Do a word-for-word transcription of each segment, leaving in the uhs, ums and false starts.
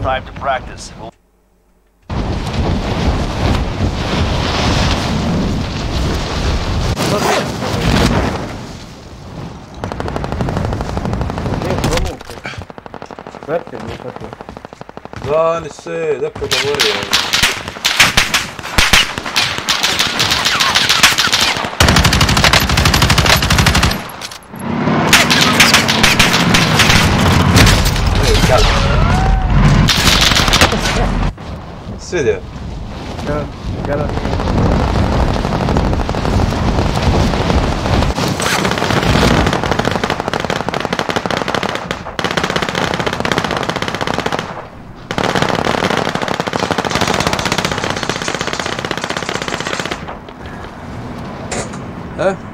time to practice. We'll Vrti, nikako. Dani se, da pogovorio. Svidio? Ja, gara. E? Ja,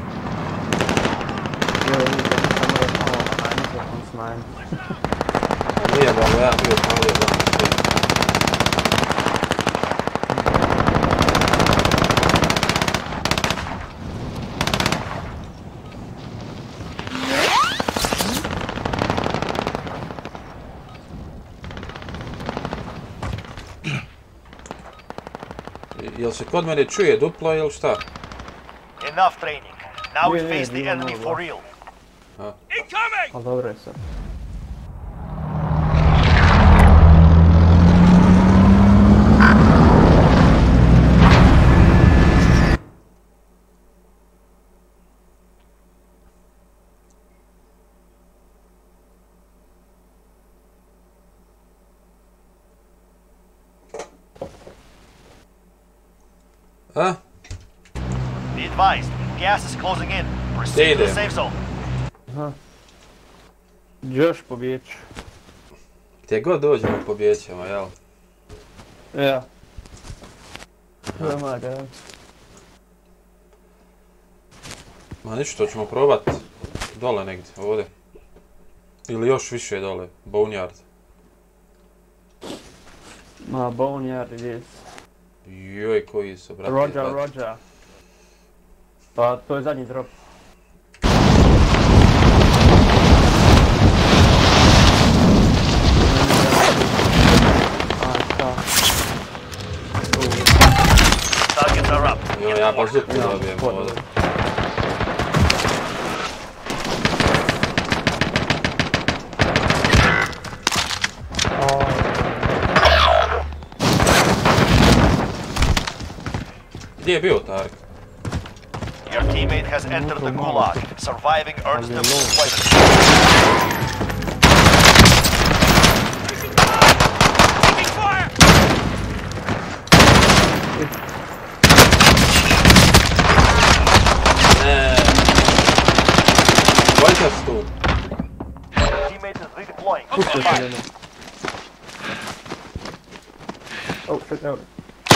Nije malo, ja bio palio da. Jel se kod mene čuje duplo ili šta? enough training. Now we Yeah, face yeah, the yeah, enemy no, for no. real. A. Incoming! ali dobro je sad. A? Be advised, gas is closing in. Proceed to the safe zone. Aha. Još pobjeći. Gdje god dođemo pobjećemo, jel? Ja. Nema ga. Ma ništa, ćemo probat dole negdje, ovdje. Ili još više dole, Boneyard. Ma, Boneyard je. Joj, koji su, brate. Roger, Roger. Pa, to je zadnji drop. Targets are up. Joj, ja baš zupu dobijem ovdje. Gdje je bio Tarek? Your teammate has entered the gulag. Surviving earns them deployment. Taking fire! Ne. Vojta su tu. Your teammate is redeploying. Pusto Stand se by. ne. Oh, shit, evo.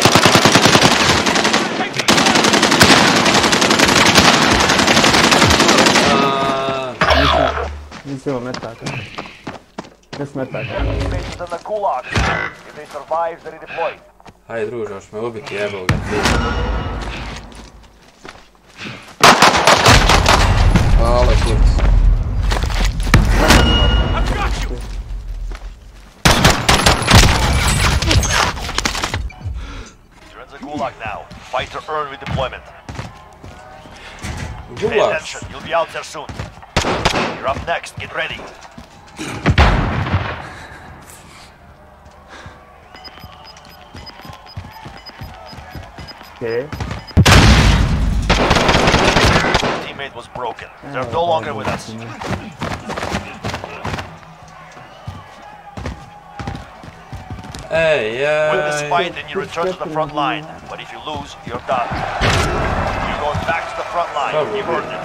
Nisam imao metaka. Bez metaka. Teammate is in the gulag. If they survive, they redeploy. Hajde druže, još me ubiti, jebao ga ti. Ale kurac. You're in the gulag now. Fight to earn redeployment. Pay Gulag. attention, you'll be out there soon. You're up next, get ready. Okay. Teammate was broken. They're no longer with us. Ej, Win this jaj. fight and you return to the front line. But if you lose, you're done. You're going back to the front line. Probably. You've earned it.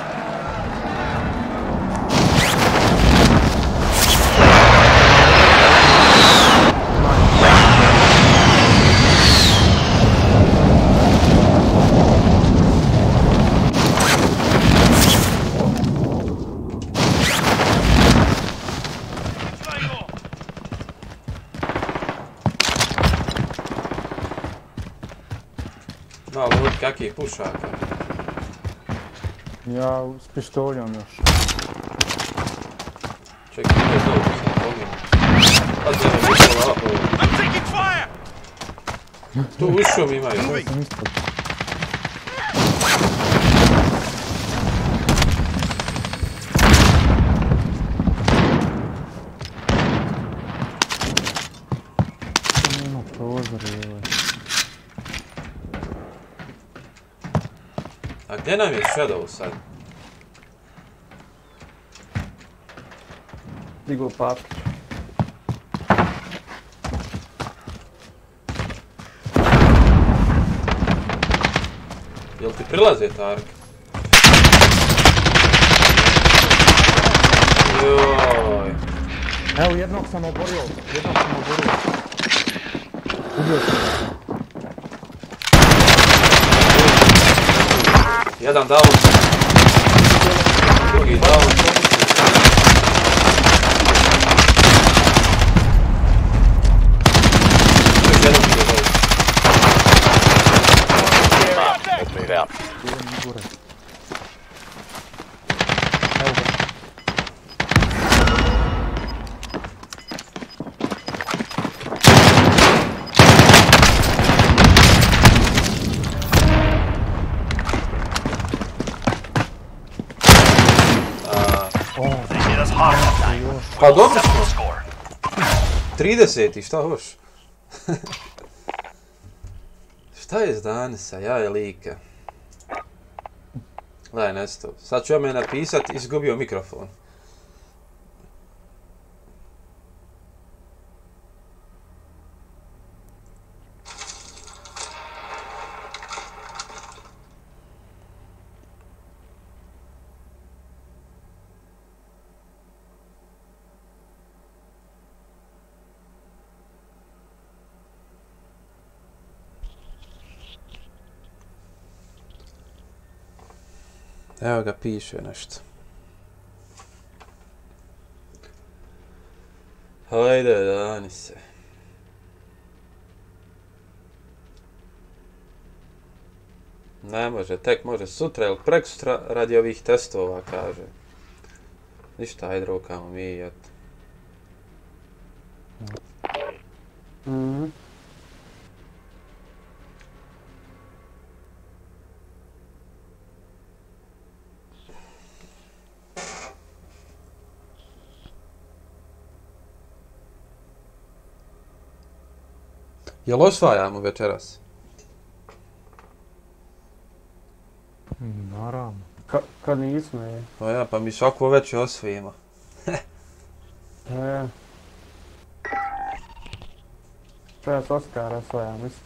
Malo vidi kakvih pušaka. Ja s pištoljom još. Čekaj, to je dobro sam poginu. Pa zove, Hvala, hvala. Tu ušom imaju. Nema prozor, evo. A gdje nam je Shadow sad? Digo papić. Jel ti prilaze, Tarek? Joj. Evo, jednog sam oborio, jednog sam oborio. Ubio sam ga. Jedan down. Drugi down. Još jedan mi je down. Let's move out. Jedan mi gore. Evo ga. They hit us hard that time. Pa dobro Set smo. the score. trideset, šta hoš? Šta je s Danisa, ja je lika. Daj, nestao. Sad ću ja me napisat, izgubio mikrofon. Evo ga, piše nešto. Hajde, Danise. Ne može, tek može sutra ili preksutra radi ovih testova, kaže. Ništa, ajde rokamo mi, eto. Mhm. Jel osvajamo večeras? Naravno. Ka, kad nismo, je. Pa ja, pa mi svako već osvijemo. E. Treba s Oskara osvaja, mislim.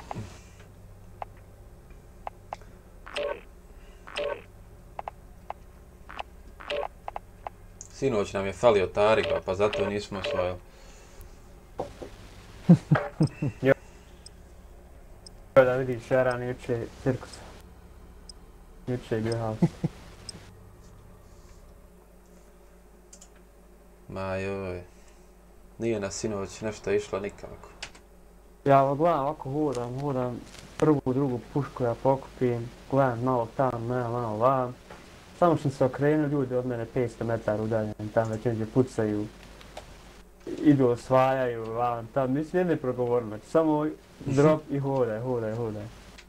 Sinoć nam je falio Tarika, pa zato nismo osvajali. Da vidiš Šeran juče cirkusa. Juče je bio haos. Ma joj. Nije na sinoć nešto išlo nikako. Ja gledam ovako hodam, hodam prvu, drugu pušku ja pokupim, gledam malo tam, malo, malo van. Samo što se okrenu ljudi od mene petsto metara udaljen, tam već neđe pucaju. Idu osvajaju van, tam nisi jedne progovorili, samo drop i hodaj, hodaj, hodaj.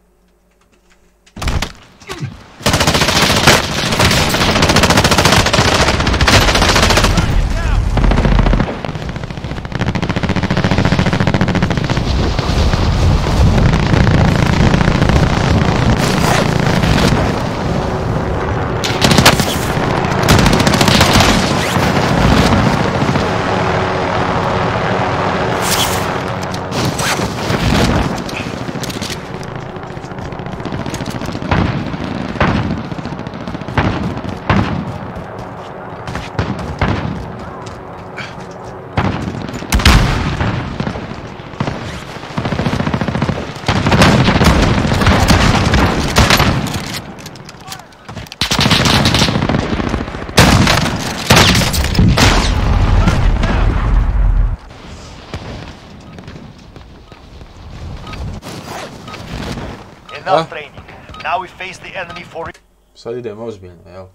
Enough training. Now we face the enemy for... Sad idemo ozbiljno, jel?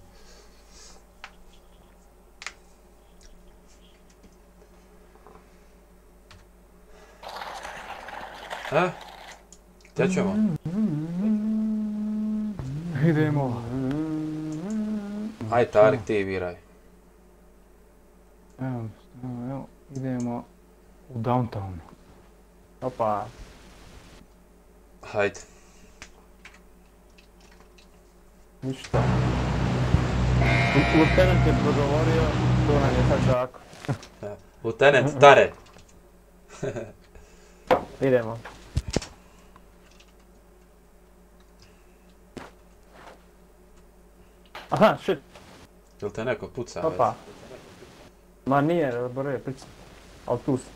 E? Gdje ćemo? Idemo. Aj, Tarik, ti biraj. Evo, evo, idemo u downtown. Opa. Hajde. Ništa. Lieutenant je progovorio, to nam je sad tako. Lieutenant Tare. Idemo. Aha, shit. Jel te neko puca već? Opa. Ma nije, broj je prica. Ali tu si.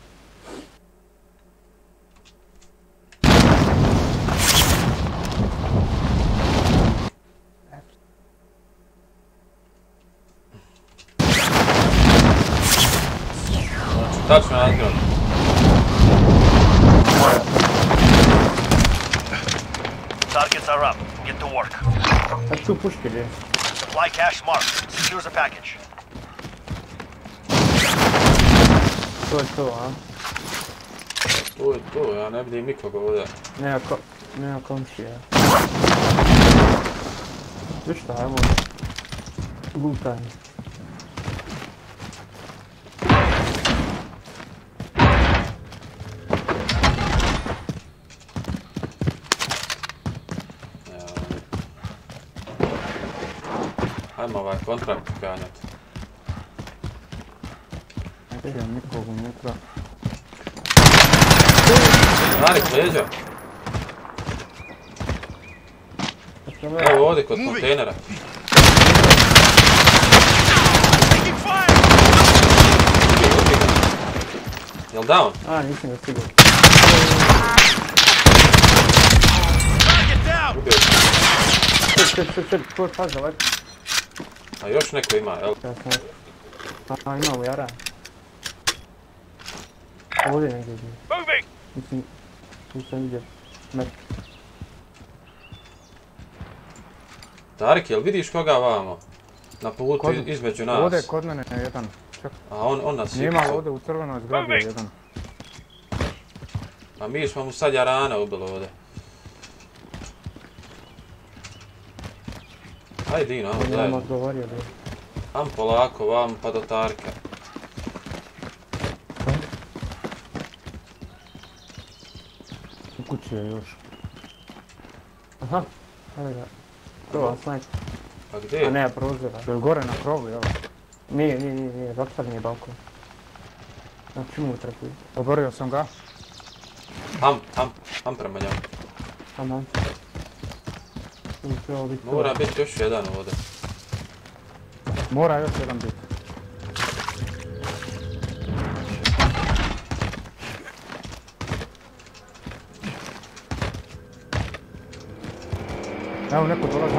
Tačno nadgrad. Targets are up. Get to work. A tu puške gdje? Supply cache marked. Secure the package. To je to, a? Tu je tu, ja ne vidim nikoga ovdje. Nema ko... Nema komšija. Viš šta, evo. Lutanje. Ajmo ovaj kontrakt ganjati. Ne čujem nikog unutra. Tarik, leđa. Evo ovdje kod kontejnera. Jel down? A, nisam ga stigao. Ubio sam. Šet, šet, šet, šet, tvoj faza, leti. A još neko ima, jel? Ja sam... A, imamo jara. Ovdje negdje je. Moving! Mislim... Nisam vidio. Met. Tarik, jel vidiš koga vamo? Na putu Kod- između nas. Ovdje je kod mene jedan. Čak, A on, on nas nima sipa. ovdje u crvenoj zgradi je jedan. A mi smo mu sad jarana ubili ovdje. Ajde Dino, ajmo On je nam zajedno. odgovorio da je. Ajmo polako, vam pa do Tarika. U kući je još. Aha. Evo ga. To, snajp. A gdje A je? nema prozora. Je li gore na krovu, jel? Nije, nije, nije, nije. Zatvoren je balkon. Znači unutra tu. Oborio sam ga. Ham, ham, ham prema njemu. Aman. Tu će ovo biti to. Mora biti još jedan ovdje. Mora još jedan biti. Evo neko dolazi.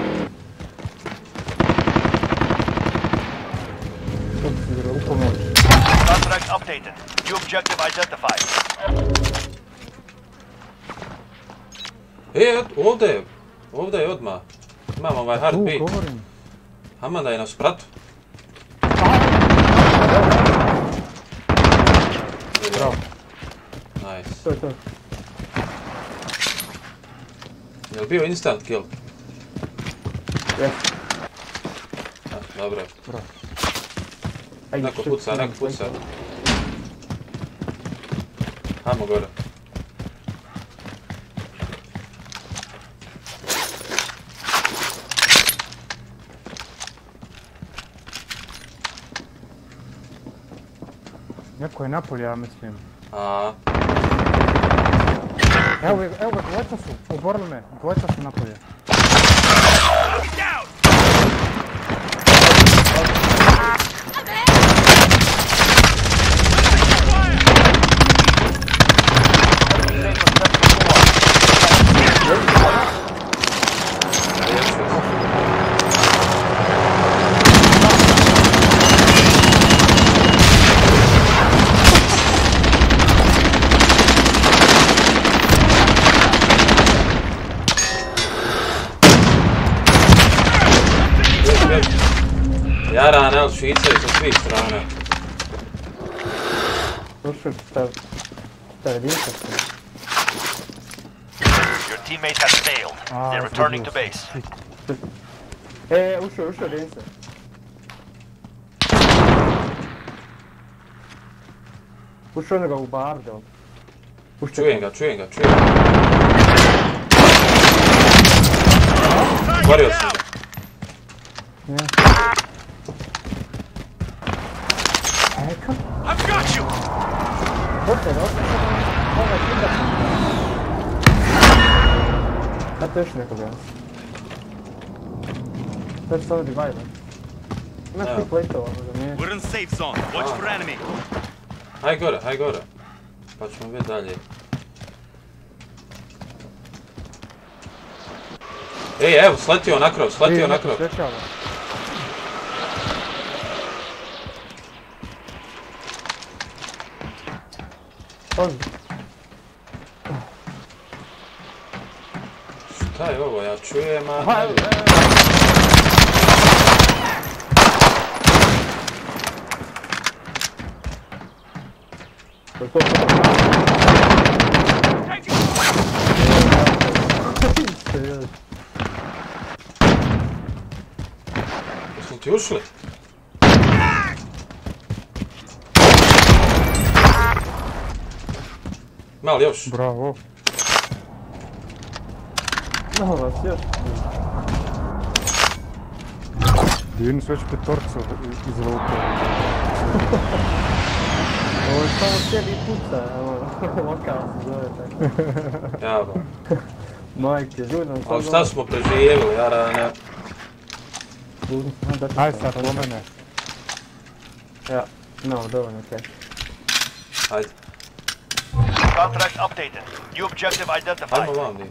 U pomoć. Contract updated. New objective identified. E, ovdje je. Ovdje je odmah. Imam ovaj Tu heartbeat. govorim. Haman da je na spratu. Bravo. Nice. To je to. Jel bio instant kill? Jes. A, dobro. Ajde, Neko šut, puca, imam neko puca. snajper. Hajmo gore. Neko je napolje, ja mislim. A, Evo ga, evo ga, dvojica su. Oborili me. Dvojica su napolje. Jaran, el, švicaju sa svih strana. Došao je ta... Ta jedinka se. teammate has failed. They're returning to base. E, ušao, ušao, Denisa. Ušao onoga u bardo. Čujem ga, čujem ga, čujem ga. Borio sam ga. Eka? I've got you! Dosta, dosta. Ovo je kidak. A to još nekoga. To je samo reviver. Imaš ti plejtova, možda nije. We're in safe zone. Watch for enemy. Haj gore, haj gore. Pa ćemo vidjeti dalje. Ej, evo, sletio na krov, sletio na krov. Šta je ovo, ja čujem, a ne vidim. Jesmo ti ušli? Mal još. Bravo. Malo vas još. Jedni su već petorcu izvukli. Ovo je samo cijeli puca, evo, lokal se zove tako. Jaba. Majke, žudno sam... Ali šta smo preživjeli, jarane? Aj sad, po mene. Ja, no, dovoljno cash. Ajde. Contract updated. New objective identified. Ajmo vam, Dino.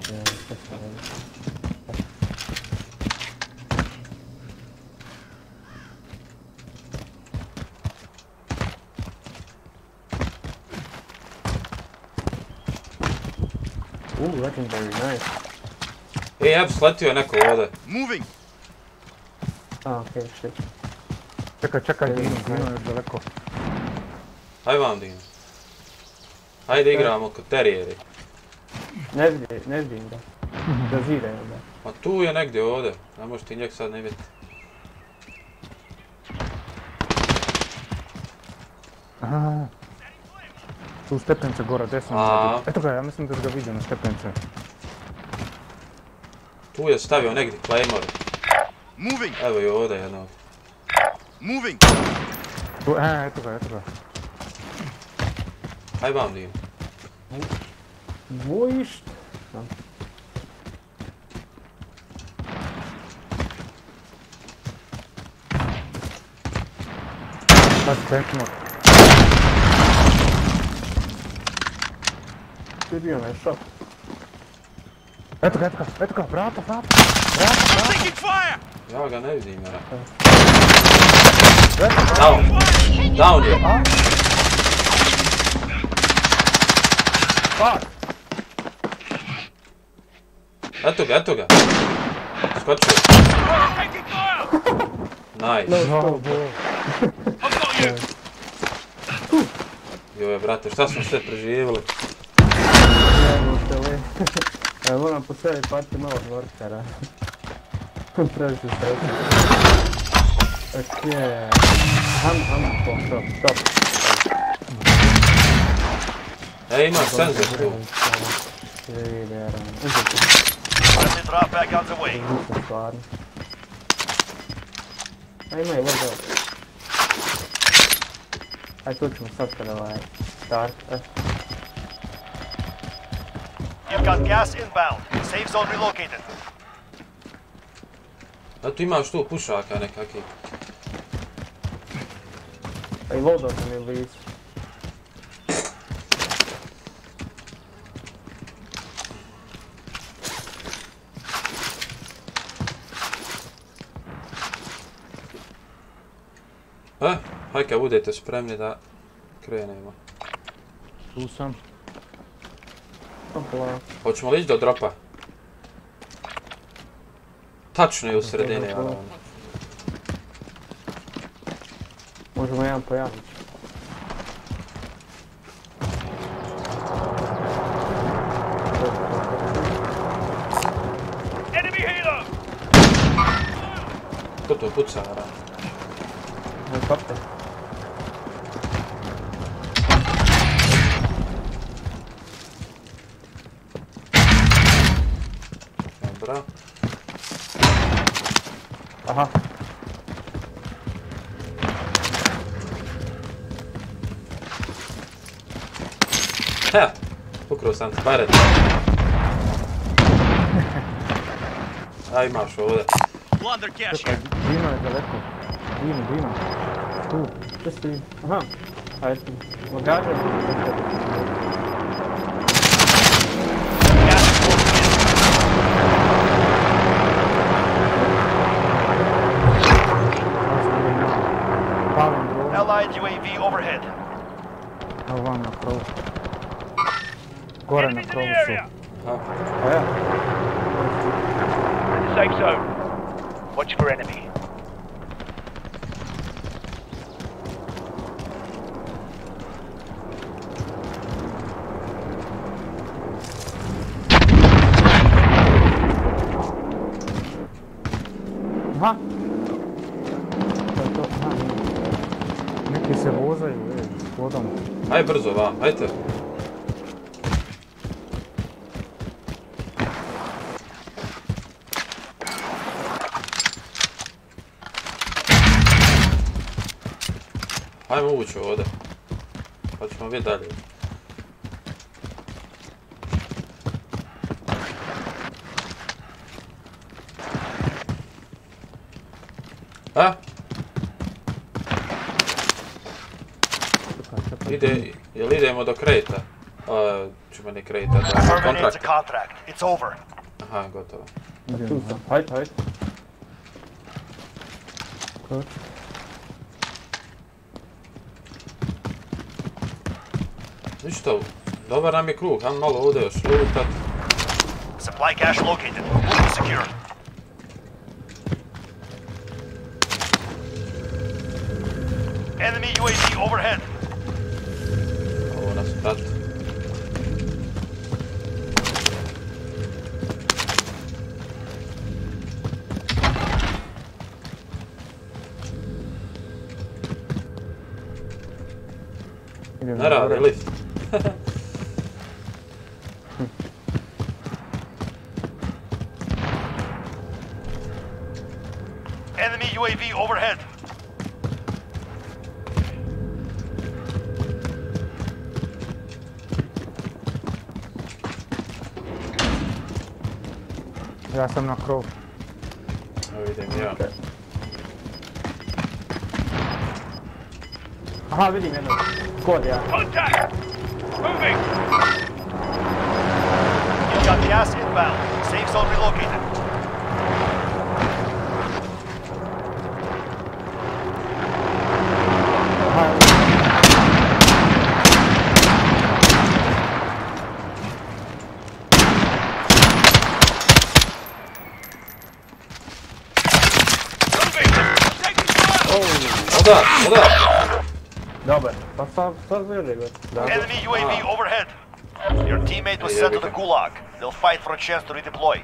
Ooh, legendary, nice. Ej, ja bi sletio neko ovdje. Moving. Ah, okej, okay, shit. Čekaj, čekaj, Dino, Dino još daleko. Ajde vam, Dino. Ajde igramo kod terijeri. Ne vidi, ne vidim ga. Gazira je da. Pa tu je negdje ovdje, ne možeš ti njeg sad ne vidjeti. Aha. Tu stepence gore, desno. A. Eto ga, ja mislim da ga vidio na stepence. Tu je stavio negdje Claymore. Moving. Evo i ovdje jednog. Moving. Tu, e, eto ga, eto ga. Ajde vam, Dino. Bojiš? Sad stepno. Tu je bio onaj shop. Eto ga, eto ga, eto ga, vrata, vrata, vrata, vrata. Taking fire. Ja ga ne vidim, jara. Down. Down je. Fuck! Eto ga, eto ga. Skočio. Taking fire. Nice. Bravo, bo. I've got you. Joj, brate, šta smo sve preživjeli? Evo te li. Evo moram postaviti partiju novog workera. Previše sreće. Okej. Ham, ham, stop, stop, stop. E, ima senzor tu. Vidi, jaram. Friendly drop back on the way. Nisam stvarno. A ima i voda. Aj, tu ćemo sad kada ovaj start. You've got gas inbound. Safe zone relocated. A tu imaš tu pušaka nekakvih. A i voda sam je blizu. E, haj kad budete spremni da krenemo. Tu sam. Opla. Hoćemo li ići do dropa? Tačno je u sredini, ono. Možemo jedan po jedan. Ko to puca, ara? Helikopter. Dobra. Aha. Ha! Ukrao sam ti baret. A imaš ovdje. Čekaj, Dino je daleko. Dino, Dino. Tu, tu si. Aha. Ajde, magaža. Allied U A V overhead. Evo vam na krovu. Gore na krovu su. Aha. A ja. Safe zone. Watch for enemy. Aha. To je to, aha. Neki se vozaju, ej, s vodom. Aj brzo vam, ajte. Ajmo ući ovdje. Pa ćemo vidjeti dalje. A? Ide, jel idemo do Krejta? A, ćemo ne Krejta, da Terminates kontrakt. a contract. It's over. Aha, gotovo. Tu sam, hajde, hajde. Koč. Ništa, dobar nam je krug, ajmo malo ovdje još lutat. Supply cache located. Route secure. Enemy U A V overhead. Ovo nas prati. Ne radi lift. Enemy U A V overhead. Ja sam na krovu. Evo vidim ja. Aha, vidim jednog. Kod ja. Contact! Moving! You've got gas inbound. Safe zone relocated. Aha, Moving! Taking fire! Oda, oda! dobar. Pa sad, sad vidi ga. Da. Enemy U A V overhead. Your teammate was sent to the gulag. They'll fight for a chance to redeploy.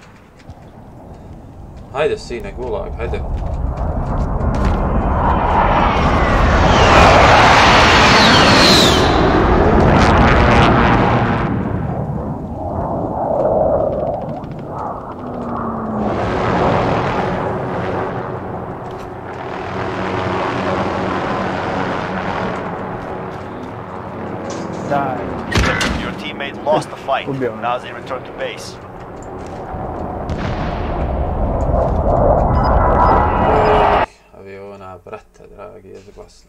Hajde sine, gulag, hajde. Da. Your teammate lost the fight. Ubio. Now they return to base. Aviona, brate, dragi, je glasno.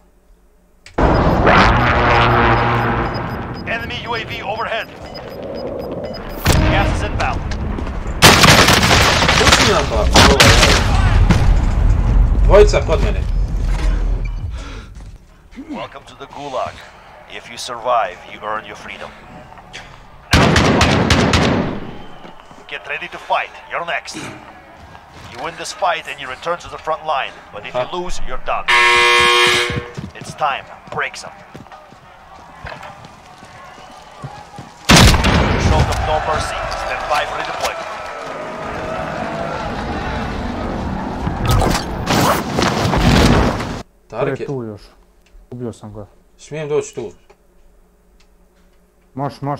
Enemy U A V overhead. Gas is inbound. Pusti nam pa, ovo, dvojica kod mene. Welcome to the gulag. If you survive, you earn your freedom. Now to fight. Get ready to fight. You're next. You win this fight and you return to the front line. But if you lose, you're done. It's time. Break some. Show them no mercy. Stand by for redeployment. Nek je tu još. Ubio sam ga. Smijem doći tu. Moš, moš.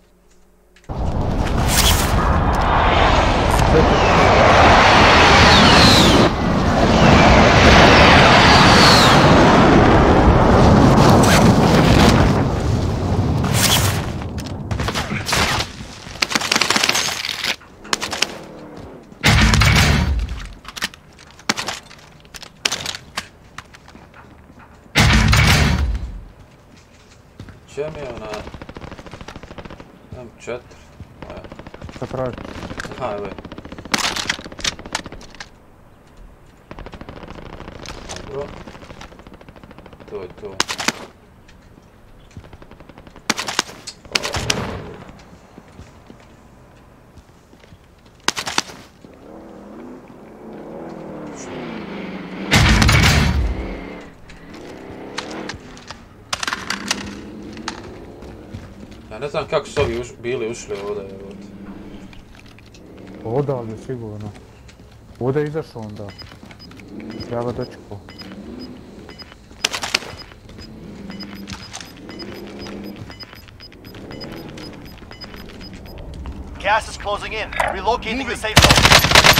Čem je ona... M četiri. Šta pravi? Aha, evo je. Dobro. To je to. Ja ne znam kako su ovi už, bili ušli ovdje. Odavde sigurno. Ovdje je izašao onda. Treba dočekao. Gas is closing in. Relocating the safe zone.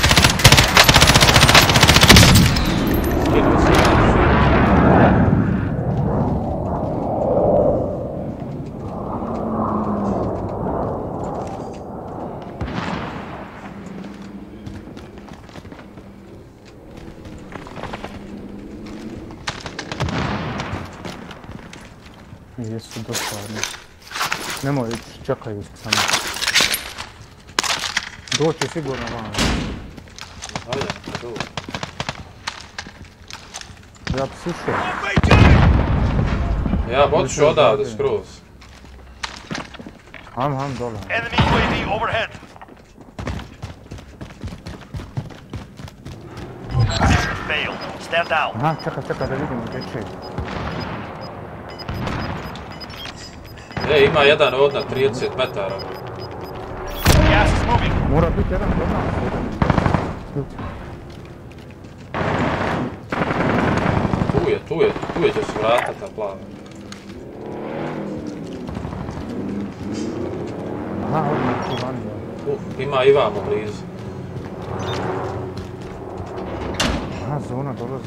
Jesu dosadni. Nemoj ići, čekaj ih samo. Doći sigurno van. Ajde, tu. Ja bi slušao. Ja bi otišao odavde skroz. Ham, ham, dole. Enemy U A V overhead. Mission failed. Stand down. Aha, čekaj, čekaj da vidim gdje će. E, ima jedan od na trideset metara. Gas is moving. Mora biti jedan od nas. Tu je, tu je, tu je će se vratiti na plan. Aha, odmah tu vani. Uh, ima i vamo blizu. Aha, zona dolazi.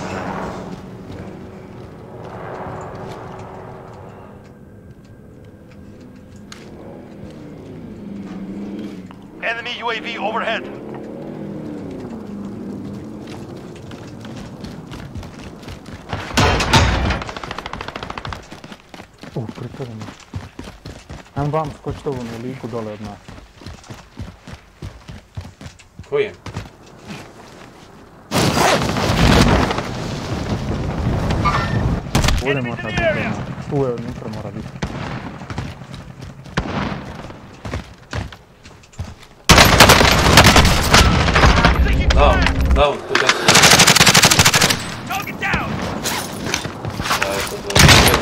Enemy U A V overhead. Uh, pripadamo. Ajmo vam skočiti ovom liku dole od nas. Kojem? Ovdje mora biti. Tu je unutra mora biti. Down, down, tu desno. Target down. Ja, je to dobro.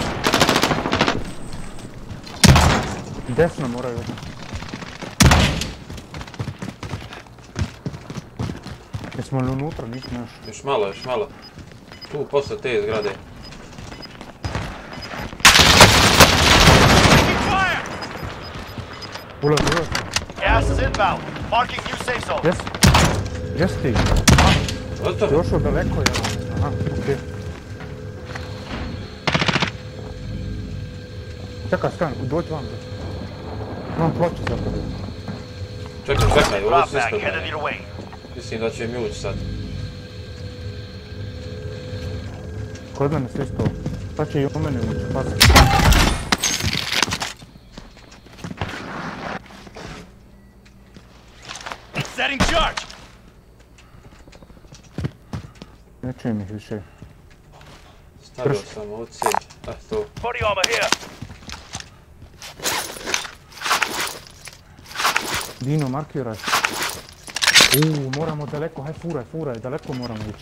Desno moraju odmah. Jesmo li unutra, nismo još. Još malo, još malo. Tu, posle te zgrade. Fire. Ulaz, ulaz. Gas is inbound. Marking new safe zone. Jes? Jes ti? Gotovo? Još od daleko je. Aha, okej. Čekaj, stan, dođi vam. Imam ploče za tebe. Čekaj, čekaj, ovo Drop se bag isto headed mene. your way. Mislim da će mi ući sad. Kod mene se isto. Pa će i u mene ući, pazi. Setting charge. Ne čujem ih više. Stavio Pršt. sam ovo cilj. Eh, to. Body armor here. Dino, markiraj. Uuu, moramo daleko, haj furaj, furaj, daleko moramo ići.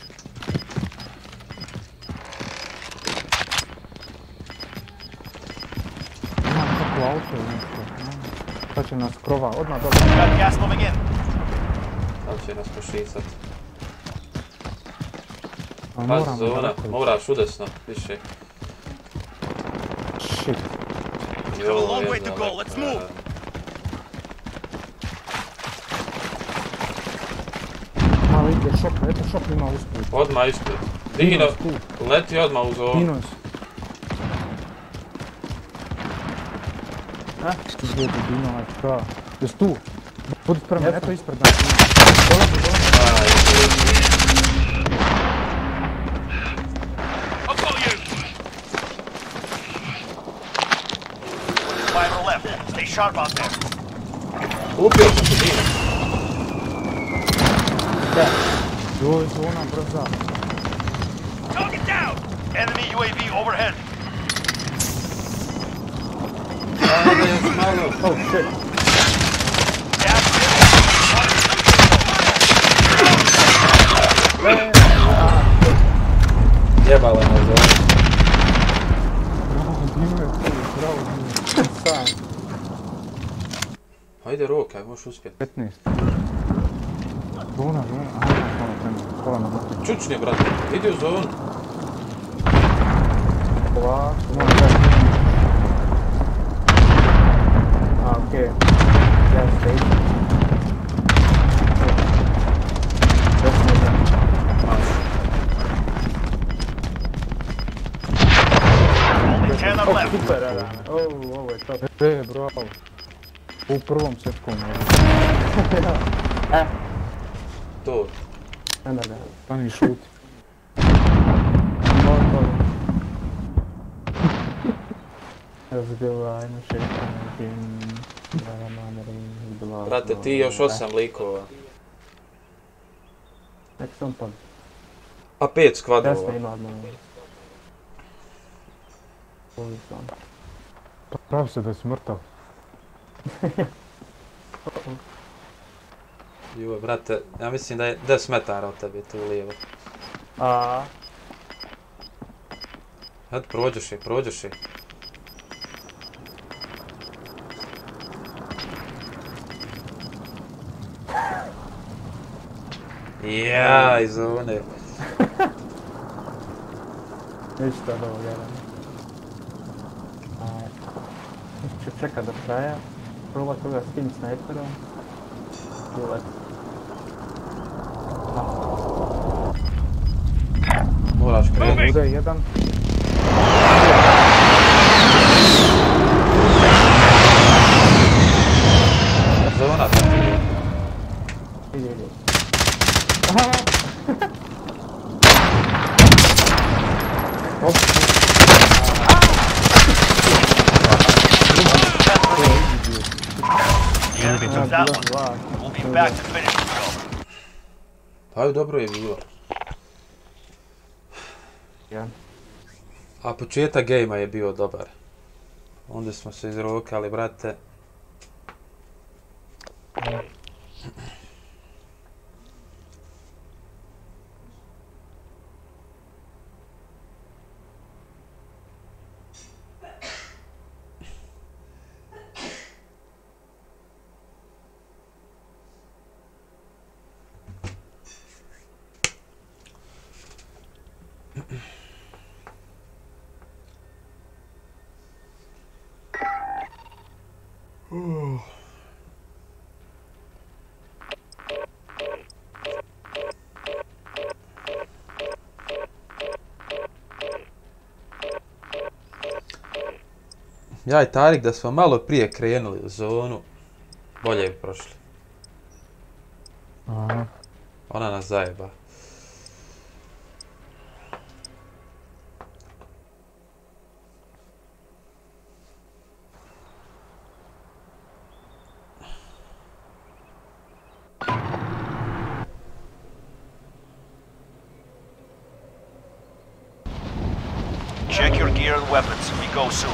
Imam kako auto ili nešto. Sad će nas krova, odmah dobro. Got gas moving in. Tam će nas pošisat. Pazi zona, moraš udesno, više. Shit. Jo, jedno lek. Malo ide šop, eto šop ima usput. Odmah ispred. Dino, leti odmah u zonu. Dinos. A? Gdje je Dino, ajka? Jes tu? Budi spreman, eto ispred nas. Dolazi, dolazi. Five left. Stay sharp out there. Upio sam se Dino. Da. Joj, zona brza. Target down. Enemy U A V overhead. Ajde, još malo. Oh shit. Gas Jebala na zonu. Bravo, Dino je tu, bravo, Dino. Sam. Ajde Roka, možeš uspjeti. petnaest. Zona, zona, ajde, hvala temo, hvala na vrti. Čučni, brate, idi u zonu. Ovako, no, da. A, okej. Gas station. Još ne znam. Only ten are Oh, left. super, Rada. Oh, ovo je top. E, bravo. U prvom setkom, E, To. onda da. stani šuti. Moj bol. Razbivajmo šećerkim. Brate, ti još osam likova. Nek sam pa. A pet skvadrova. Desna ima odmah. Ovi sam. Pravi se da si mrtav. Joj, brate, ja mislim da je deset metara od tebe tu lijevo. A, Eto, prođeš je, prođeš je. Ja, iz zone. ništa od ovog jedan. Ću čekat do kraja. Probat toga s tim snajperom. I ulet. Moraš krenuti. Bude jedan. Zona sam ti je. Ide, ide. The enemy took that one. We'll be back to finish the job. Pa dobro je bilo. Ja. A početak gejma je bio dobar. Onda smo se izrokali, brate. Ja i Tarik da smo malo prije krenuli u zonu, bolje bi prošli. Aha. Ona nas zajeba. Check your gear and weapons. We go soon.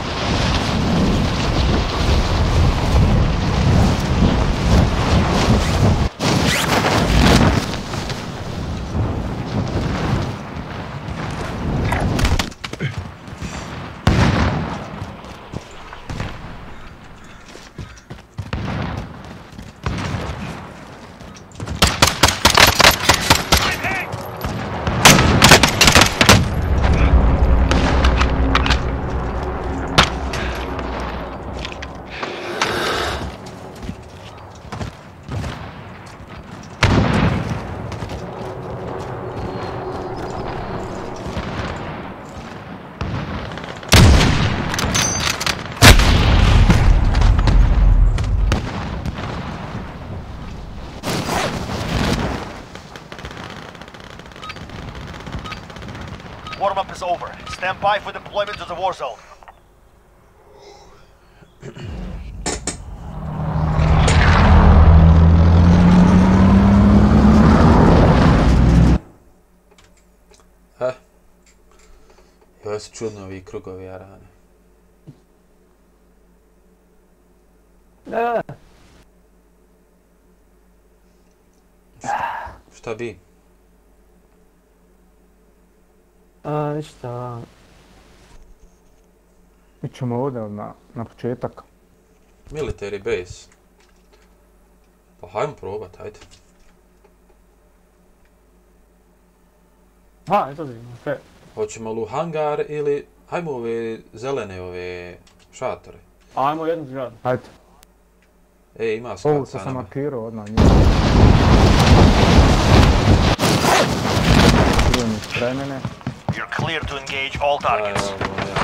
warm-up is over. Stand by for deployment to the war zone. Ha? Ovo su čudno ovi krugovi Arane. Da. Šta bi? A, ništa. Mi ćemo ovdje na, na početak. Military base. Pa hajmo probat, hajde. Ha, eto da imamo sve. Hoćemo li u hangar ili... Hajmo ove zelene ove šatore. Ajmo jednu zgradu. Hajde. E, ima Ovo skat što sa sam nama. markirao odmah njih. Čujem iz premene. You're clear to engage all Aj, targets. ovo, ja.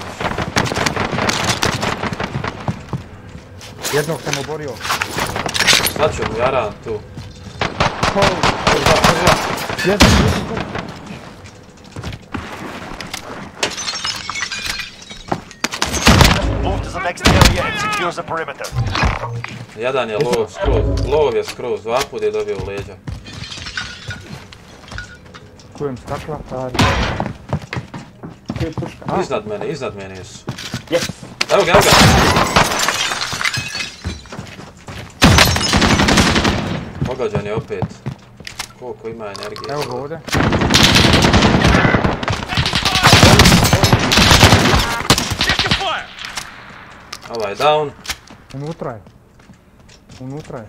Jednog sam oborio. Sad ću mu Jaran tu. Jedan, jedan, Move to the next area and secure the perimeter. Jedan je lov skroz, lov je skroz, dva put je dobio u leđa. čujem stakla. Gdje je puška? A, Iznad mene, iznad mene su. yes. Evo ga, evo ga! Pogađan je opet. Koliko ima energije. Evo ga ovdje. Ovaj je down. Unutra je. Unutra je.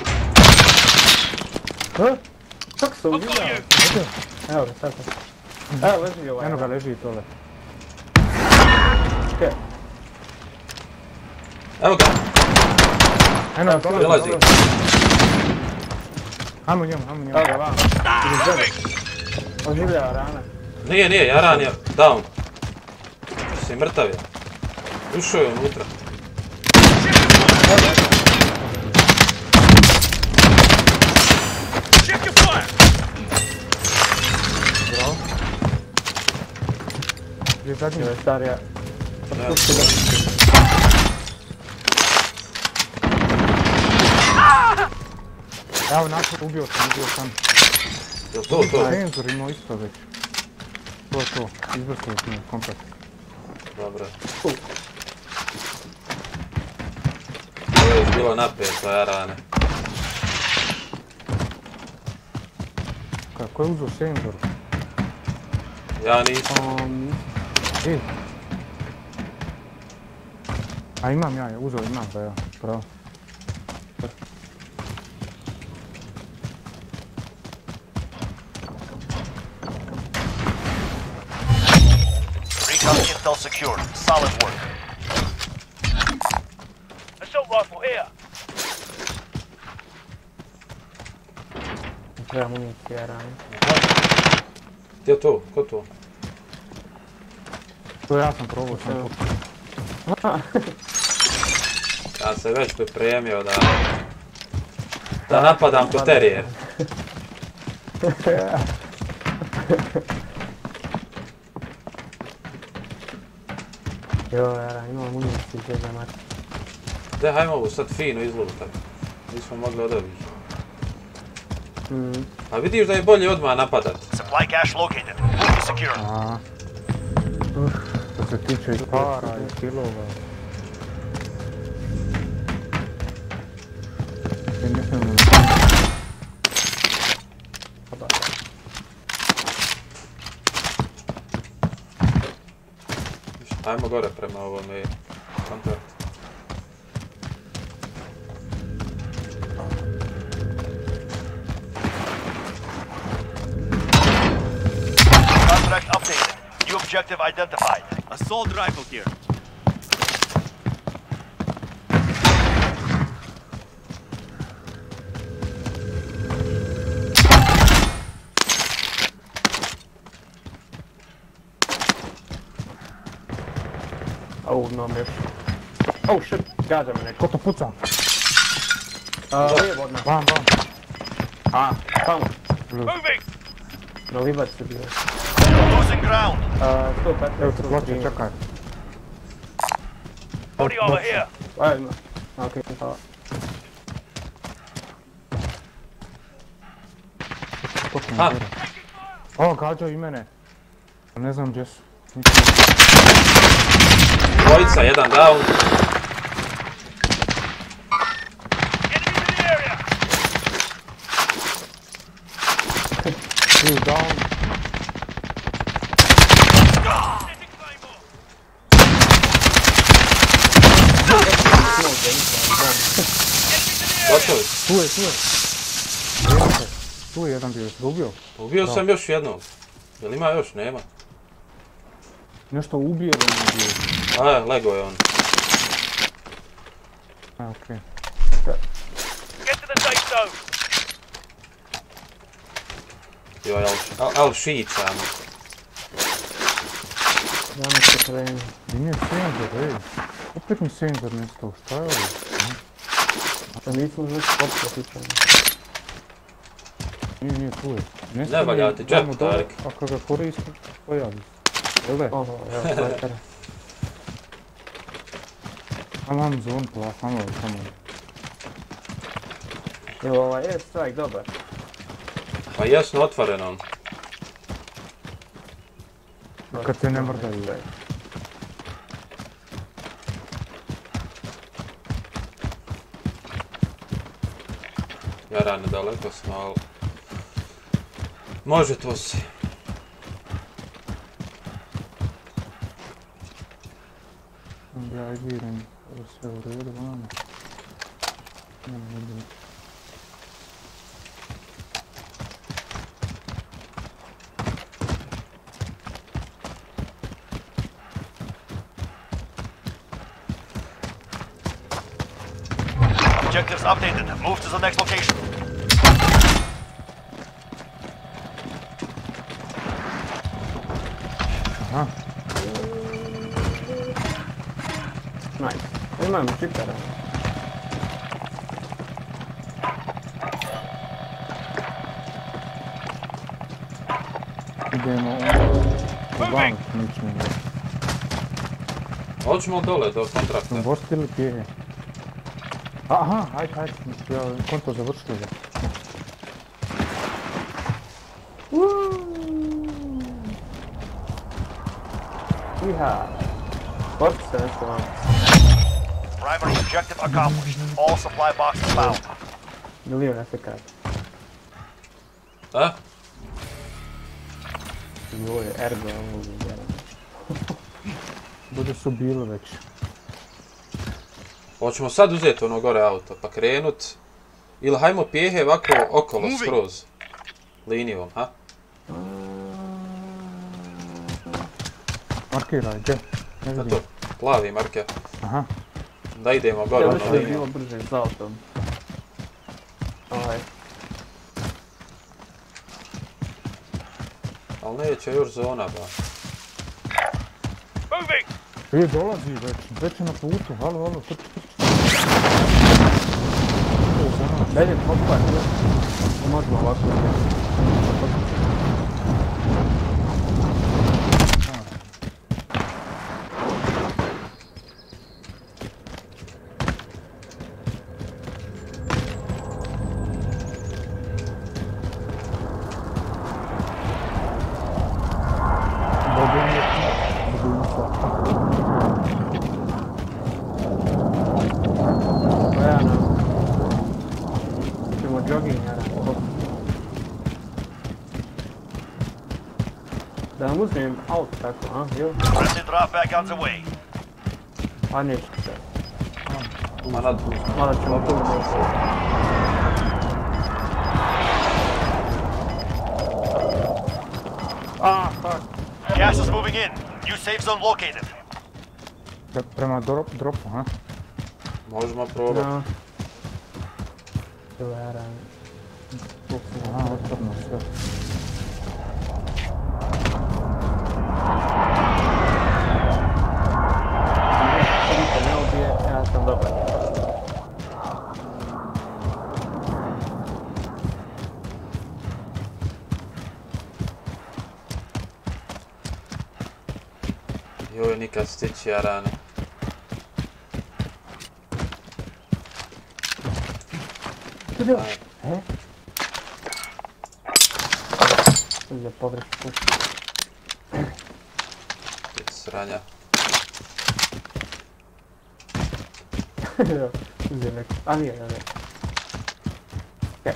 Ha? Kako se uviđao? Evo ga, sad sam. Evo, leži ovaj. Eno ga leži tole. Gdje? Evo ga! Eno ga dole. Prilazi. dole. Hajmo njemu, hajmo njemu. Evo ga, vam. Ili zgrade. Oživljava rana. Nije, nije, Jaran je down. Si mrtav je. Ušao je unutra. Bravo. Gdje je zadnji? Ovo je starija. Ja. Pušti ga. Evo nakon, ubio sam, ubio sam. Jel to to? Senzor imao isto već. To je to, izvrstili smo komplet. Dobro. Ovo je bilo napeto, Jarane. Kako je uzeo senzor? Ja nisam. Um, E. A imam ja, je, uzeo imam ga ja, pravo. Recon intel secured. Solid work. Assault rifle here. treba municija rana. Gdje je to? Ko to? To ja sam probao sam put. Ja se već pripremio da... Da napadam ko terijer. Jo, jara, imamo municiju gdje za mati. Gdje, hajmo ovu sad fino izlutat. Nismo mogli od ovih. Mm. A vidiš da je bolje odmah napadat. Supply cache located. Move to secure. A. Što se tiče i para i kilova. I ne smijemo na... Hajmo gore prema ovome kontraktu. Contract updated. New objective identified. Assault rifle here. Au, imam još. Oh shit, gađa me neko. Ko to puca? A, lijevo od nas. Vam, vam. A, tamo. Moving. Prolivac se bio. Losing Taking ground. A, sto petnaest. Evo te ploče, čekaj. Body armor here. Ajde, ima. Okej, hvala. Ha. O, gađao i mene. Ne znam gdje su. Dvojica, jedan down. Two down. Gotovi. Tu je, tu je. Jeste. Tu je jedan bio, jesi ga ubio? Ubio sam još jednog. Jel ima još? Nema. Nešto ubio da mi bio. A, lego je on. A, okej. Get to the safe zone. Joj, al, al shit samo. Ja mi se krenu. Gdje mi je senzor, ej? Opet mi senzor nestao, šta je ovo? A nismo već popio pričamo. Nije, nije, tu je. Ne valja ti džep, Tarik. A kada ga koristim, pojavi se. Jel' Oho, evo, slajter. Alam zon, plaf, samo, samo. Evo, ovaj air strike dobar. Pa jasno otvoreno. Kad se ne mrdaju. Jarane, daleko smo, ali... Može to se. Ja vidim, ovo sve u redu, vamo. Nema vidim. Objectives updated. Move to the next location. Aha, Nice. Imam čipera. idemo u bank, ničemo. Hoćemo dole do kontrakta. Smo postili pije. Aha, ajde, ajde, ja konto završio ga. Iha. Posti se nešto vam. Primary objective accomplished. All supply boxes found. Milion efekat. A? Ovo je ergo, ovo je jedan. Bude su bili već. Hoćemo sad uzeti ono gore auto, pa krenut. Ili hajmo pijehe ovako okolo skroz. Linijom, ha? Markiraj, gdje? Ne Da vidim. to, plavi marker. Aha, Da idemo gore Ja ono mislim da je linijom. bilo brže s autom. Ovaj. Ali neće još zona ba. Moving! e, dolazi već, već je na putu, halo, halo, trči, trči. To je za nas. Dajde popaj. Možemo ovako. Dobijemo je dobijemo svaka. Ja nam. Ćemo jogging, ja nam. Da vam uzmem auto tako, a? Jel? Friendly drop back on the way. A neću se. Ma nad... Mada ćemo tu nešto. Ah, fuck. Gas is moving in. New safe zone located. Pre- Prema drop, dropu, ha? Možemo probati. No. Evo ja radim. Aha, otvorno sve. Vidite, ne ubije, ja sam dobar. Joj, nikad stići jarane. E? Uzeo pogrešnu pušku. Biti sranja. Uzeo neko. A nije, ne, ne. Okej.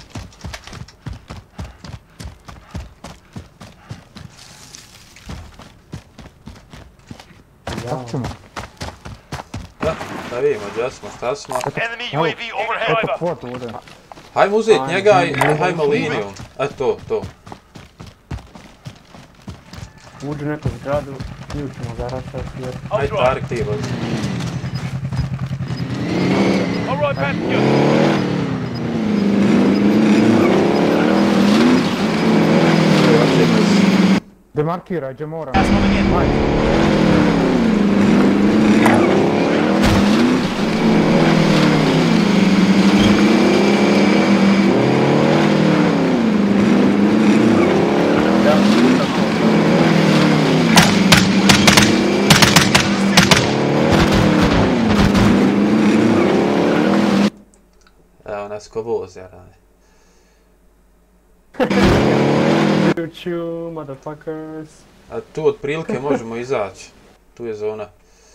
Kako ćemo? Da, da vidimo gdje smo, šta smo. Enemy U A V Eto overhead. kvot ovdje. Hajmo uzeti Ajde, njega i ajde, hajmo ajde. liniju. E to, to. Uđu neku zgradu, mi ćemo zarašati jer... Hajde Tarik ti vozi. All right, passenger. Demarkiraj, gdje moram. Gas moving in. Evo nas ko vozi, jarane. Choo choo, motherfuckers. A tu otprilike možemo izaći. Tu je zona.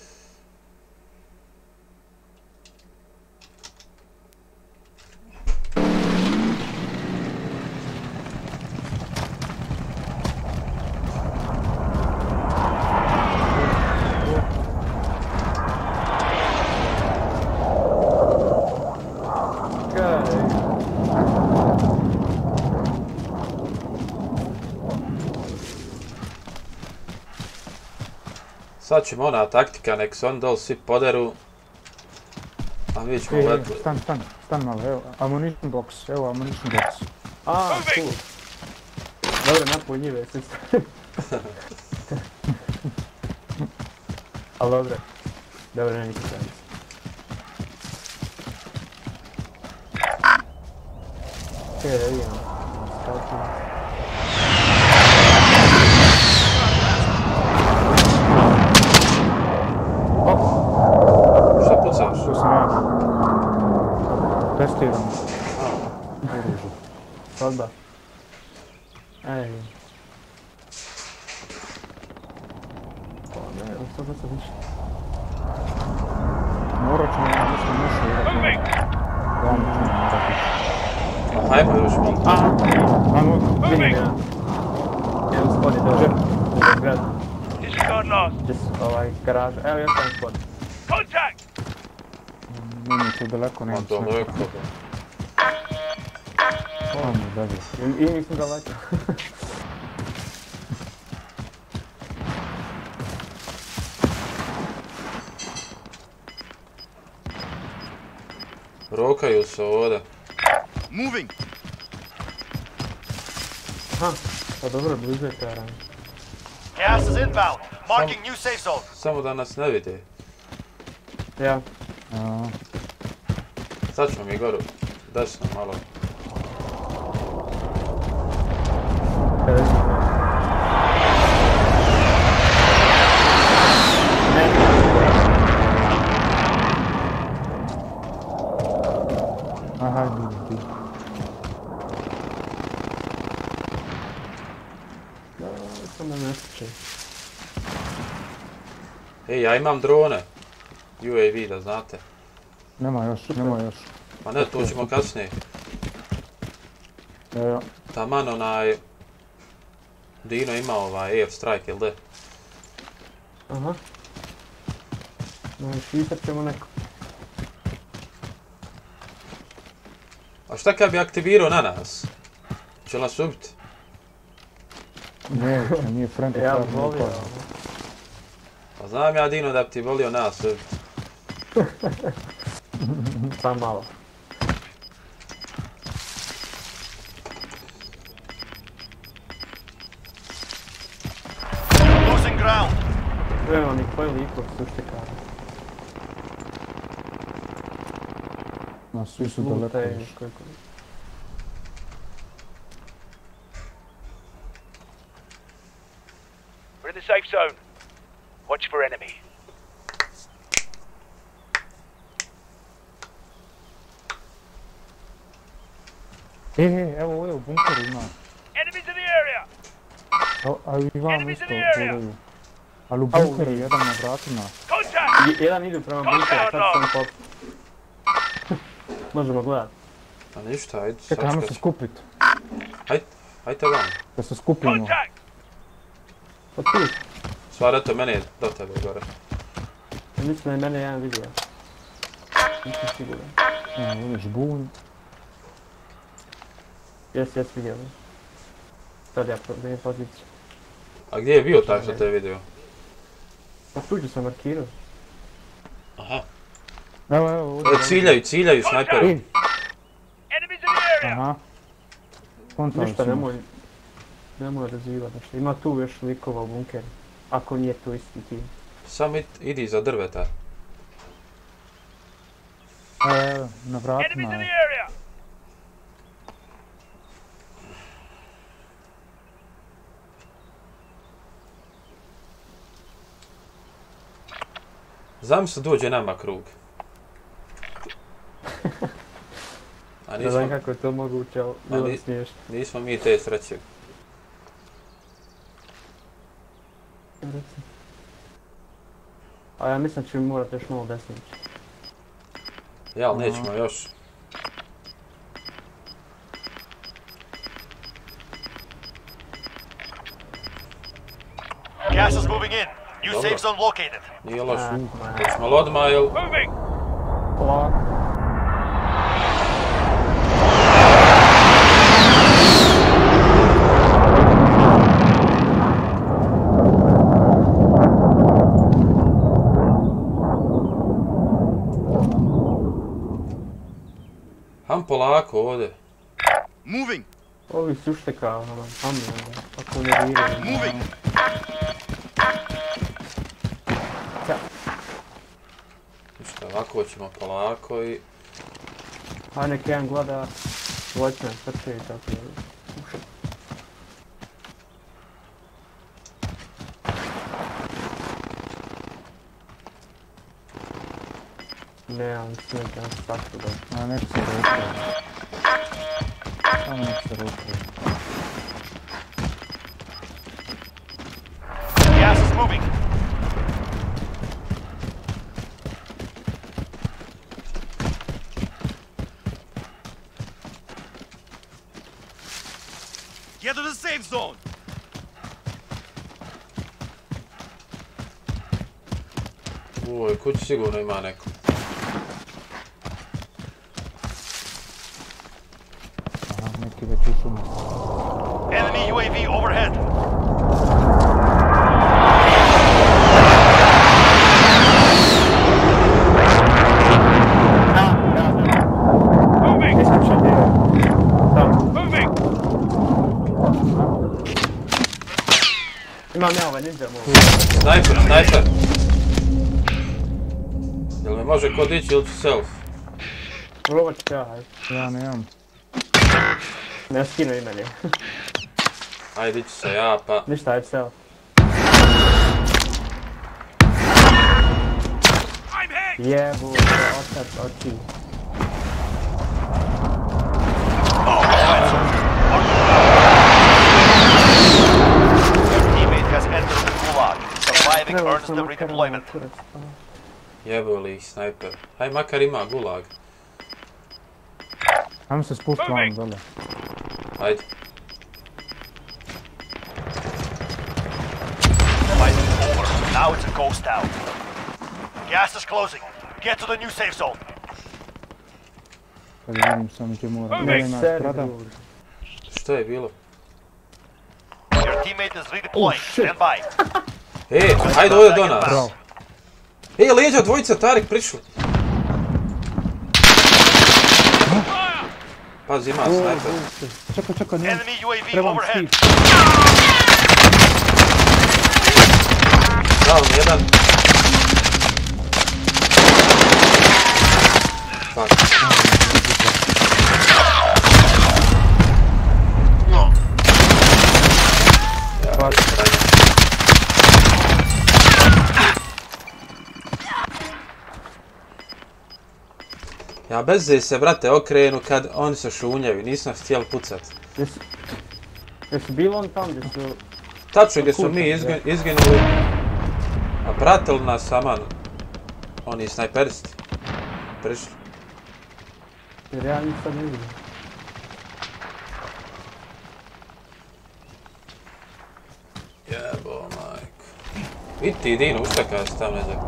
Sad ćemo ona taktika, nek se oni dol svi poderu. A mi ćemo Ej, ej, letu. stan, stan, stan malo, evo, ammunition box, evo ammunition box. A, cool. Dobro, napoj njive, svi. Ali dobro. Dobro, ne nikad sam. Okej, da vidimo. Skalčimo. Šta pucaš? Tu sam ja. Testiram. Oružje. Odba. Ej. O ne, sad da se više. Morat ćemo, ja mislim, nešto igrati. Glavno ćemo morati. Pa hajmo još mi. A, Ajmo, vidim ja. Jedan spod je dođe. Dođe zgrad. Disregard last. Just ovaj garaža. Evo još jedan spod. Contact. nije tu daleko, On nema to sve. leko. Ovo mi je debil. I, i nisam daleko. Rokaju se ovdje. Moving. Aha, pa dobro, blizu je teren. Gas is inbound. Marking new safe zone. Samo da nas ne vide. Ja. A, Sad ćemo mi goru. Desno malo. pedeset. aha, vidim ti. Da, sam na neslučaj. Ej, ja imam drone. U A V da znate. Nema još, nema još. Pa ne, to ćemo kasnije. Evo, Taman onaj... Dino ima ovaj Air Strike, jel de? Aha. No, šitat ćemo neko. A šta kad bi aktivirao na nas? Će nas ubiti? neće, nije friend of Ja fire, nije volio. to. Pa znam ja Dino da bi ti volio nas ubiti. Sam malo. Losing ground. Evo oni koji likov suštekari. No, svi su daleko još. We're in the safe zone. Watch for enemy. E, e, evo ovdje u bunkeru ima. Enemies in the area. A i vam Enemies isto in the area. hodaju. Ali u bunkeru jedan na vratima. Contact. Je- Jedan idu prema bunkeru, sad sam pop. Možemo gledat. A ništa, ajde, Čekaj, ajmo se sačkat. skupit. Ajde, ajde vam. Da se skupimo. Contact. Pa tu, Stvar, eto, meni je do tebe gore. mislim da je mene jedan vidio. Nisam siguran. Evo, vidiš bunj. Jes, jes vidio. Sad ja probijem poziciju. A gdje je bio taj što te je vidio? Pa tuđu sam markirao. Aha. Evo, evo, ovdje. E, ciljaju, ciljaju snajperu. E, Enemies in the area. aha. Kontali Ništa, smo. nemoj, nemoj razivati. Znači, ima tu još likova u bunkeru. Ako nije to isti tim. Sam it, idi iza drveta. Evo, evo, na Enemies vratima in the je. area. Zamisli dođe nama krug. A Ne znam nismo, kako je to moguće, ali bilo Ali- je smiješno. nismo mi te sreće. A ja mislim da ću mi morat još malo desno ići. Ja, ali nećemo još. Gas is moving in. New Dobro. safe zone located. Nije loš. A, Hoćemo li odmah, jel? Moving. polako. Ham polako ovdje. Moving! Ovi su uštekao, ono, amno, ako ne viraju. Moving! Ništa, ovako ćemo polako i... A nek jedan gleda, voćne srce i tako. Uša. Ne, ali smijem da nam staktu da. A, nek se rotaje. Samo nek se rotaje. Gas is moving. Get to the safe zone! U ovoj kući sigurno ima neko. Aha, neki već u šumu. Enemy U A V overhead. Moving. Iskućen je. Tamo. Moving. Imam ja ovaj ninja mogu. Snajper, snajper! Jel me može ko dići ili ću self? Probat ću ja, hajde. Ja nemam. Ne skinu ime nije. Ajde, dići se ja, pa... Ništa, hajde seo. I'm hit. Jebu, otak, oči. Your teammate has entered the gulag. Surviving Trebao earns sam the makar redeployment. na kurac. Jebo li ih snajper. Haj, makar ima gulag. Ajmo se spustiti vam dole. Ajde. Fight is over. Now it's a ghost town. Gas is closing. Get to the new safe zone. Kad vidim samo gdje moram. Ne, Ne, ima seri, strada. druže. Što je bilo? Your teammate is redeploying. Stand by. E, ajde ovdje do nas. Bravo. E, leđa, dvojica, Tarik, prišli. Pazi, ima snajper. Čekaj, čekaj, nemam. Enemy U A V Trebam overhead. skip. Dao mi jedan. Fuck. Ja, Fuck. sranje. Ja bez veze se, brate, okrenu kad oni se šunjaju, nisam htjeli pucat. Jesu, jesu bili on tam gdje su... Tačno gdje smo mi izgi- izginuli, a pratili nas sama oni snajperisti. Prišli. Jer ja njih sad ne vidim. Jebo, majko. Vidi ti, Dino, uštakaj se tam nezak.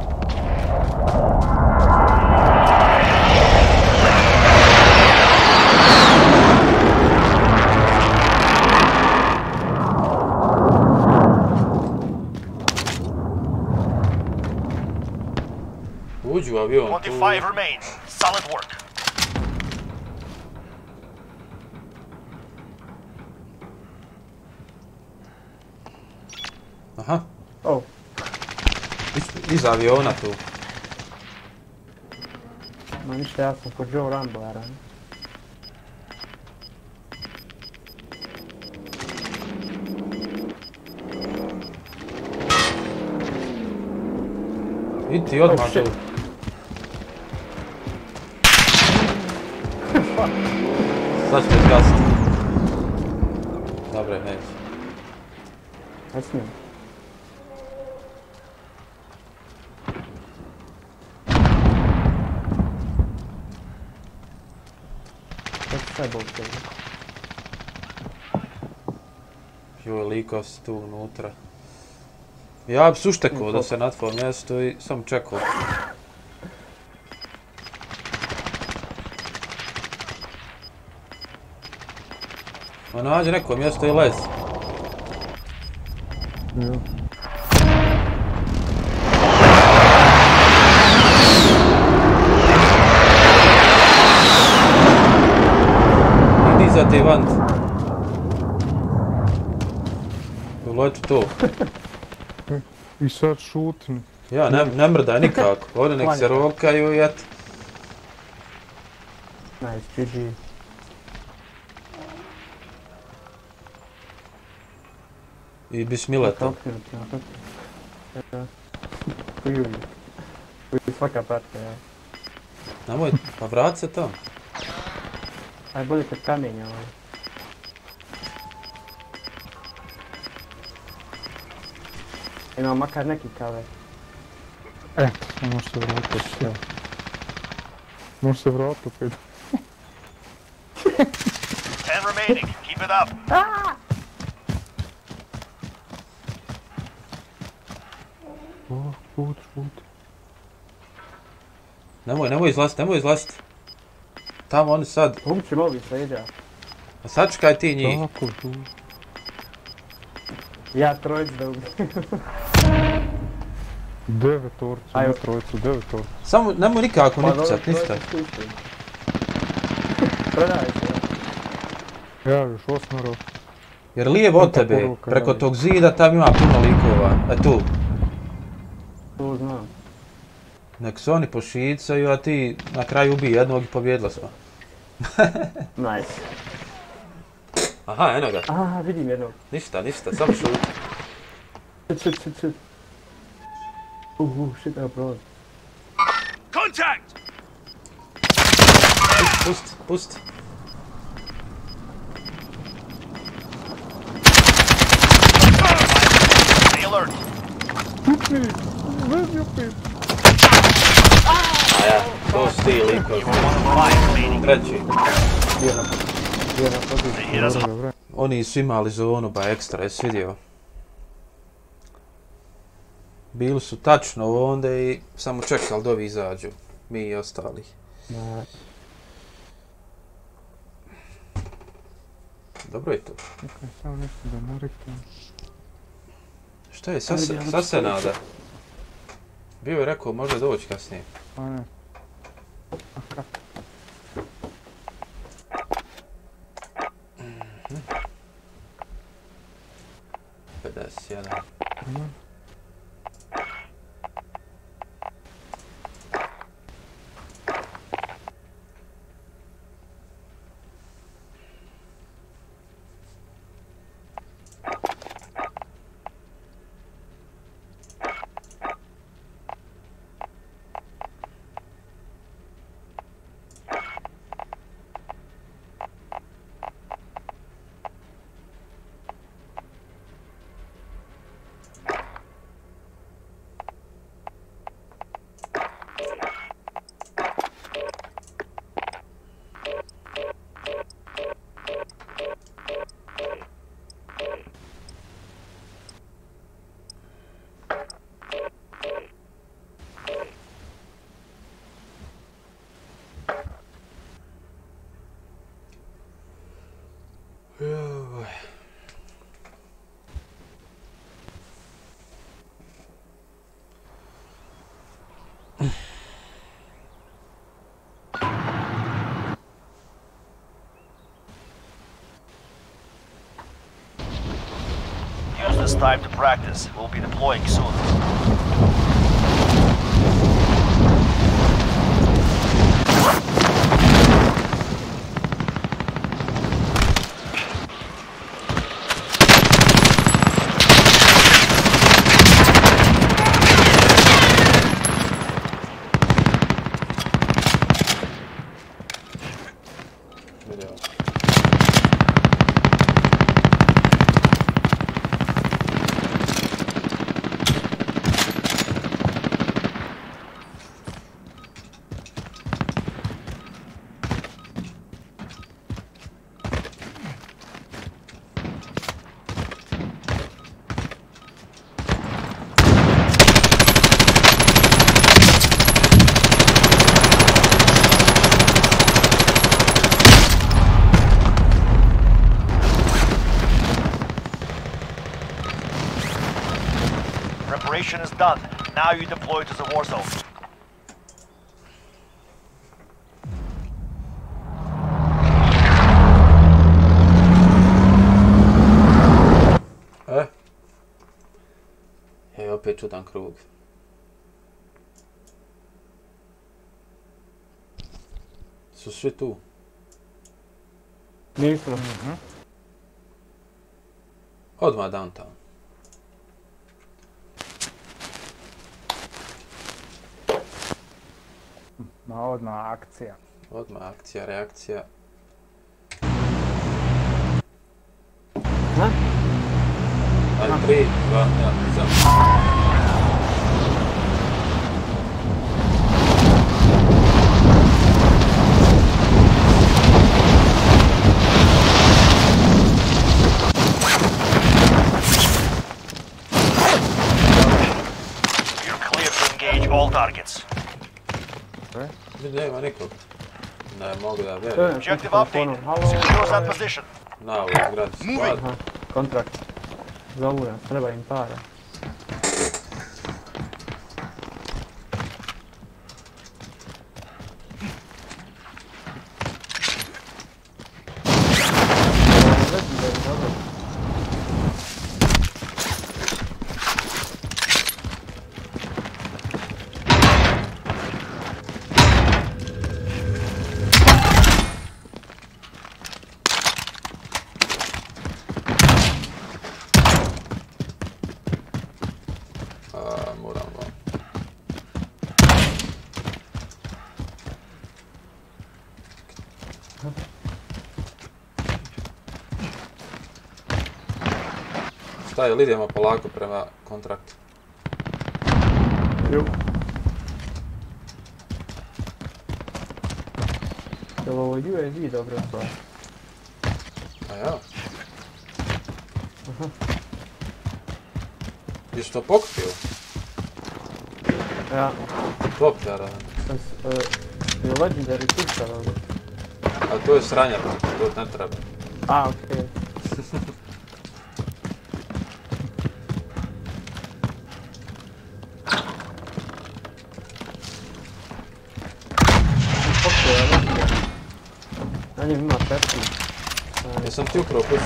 Uđu u avion tu. twenty-five remain. Solid work. Aha, Oh, iz, iz aviona tu. ma ništa, ja sam kod Joe Rambara. Idi ti odmah Oh, shit. tu. Sad ću me zgasiti. Dobre, neće. Ne smijem. Šta će sve bol tebi? Joj, likao si tu unutra. Ja bi suštekao da se na tvojom mjestu i sam čekao. Ma nađi neko mjesto i lezi. Jo. Idi za ti vant. Uleti to. I sad šutni. Ja, ne, ne mrdaj nikako. Oni nek se rokaju i eto. Nice, G G. I bismileta. Okrenuti, ja, tako. Ja. Ujuj. Ujuj, svaka parka, ja. Nemoj, pa vrat se tamo. Aj, bolje kod kamenja, ovaj. Ima makar neki kave. E, može se vratiti. Ja. Može se vratiti opet. ten remaining. Keep it up. O, šut, šut. Nemoj, nemoj izlazit, nemoj izlazit. Tamo oni sad. Humči lovi se ide. A sačekaj ti njih. Tako, šut. Ja trojic da ubijem. Devet orca, Ajde. ne trojicu, devet orca. Samo nemoj nikako Pa ni dobro, pucat, ništa. trojica spušten. Predaj se, ja. Ja, još osmero. Jer lijevo od Puta tebe, poruka, preko ja. tog zida, tam ima puno likova. E tu. Tu znam. Nek se oni pošicaju, a ti na kraju ubij jednog i pobjedila smo. Nice. Aha, eno ga. A, vidim jednog. Ništa, ništa, samo šuti. Shit, shit, shit, shit. Uh, uh, shit, evo prolazi. Contact! Pusti, pusti. Stay alert. Vezi opet. A ja, to su ti likovi. You were one of five remaining. Treći. Jedan. Jedan poziv. They hit us. Dobro, dobro. Oni su imali zonu, ba ekstra, jesi vidio? Bili su tačno onda i samo čekali da ovi izađu. Mi i ostali. Nice. Dobro je to. Čekaj, samo nešto da narekam. Šta je, sad se, sad se nada. Bio je rekao može doći kasnije. Pa ne. pedeset jedan. Ima. Joj. Use this time to practice. We'll be deploying soon. Video. Preparation is done. Now you deploy to the war zone. E? E, opet čudan krug. Su svi tu? Nisu. Odmah downtown. Ma odmah akcija. Odmah akcija, reakcija. Ha? Ajde, tri, dva, jedan, sam. You're clear to engage all targets. Nema nikog. Ne mogu da vjerujem. Objective update. Secure that position. Na ovoj zgradi sklad. Aha, kontrakt. Zovu nas, treba im para. A, moram vam. Šta je, idemo polako prema kontraktu. Ju. Jel ovo U A V dobro stvar? A ja? Jesi to pokupio? Ja, Top, ja da. sam s... Uh, je legendary pistol ovdje. A to je sranja, to ne treba. A, okej. Okay. Na njim ima pepsi. Jesam ti upravo pusti?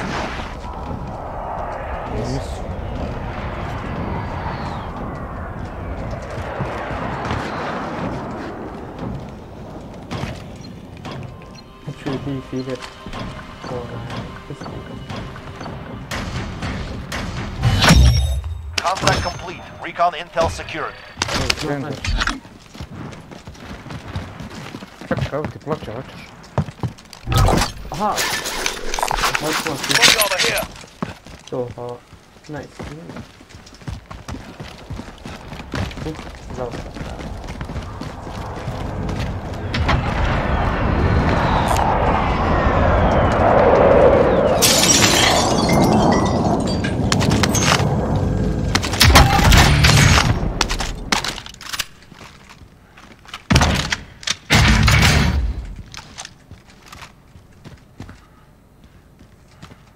Nisu. Ću i ti fide. Contract complete. Recon intel secured. Čekaj, evo ti ploče, hoćeš? Aha! Hoćemo ti Body armor here. to, hvala. Nice. Uh, zavrlo.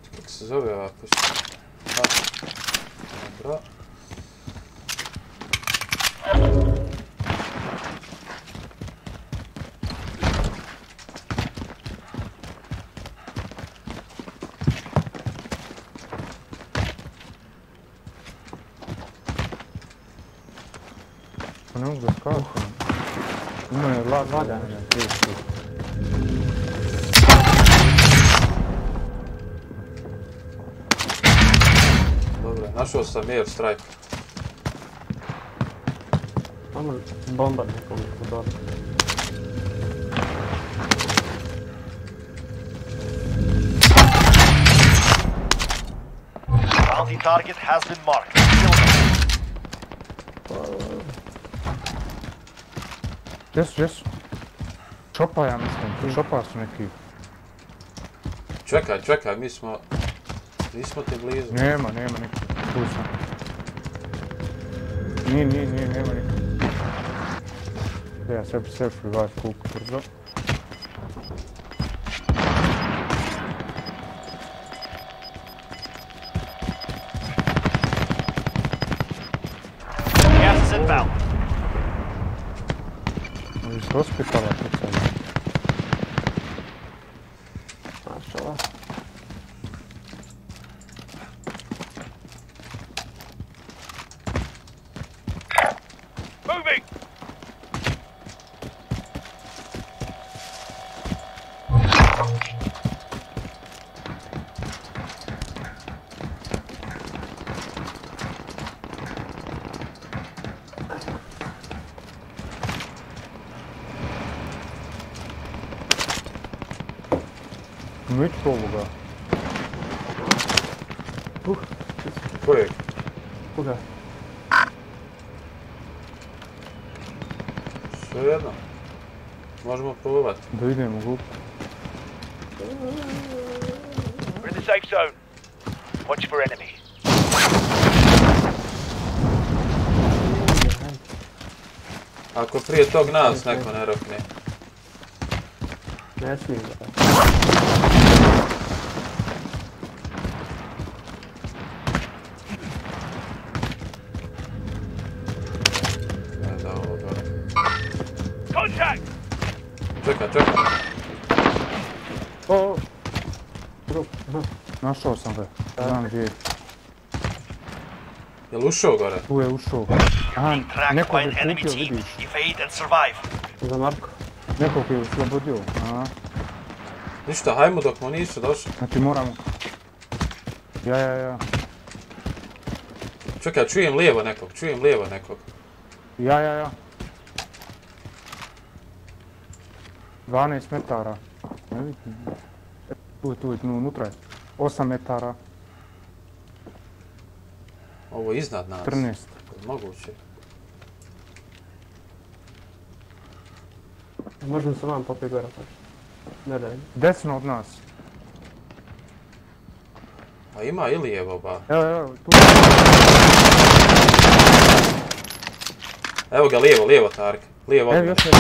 Kako se zove ovako? Ha. Dobro. Pa ne mogu da skačem. Imaju lagane pristup. Dobro, našao sam air strike. Samo bomba nekog dobro. Bounty target has been marked. Kill them. Gdje su, gdje su? Čopa ja mislim, čopa su neki. Čekaj, čekaj, mi smo... Nismo ti blizu. Nema, nema neki. Tu sam. Nije, nije, nije, nema neki. Ja sebi sebi vas kuku brzo. Gas is inbound. Iz hospitala pucaju. Mašala. Moving! Myć ovoga. Uh, Kojeg? kuda? Sve jedno. Možemo probati. Da idemo u gup. We're in the safe zone. Watch for enemy. Ako prije tog nas neko ne rokne. Ne smijem da. Ne da ovo gore. Contact! Čekaj, čekaj. O, trup. Našao sam ga. Znam gdje je. Jel ušao gore? Tu je ušao. Aha, Tracked neko by je an enemy kupio, team. vidiš. Evade and survive. Za Marko. Nekog je oslobodio. Aha. Ništa, hajmo dok mu nisu došli. Znači moramo... Ja, ja, ja. Čekaj, čujem lijevo nekog, čujem lijevo nekog. Ja, ja, ja. dvanaest metara. Ne vidim. Tu je, tu je, unutra je. osam metara. Ovo je iznad nas. trnaest. Moguće. Možemo se vam popiti gore. Ne daj. Desno od nas. A ima i lijevo ba. Evo, evo, tu. Evo ga lijevo, lijevo Tark. Lijevo od Evo mene. još je.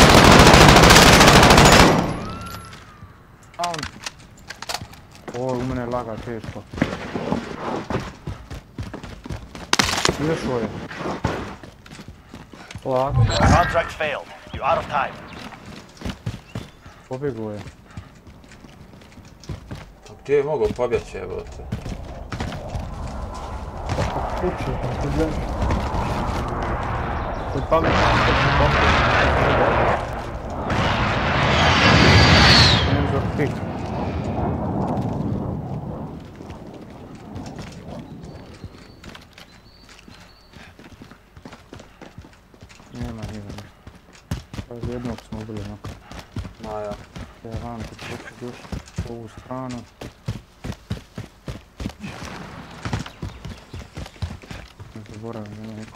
Down. O, u mene laga teško. Izašao je. Ovako. Contract failed. You're out of time. Pobjegao je. A gdje je mogao pobjeći, evo te? Kući, pa ti znaš. Kod pametno. Ne znam ti. Nema, nema ništa. Pa jednog smo ubili onako. Maja. Ja vam tu proći još u ovu stranu. Ne zaboravim, nema niko.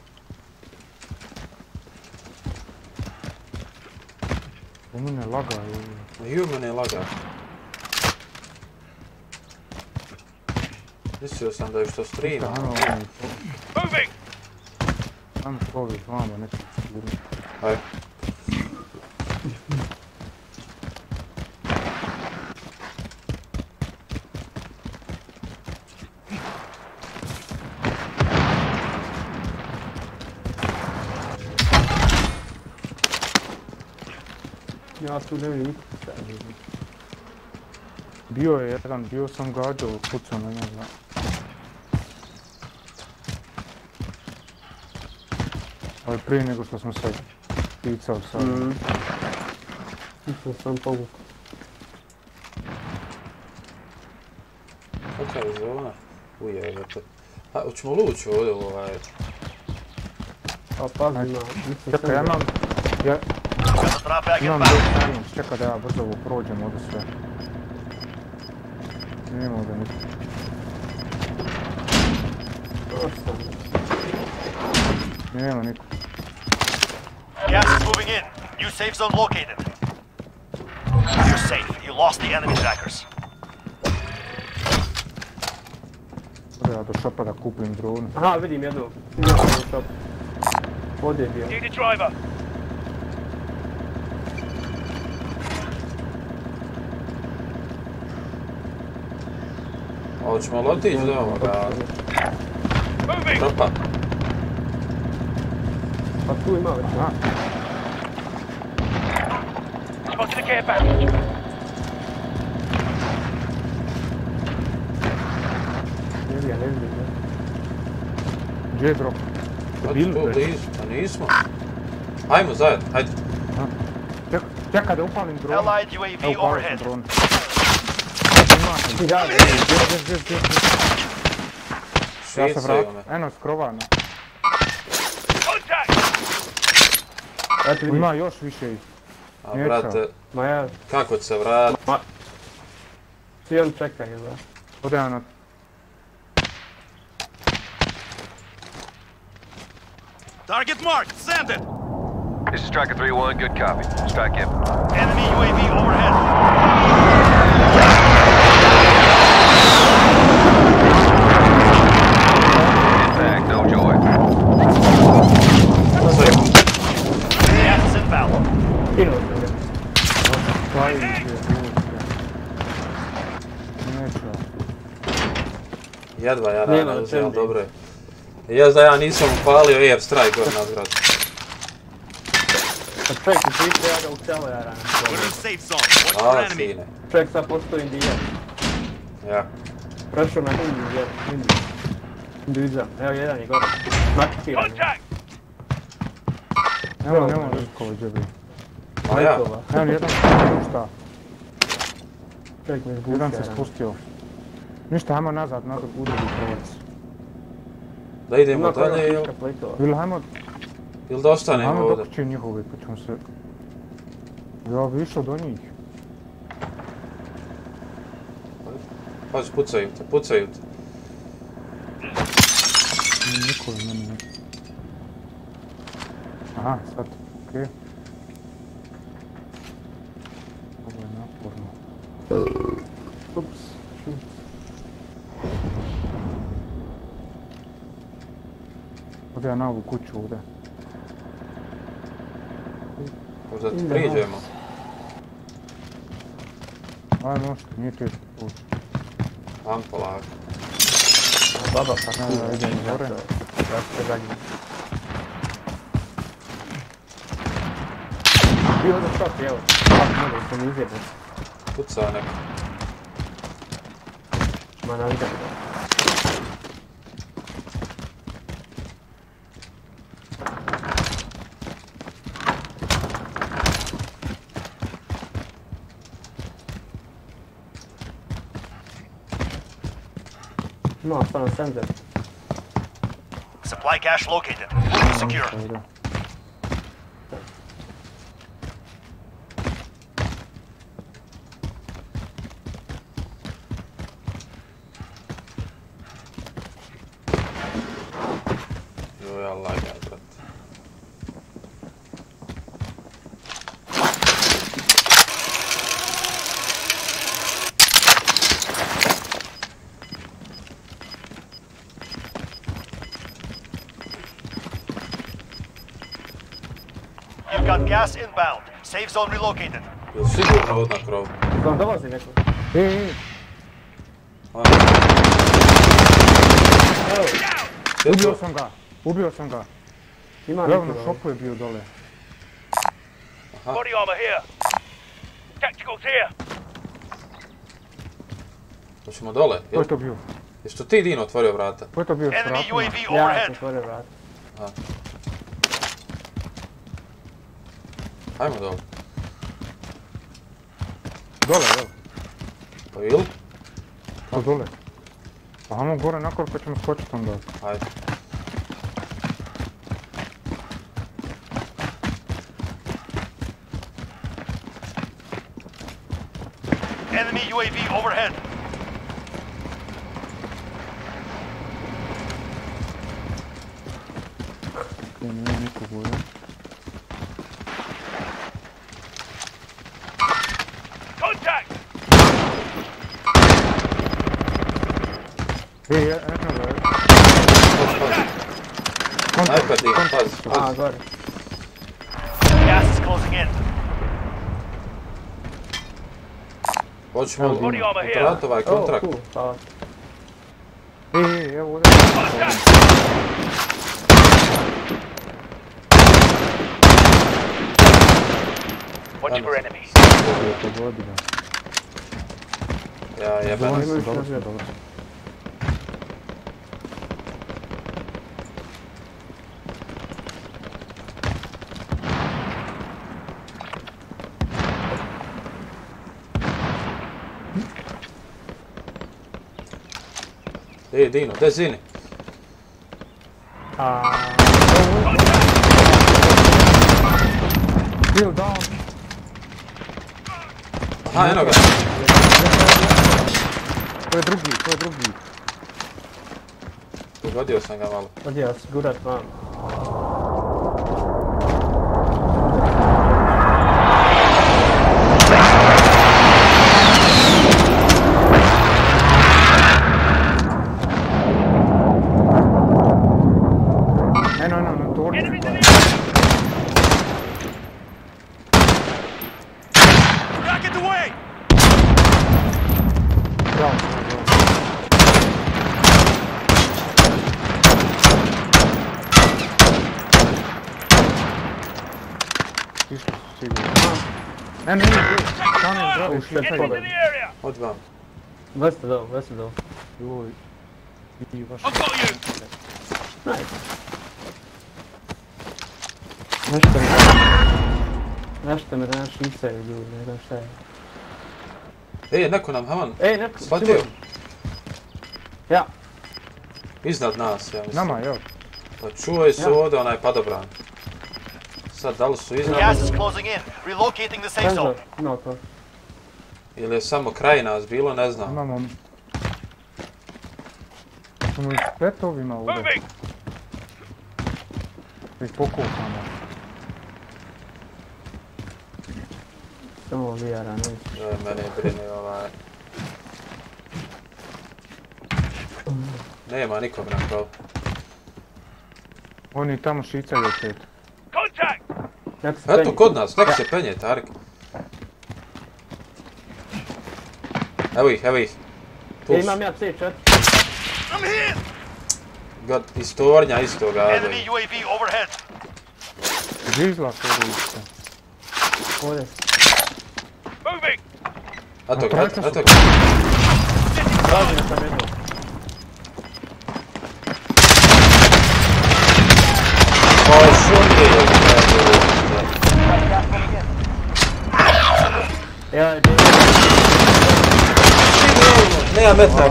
U mene laga je. I u mene je lagao. Mislio sam da je što streama. Ajmo ovdje. Moving! Ajmo probi, vamo nešto sigurno. Ajde. Ja tu ne vidim nikog. Bio je jedan, bio sam gađao, pucao na njega. Ali prije nego što smo se picali sad. Mhm. Mislim sam povukao. Kakva je zona? Ujebate. A, hoćemo lući ovdje u ovaj... A pazi na... Čekaj, ja imam... Ja Got the drop bag imam inbound. dok tajnic, čekaj da ja brzo ovo prođem ovdje sve. Nema ovdje ništa. Nema niko. Gas is moving in. New safe zone located. You're safe. You lost the enemy trackers. Ovdje ja do šopa da kupim dronu. Aha, vidim jednog. Vidim jednog šop. Ovdje je bio. Need a driver. Hoćemo li otići do ovoga? Moving. Tropa. Pa tu ima već. Aha, Spotted a care package. Ne vidim, ne vidim. ne. gdje je drop? Hoći Bili tu već? blizu, pa nismo. Hajmo zajedno, hajde. Ček, čekaj da upalim dron. Allied U A V Evo upalio sam overhead. dron. Ti da, Gdje, gdje, gdje, gdje, gdje? Ja se Šicaju vratim. me. Eno, skrovano. Contact. eto vidim. Ima još više ih. A Neću. brate, Ma ja, kako će se vratiti? svi oni čekaju, da. Ode ja na... Target marked. Send it. This is Striker three one, good copy. Strike in. Enemy U A V overhead. Impact, no joy. Gas is inbound. Kinuo sam ga. Stavi gdje, neću. Jedva ja Nema rana da uzimam, tendi. dobro je. Jes da ja nisam upalio air strike gore na zgradu. Kad čovjek u priče, ja ga u celo ja ranim. We're in safe zone. Watch for Hvala enemy. sine. Čovjek sad postoji indijan. Ja. Prešao na Indiju, jer Indiju. Indivizam. Evo jedan je gore. Nakipiran je. Contact. Nemo, nemo nikovo gdje bi. A ja. Majkova. Evo, jedan se spustio, šta? Čovjek me izbušio. Jedan se ja ranim. spustio. Ništa, hajmo nazad, nazad u drugi pravac. Da idemo Ima koja dalje ili, kiška plejtova. Ili hajmo, ili da ostanemo hajmo ovdje? dok će njihovi, pa ćemo se... Ja bi išao do njih. Pazi, pucaju te, pucaju te. Nije niko u meni ne. Aha, sad, okej. Okay. Ovo je naporno. Ups. Ovdje ja na ovu kuću ovdje. Možda ti Idemo. priđemo. Aj, možete, nije teško poći. Vam polako. Baba pa Ne, ne, idem gore. Ja se zadnji. Bio da šok, evo. Kako mogu se mi izjebati. Puca neko. Ma na vidak. No, stvarno sender. Supply cache located. Secure. Ovdje. Joj, Allah ja, brate. You've got gas inbound. Safe zone relocated. Jel sigurno ovdje na krovu? Vam dolazi neko. Ej, ej, Ajde. Evo, Gdje ubio to? sam ga, ubio sam ga. ima Evo neko. na šopu je bio dole. Body armor here. Tacticals here. Hoćemo dole, Ko jel? je to bio? Jesi to ti, Dino, otvorio vrata? Ko je to bio s Enemy vratima? U A V Ja sam overhead. otvorio vrat. Ajmo dole. Dole, jel? Pa ili? To dole. Pa hajmo gore nakon pa ćemo skočiti onda. Ajde. Enemy U A V overhead. Gdje nije nikog ovdje. Contact. E, etno ga je. Pazi, pazi. Najpad, Dino, pazi, A, pazi. gore. Gas is closing in. Hoćemo Body armor here. kontrakt, ovaj O, kontrakt. tu, hvala. E, e, evo ovdje. Contact. Watch for enemies. Pogodi ga. Ja jebem. Dobro imaš sam, dobro još sam, jedan. dobro sam. E, Dino, gdje zini? Kill down. Aha, eno ga. To je drugi, to je drugi. Pogodio sam ga malo. Odjel, sigurat vam. Eno, eno, na torni. Enemies in the Rocket away! Bravo, bravo. Išli su sigurno. Eno, eno, eno. Stane, bravo, Ušli ušli. su Enemies in the area. Od vam. Veste dol, veste dol. Joj. I vaš. I've got you! Nice. Nešto mi Nešto mi danas šicaju ljudi, ne znam šta je. E, neko nam, Haman, Ej, neko, shvatio? sigurno. Ja, Iznad nas, ja mislim. Nama, jel? Pa čuje se Ja. ovdje onaj padobran. Sad, da li su iznad Gas is closing in. Relocating the safe zone. senzor, no to. ili je samo kraj nas bilo, ne znam. Imamo... Smo ih petovima ovdje. Moving. Ih pokupamo. Samo vijara, ne znam. Joj, mene brine ovaj... Nema nikog na krov. Oni tamo šicaju opet. Contact. Nek se Eto, penje. kod nas, nek se penje, Tarik. Evo ih, evo ih. Tu E, su. imam ja C četiri. I'm here! God, iz tornja isto gade. Enemy U A V overhead. Gdje izlaz ovdje isto? Ovdje. Moving. Eto ga, A eto, trojka eto su. ga. Traži na sam jedno. O, šunde je. Ja, gdje? Nema metak.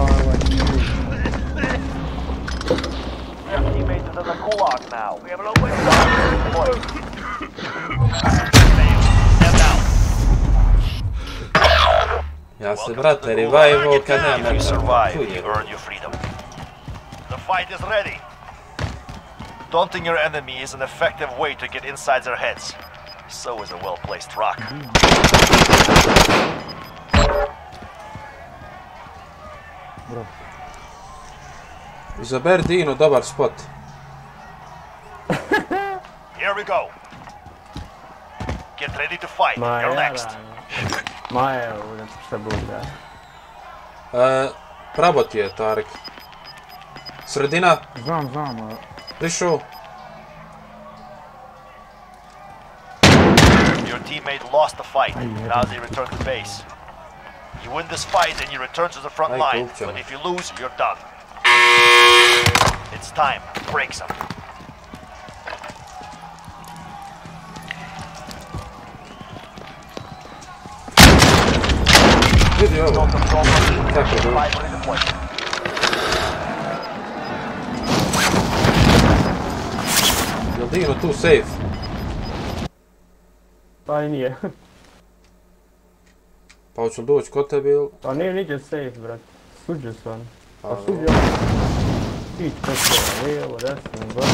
Teammates are in the gulag now. We have a long way to go. Stand down. Ja se, Welcome to brate, the revive Gulag. kad nema If you metak. survive, Tu je. you earn your freedom. The fight is ready. Daunting your enemy is an effective way to get inside their heads. So is a well-placed rock. Bro. Izaber Dino, dobar spot. Here we go. Get ready to fight. Ma You're ja, next. da. Ma evo, ovdje šta Bog da. E, pravo ti je, Tarik. Sredina, Znam, znam, a... prišao. Your team teammate lost the fight. Now they return to base. You win this fight and you return to the front Aj, line. kupčo. But if you lose, you're done. It's time. Break some. Vidi ovo. Kako je dobro. Five ready to point. Jel Dino tu safe? Pa i nije. Pa hoću li doći kod tebe ili? Pa nije niđe safe, brat. Suđe su oni. Pa A, suđe oni. Ti čekaj, lijevo, desno, gore,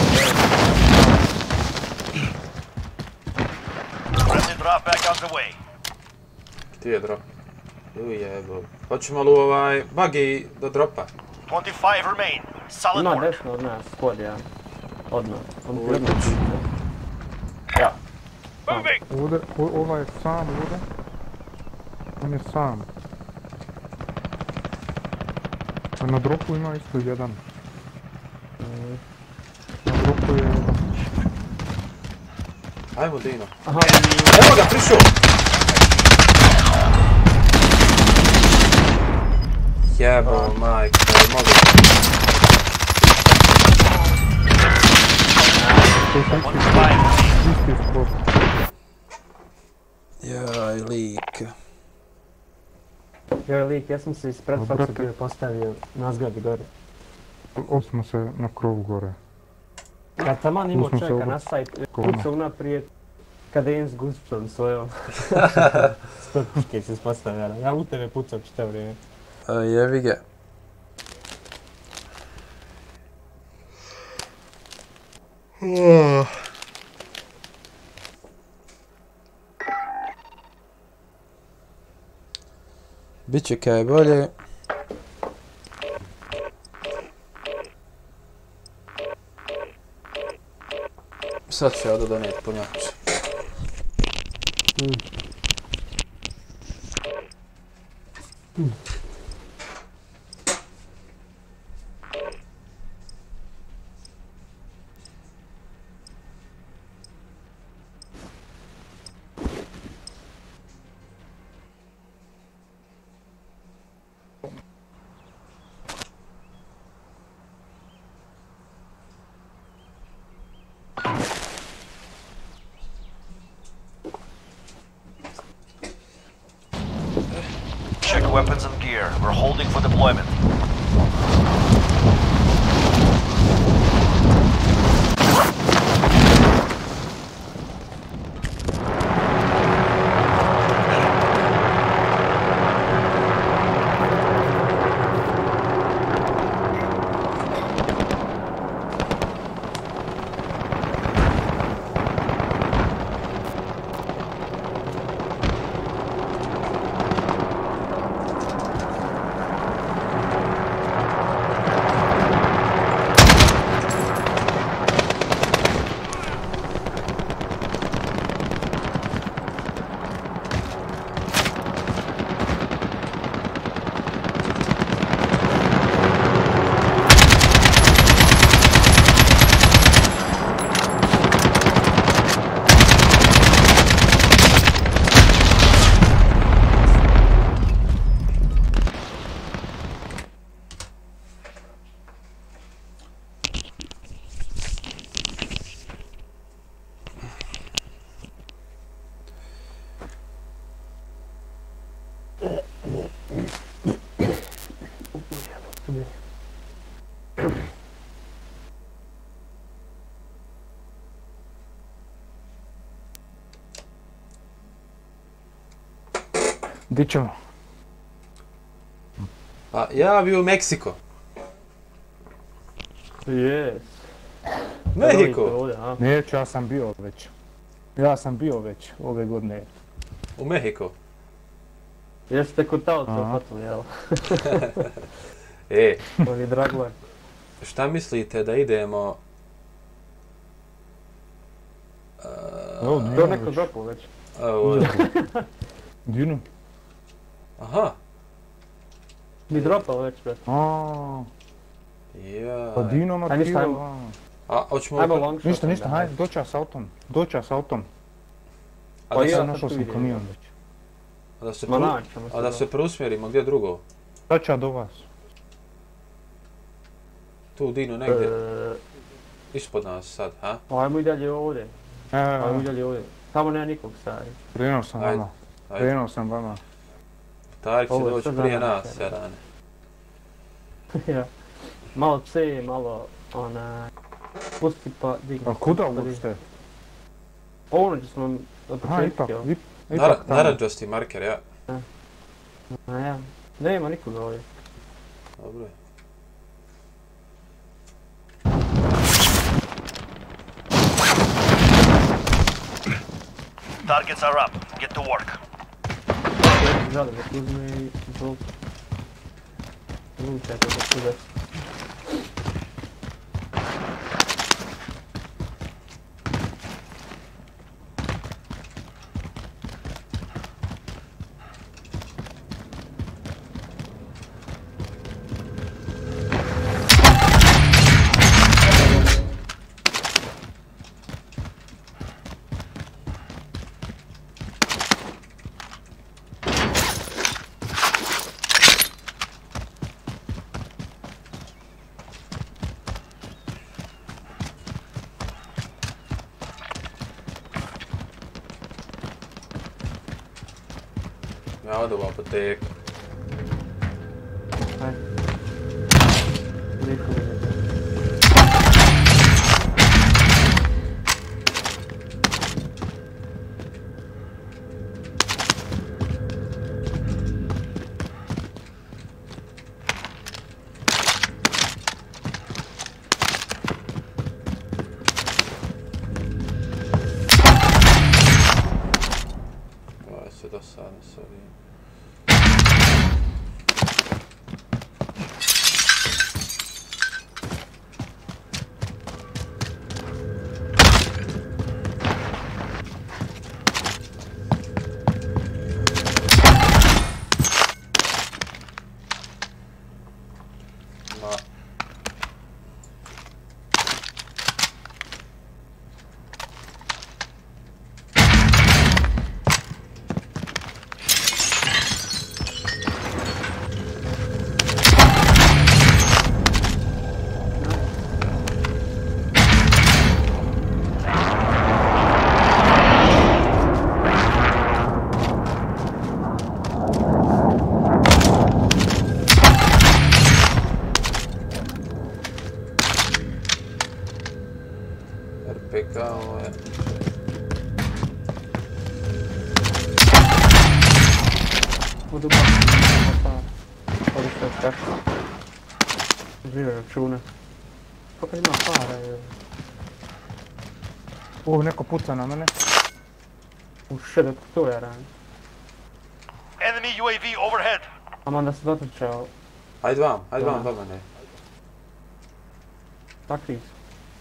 Friendly drop back on the way. Ti je drop. Ujebo. Hoćemo li ovaj buggy do dropa? twenty-five remain. Solid ima work. desno od nas, squad jedan. Odmah. On ti Uvijek. odmah piše. Ja. Moving! Ovdje, o- ovaj je sam ovdje. On je sam. A na dropu ima isto jedan. Na dropu je jedan. Ajmo Dino. Aha, Evo ga, prišao! Jebo, majko, mogu. To je isti, twenty-five. isti spot. Jaj, lik. joj lik, ja sam se ispred O, faksa brate. bio postavio na zgradi gore. Osmo se na krovu gore. Ja taman imao Tu smo se čovjeka oba- na sajt, Kome? pucao unaprijed, kada je s guspom svojom. Sto puške se ispostavljala. Ja u tebe pucao čita vrijeme. Jevi ga. Biće kaj bolje. Sad ću ja da donijeti punjač. Check weapons and gear. We're holding for deployment. Di ćemo? A ja bi u Meksiko. Yes. Mehiko. Ovdje, a? Neću, ja sam bio već. Ja sam bio već ove godine. U Mehiko. Jeste kod taoca Aha. uhvatili, jel? E, On je Draglan. šta mislite da idemo... Evo, Uh, nije To on neko već. dropu već. ovo, Dino? aha, Mi dropao već, bre. Aaa, pa ja. Dino A ništa, markirao. ajmo. A, hoćemo... Ajmo long shot. Ništa, ništa, onda, hajde, doća s autom. Doća s autom. A Pa da ja se, sad Našao tu sam idem. kamion već. a da se, Ma pru- naći ćemo se a da da. se preusmjerimo, gdje drugo? Sad ću ja do vas. Tu Dino negdje, E, ispod nas sad, ha? Ajmo i dalje ovdje. E, Ajmo i dalje ovdje. Tamo nema nikog stari. krenuo sam Ajde. vama. Ajde. Krenuo sam vama. Tarik će Ovo je doći sve za prije nas, nas, ja. jarane. Ja. Malo C, malo onaj... Pusti pa digni. A kuda Pa digni. uopšte? Ono gdje smo od Aha, ipak, početka. ip- Nara, ipak tamo. Naranđasti marker, ja. A ja. Nema nikoga ovdje. Dobro je. Targets are up. Get to work. Žele da uzme i izvolite. Lučajte da se desi. Ja odem u apoteku. Ajde. Nikoga ne znam. Ovo je sve dosadno s ovim. Ma. R P K, ovo je... Budu baš pa... Ovdje sve tako. Žive račune. Kako ima para je... Uh, neko puca na mene. U šedet, to je ran. Enemy U A V overhead. Aman da se dotrčao. Ajde vam, ajde vam, Da. do mene. Takvi su.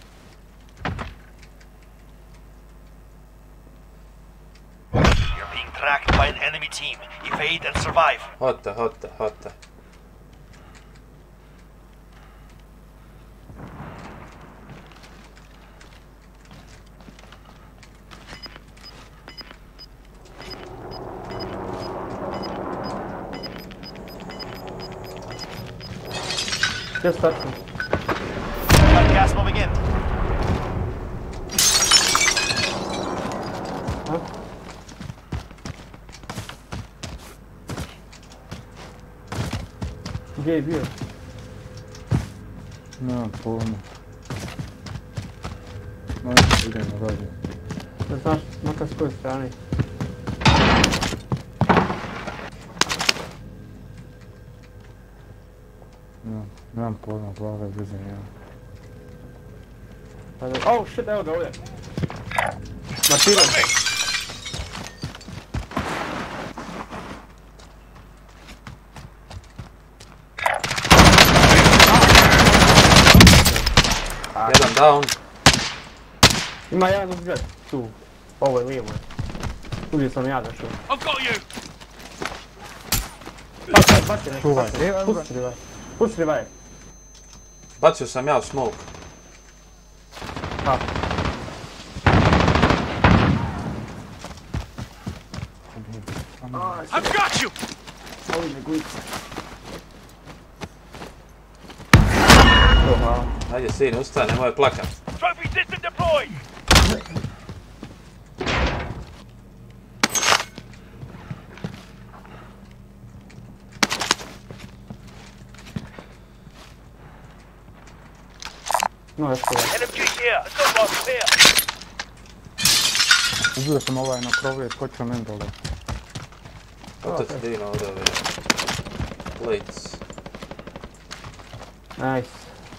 You're being tracked by an enemy team. Evade and survive. Hotte, hotte, hotte. Gdje su tačno? Got gas moving in. A? Gdje je bio? Nemam pojma. No, idemo dalje. Da znaš makar s koje strane. Nemam, nemam pojma, glava je blizu njega. Pa da- Oh shit, evo ga ovdje. Martiran se. Jedan down. Ima jedan uzgled, tu. Ovo je lijevo. Tu gdje sam ja došao. I've got you! Baci, baci nešto. Čuvaj. baci. E, evo ga. Pusti rivaj. Pusti rivaj. Bacio sam ja u smoke. Ha. I've got you! Ovi me gujice. To, hvala. Ajde, sin, ustane, nemoj plakat. Trophy system deployed! No, još to je. L M G here, assault rifle here! Ubio sam ovaj na krovu i skočio men dole. Otac Dino od ove plates. Nice.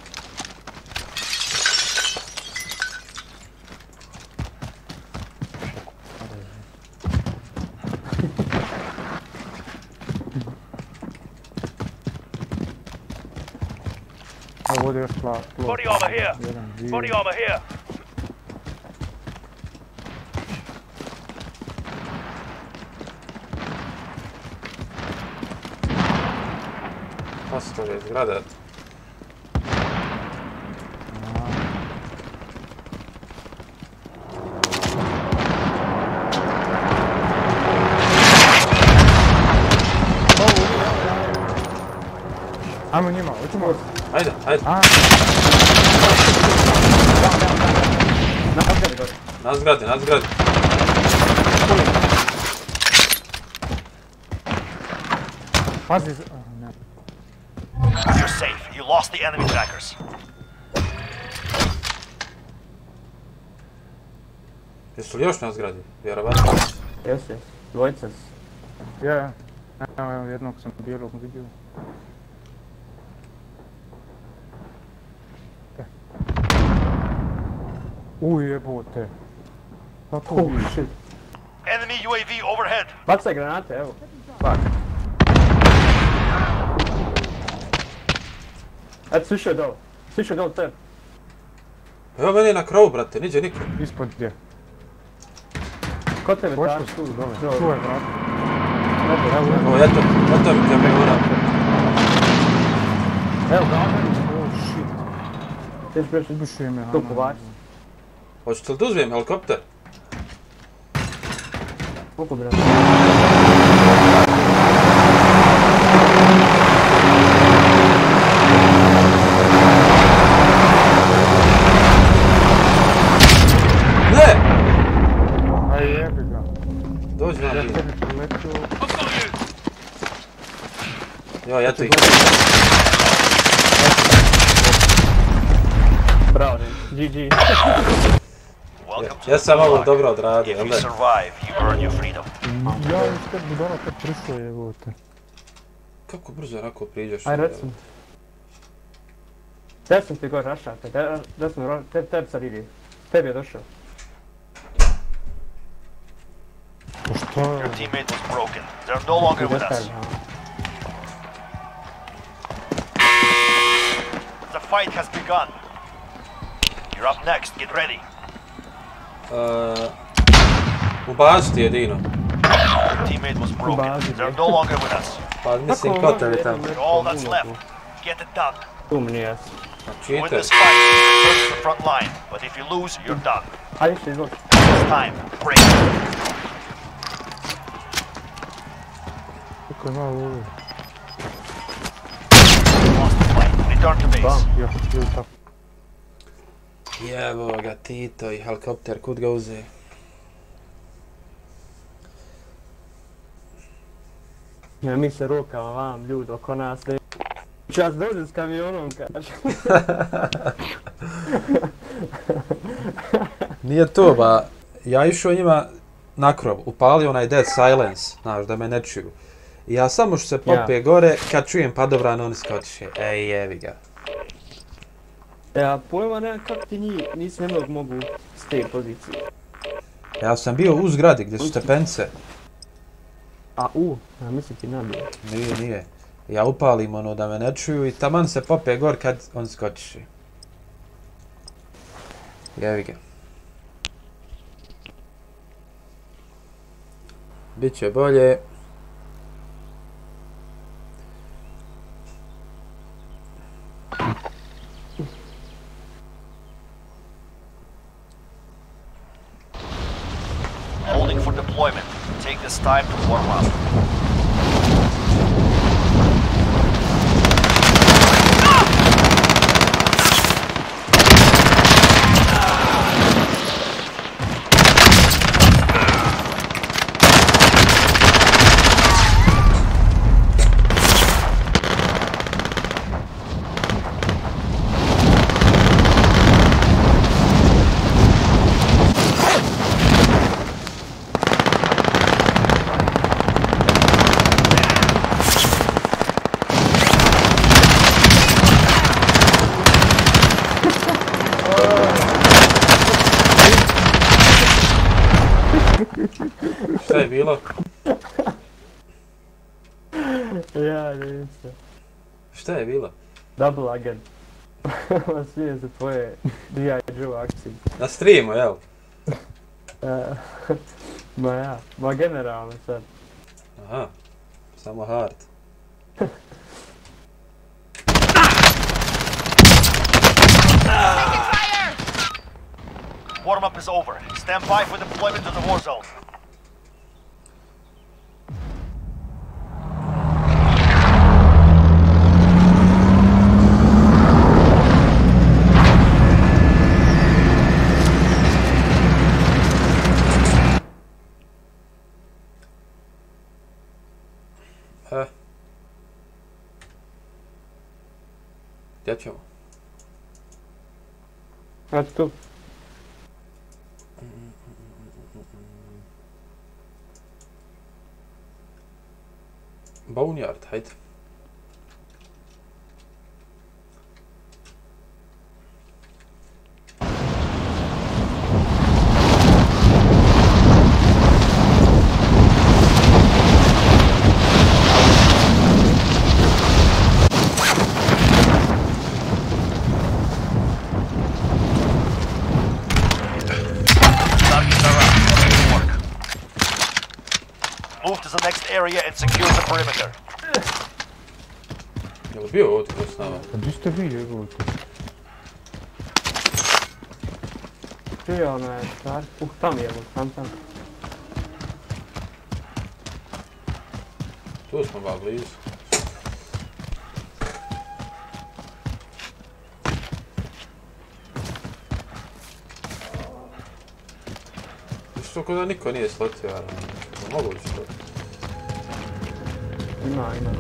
Evo ovdje još pla... Body armor here! Jedan, dvije. Body armor here! Ostove zgrada. Ajmo njima, hoćemo... Ajde, ajde. A, Nastavljaj gore. Na zgradi, na zgradi. pazi... z- a, ne. You're safe. You lost the enemy trackers. Jesu li još na zgradi? Vjerovatno. Jesi, dvojica su. Ja, ja. Evo, evo, jednog sam bijelog vidio. E. Uj, jebote. Kako Oh vi? shit. Enemy U A V overhead. Bacaj granate, evo. Fuck. Eto, svišao je dole. Svišao je dole tebe. Evo meni je na krovu, brate, niđe niko. Ispod gdje? Kod tebe Počeo tako. tu dole. Dole. Tu je vrat. Evo, evo, Evo, eto, eto mi kamiona. evo, gledaj. Oh shit. Ti ćeš preći Izbušuje me. tu Ana. povači. Hoćete li da uzmijem helikopter? Koliko brate? Ne! Aj jebi ga. Dođi vam Ja Dino. tebi priletio. Jo, eto ih. Bravo, G G. Welcome to Ja the sam ovo Gulag. dobro odradio, If jel you da? survive, you earn your freedom. Ja iz te budala kad prišao jebote. Kako brzo onako priđeš? Aj, recimo. Tebi sam ti gore rašate, da sam tebi teb sad ide. Tebi je došao. Pa šta Your je? teammate was broken. They're no longer with us. The fight has begun. You're up next. Get ready. Uh, u bazi ti je Dino. Your teammate was broken. Bazi, They're ne? no longer with us. Pa mislim ko tebi tamo. You're all that's left. Get it done. Tu mi nije jasno. Win Cheater. this fight, return to the front line. But if you lose, you're done. Ajde što izvoli. It's time. Break. Kako je malo ovo? Lost the fight. Return to base. Bam. Ja, ili tako. Jevo ga Tito i helikopter, kud ga uze? Ja mi se rukama vam ljudi oko nas ne... Čas dođem s kamionom, kaže. Nije to, ba, ja išao njima na krov, upalio onaj Dead Silence, znaš, da me ne čuju. I ja samo što se popije gore, kad čujem padobran, oni skočiše. Ej, jevi ga. Ja pojma nemam kako ti njih, nisi nemnog mogu s te pozicije. Ja sam bio u zgradi gdje su stepence. A u, ja mislim ti nabije. Nije, nije. Ja upalim ono da me ne čuju i taman se popije gore kad on skočiše. Jevi ga. Biće bolje. Holding for deployment. Take this time to warm up. Šta je bilo? Ja nisam. Šta je bilo? Double agent. Svijem za tvoje D I Joe akcije. Na streamu, jel? E, ma ja, ma generalno sad. Aha, samo hard. Warm up is over. Stand by for deployment to the war zone. Ha. Gdje ćemo? Eto tu. Boneyard, hajde. Move to the next area and secure the perimeter. Je li bio ovdje s nama? Pa gdje ste vi, jebote? Tu je onaj stvar. Uh, tam je, tam tam. Tu smo ba blizu. Što kod da niko nije sletio, ali mogu li što? Ima, ima.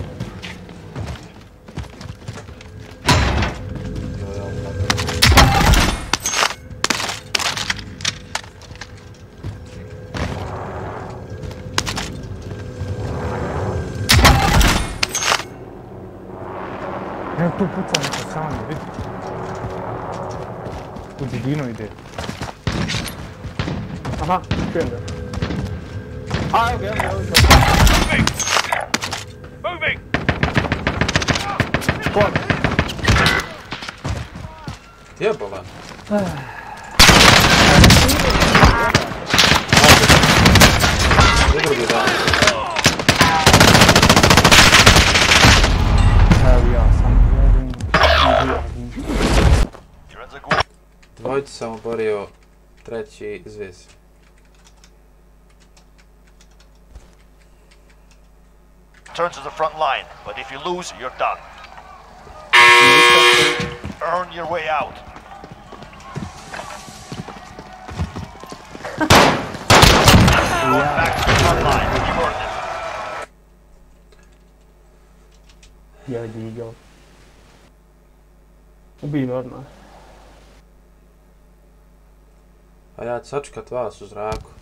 Evo tu puca neka sami, vidi. U dubinu ide. Aha, čujem ga. A, evo ga, evo ga, evo ga. Moving! Pod. Gdje je bolan? Drugi dan. Evo ja sam jedin. You're in the gulag. Dvojicu sam oborio, treći izvez. Turn to the front line, but if you lose, you're done. Earn your way out. Going back to the front line. You earned it. Jedi ga. Ubij me odmah. A ja ću sačekat vas u zraku.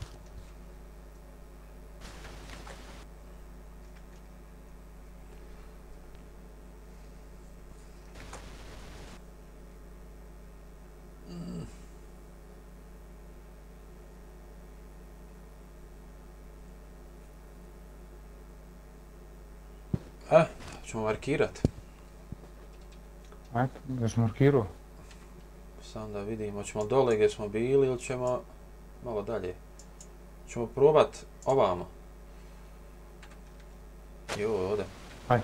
E, ćemo markirat. Eto, da sam markirao. Sam da vidimo, ćemo dole gdje smo bili ili ćemo malo dalje. Ćemo probat ovamo. I ovo ovdje. Hajde.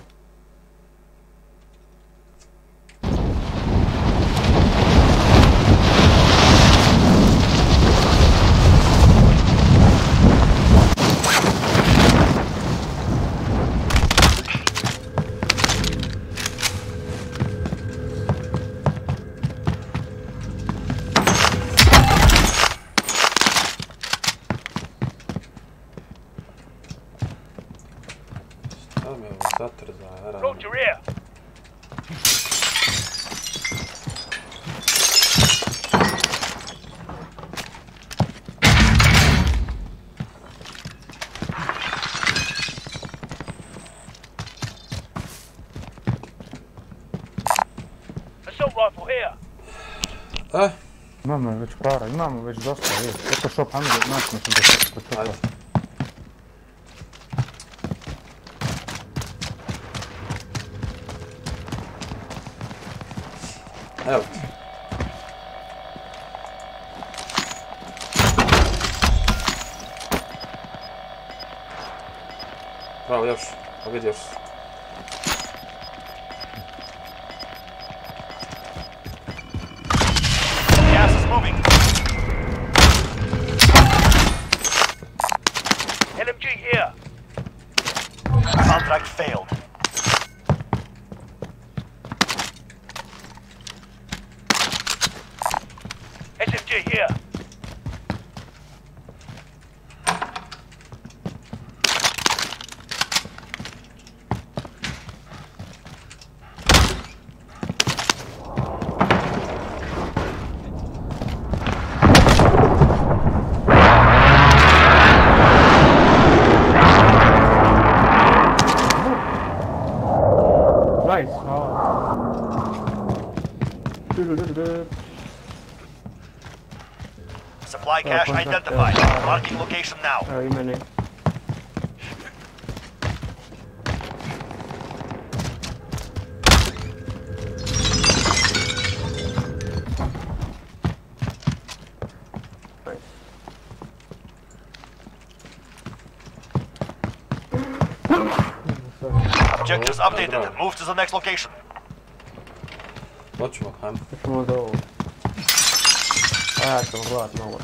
Assault rifle here. Eh, Imamo već para, imamo već dosta, je. Eko shop, ajmo da naći nešto da se kod toga. ajde. Evo. Bravo, još. Pa vidi još. Gas is moving. L M G here. Contract failed. S M G here. Nice, hvala. Du-du-du-du-du. Supply cache contract identified. failed. Marking location now. Evo i meni. Objectives updated. Move to the next location. Hoćemo, hajmo. Hoćemo do ovo. A ja ćemo gledat na ovo.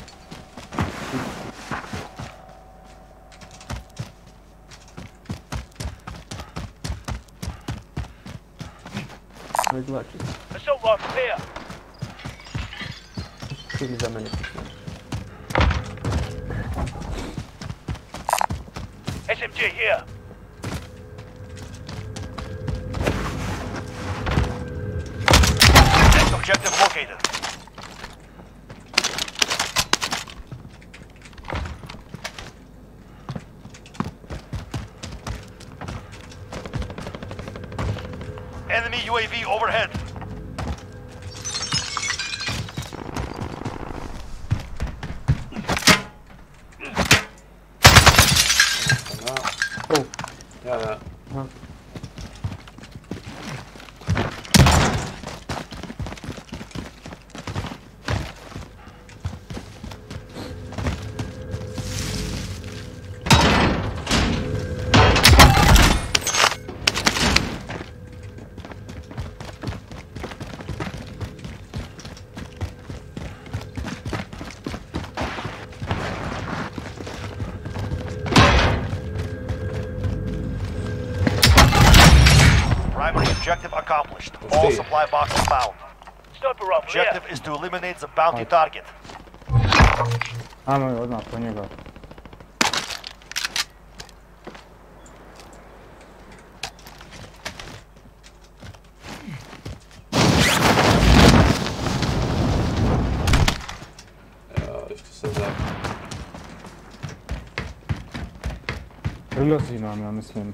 Ne glači. Assault rifle here. Stigli za mene. S M G here. Next objective located. Enemy U A V overhead. Oh, Ja, ja. aha. Primary objective accomplished. All supply boxes found. Sniper rifle here. Objective is to eliminate the bounty target. Ajmo odmah po njega. Evo, išto se da. Prilozi nam, ja mislim.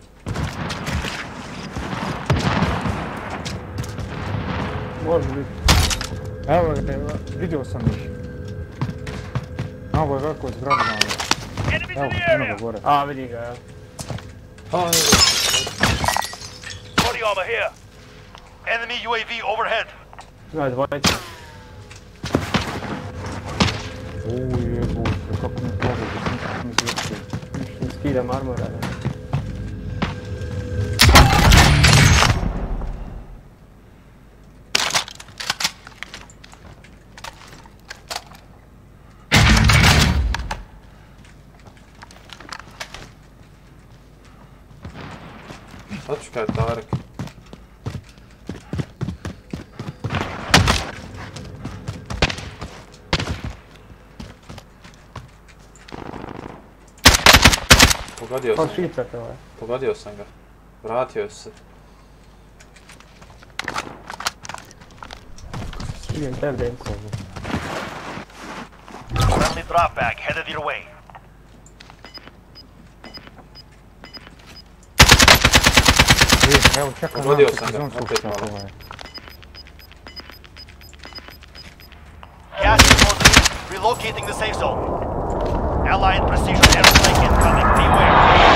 Može biti. Evo, evo, vidio sam ih. Ovo je veliko zgradu malo. Enemies Evo, in the eno area. ga gore. A, vidi ga, evo. Aj, Body armor here. Enemy U A V overhead. Ima dvojica. Uuu, jebote, kako mi pogodi, sam mi izvješćio. Ne skidam armora. Ne. sačekaj Tarek. Pogodio sam Pa šicate ovaj. Pogodio sam ga. Vratio se. Idem tebe. Friendly drop bag headed your way. Evo, čekaj, Pogodio nam, sam ga, zon opet sušta, malo. ovaj. Relocating the safe zone. Allied precision airstrike incoming. Beware.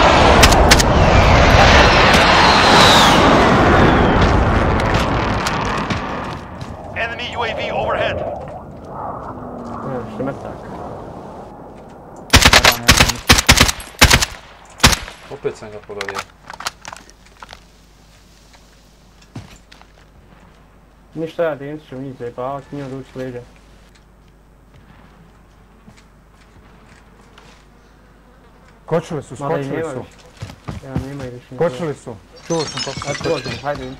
Enemy U A V overhead. Evo, što metak. Opet sam ga pogodio. Ništa ja Denis ću njih zajebavati, nije odluči leđa. Skočili su, Mada i skočili nema su. više. Ja, nema i više. Skočili su. Čuo sam kako su Ajde, skočili. dođem, hajde.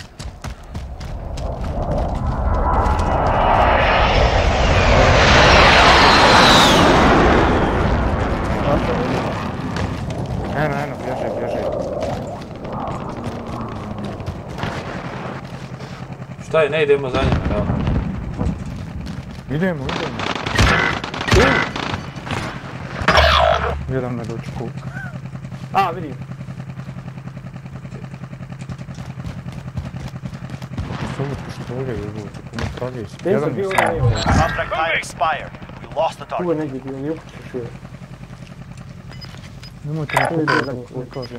Eno, eno, bježe, bježe. Šta je, ne idemo za njim, evo. Idemo, idemo. Jedan me dočku. A, vidim. Što ovo pištolje, evo, tako me trage. Denis Jedan je me bio samo. ovdje, evo. Contract time expired. We lost the Tu je target. negdje bio, nije ukućiš uvijek. Nemojte me Tu je bio pogledati, zadnji kako put. kažem.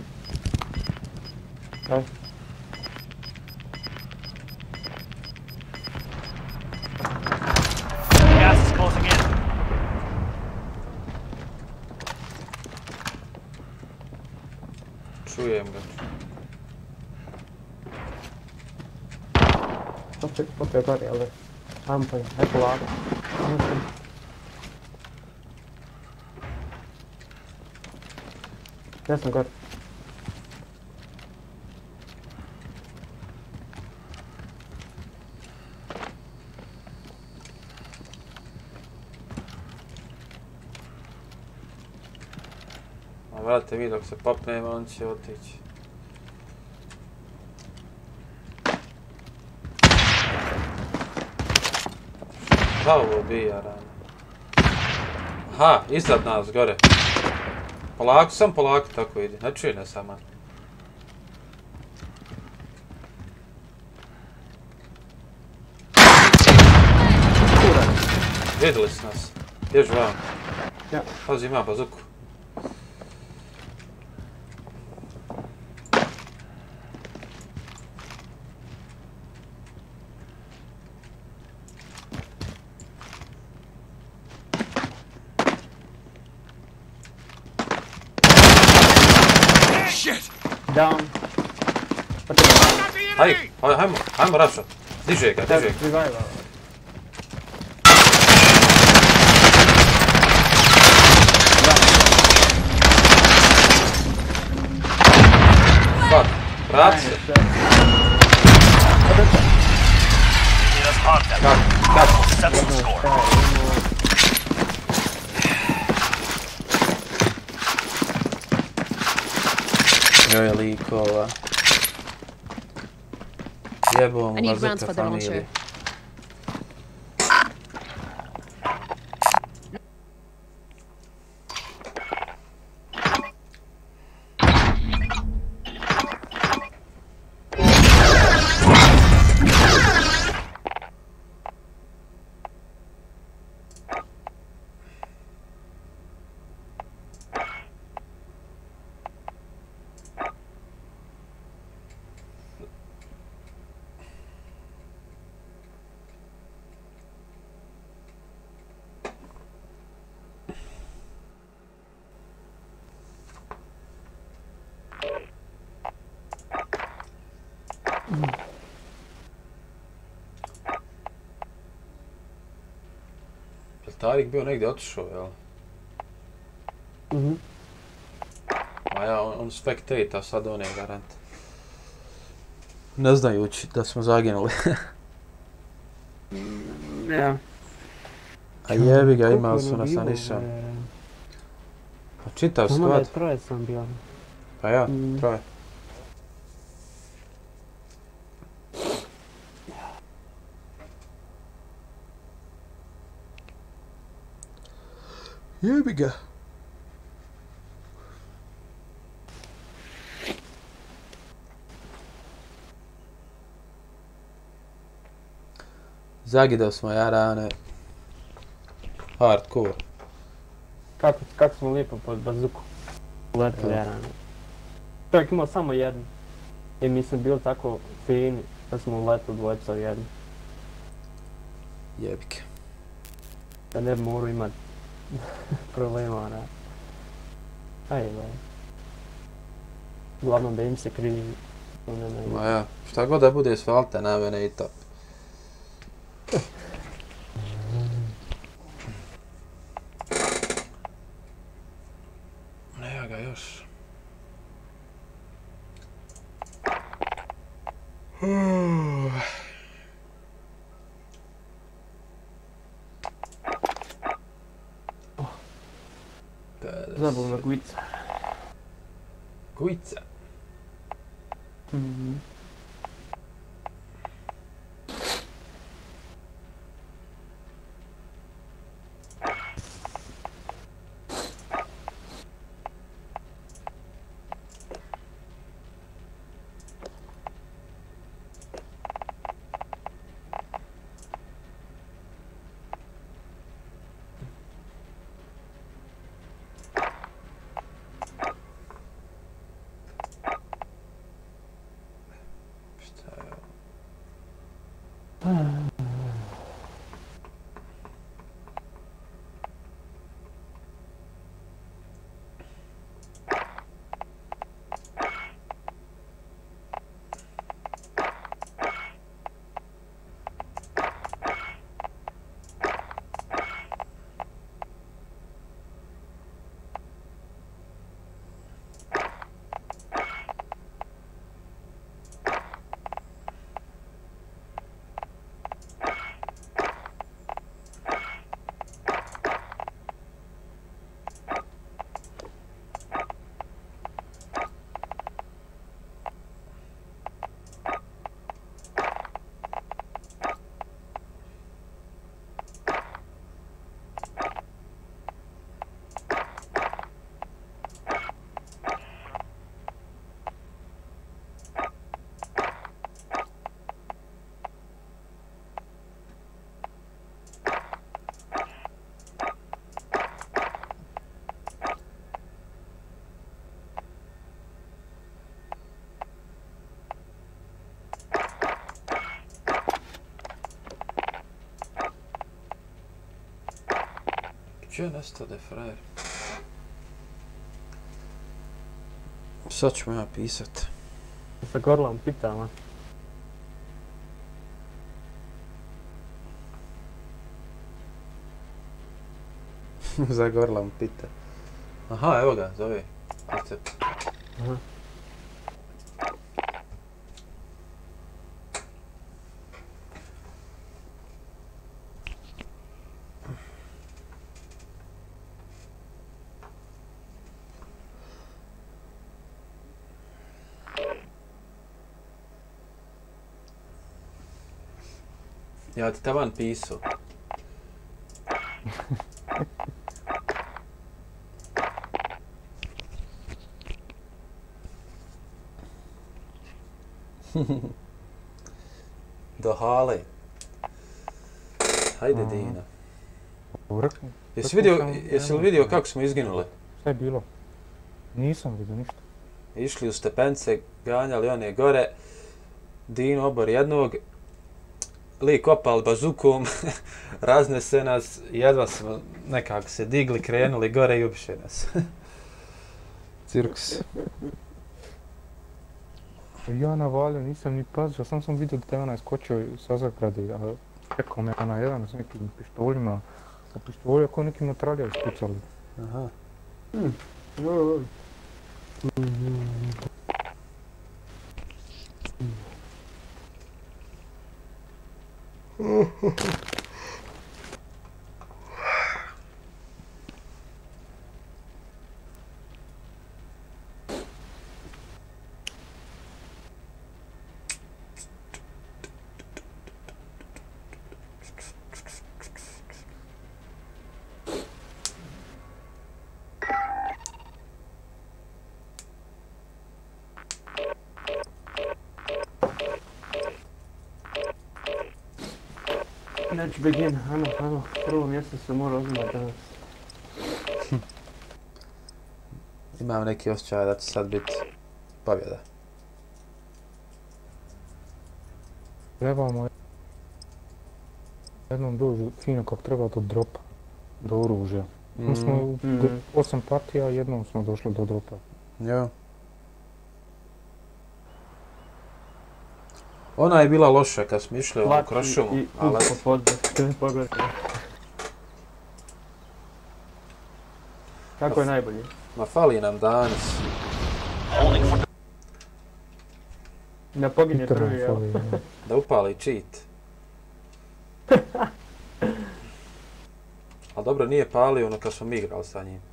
Ajde. Gas is closing in. Čujem ga. Opet, opet gore, jel da? Ajmo pa, ajde polako. Ajmo se. Ja sam gore. A vrate mi dok se popnemo, on će otići. Šta ovo bija rano? Aha, iznad nas, gore. Polako, sam polako tako ide, ne čuje ne sama. Vidjeli su nas. Bježi vam. Ja. Pazi, ima bazuku. Shit! Down. Hajde, hajde, hajmo, hajmo rašat. Diže ga, diže ga. Revive. Fuck, vrati se. It is contact. Kako, kako? Set some score. Joj likova. Jebom I need rounds bazuka for the launcher. familije. Jel Tarik bio negdje otišao, jel? Mhm. Ma ja, on, on spectate, a sad on je garant. Ne znajući da smo zaginuli. Ja. A jebi ga, imao su nas na nišan. Pa čitav Samo da je squad. troje sam bio. Pa ja, Mm. troje. Jebi ga. Zagidao smo jarane. Hardcore. Kako, kako smo lijepo pod bazuku letili, ja. Čovjek imao samo jednu. I mi smo bili tako fini da smo uletili dvojica u jednu. Jebike. Da ne bi morao imat problema, ona. Ajde, ba. Uglavnom da im se krivi. Ma ja, šta god da bude s Valte, na mene i to. Nema ga još. Zabavna gujica. Gujica. Mhm. Gdje nestade frajer? Sad ću mu ja pisat. Sa Gorlom pitama. Za Gorlom pita. Aha, evo ga, zove. Accept. Aha. Ja ti taman pisao. Do hale. Hajde Dina. Jesi vidio, jesi li vidio kako smo izginuli? Šta je bilo? Nisam vidio ništa. Išli u stepence, ganjali one gore. Dino obor jednog. Lik opal bazukom, raznese nas, jedva smo nekako se digli, krenuli gore i ubiše nas. Cirkus. Ja navalio, nisam ni pazio, sam sam vidio da te onaj skočio sa zagrade, a čekao me onaj jedan s nekim pištoljima, a pištolja ko neki matralja ispucali. Aha. Hmm. Let's begin, ajmo, ajmo, prvo mjesto se mora uzimati danas. Imam neki osjećaj da će sad biti pobjeda. Trebamo jednom dođu fino kako treba do dropa, do oružja. Mi smo u Mm. osam partija, jednom smo došli do dropa. Jo. Ona je bila loša kad smo išli ono kroz šumu, i ali put po podbe, što mi pogledaj. Kako je najbolji? ma fali nam danas. Da poginje Peter prvi, nam evo. fali, ja. Da upali cheat. Ali dobro, nije palio ono kad smo mi igrali sa njim.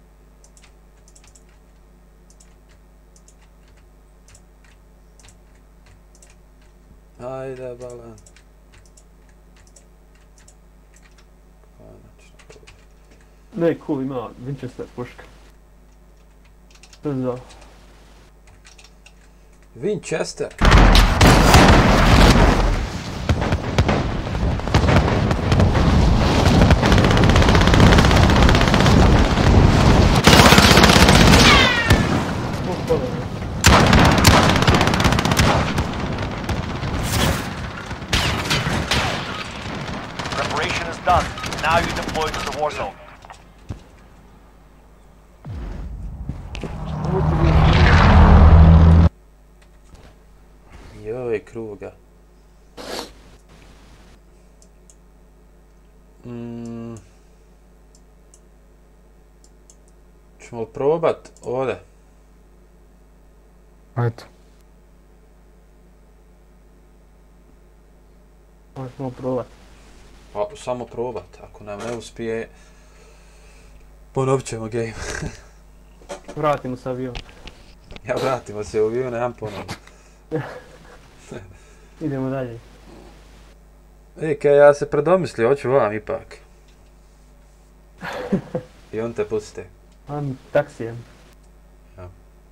Ajde, balan. Konačno. Ne, cool, ima Winchester puška. Što je za? Winchester. Oh, pogledaj. Preparation is done. Now you deploy to the war zone. Joj, kruga. Mm. Ćemo li probat ovdje? Ajde. Možemo probati. Pa, samo probat, ako nam ne uspije, ponovit ćemo game. Vratimo se avion. Ja vratimo se u avion, nemam ponovno. Idemo dalje. E, kaj ja se predomislio, hoću vam ipak. I on te pusti. Ajmo taksijem. Ja.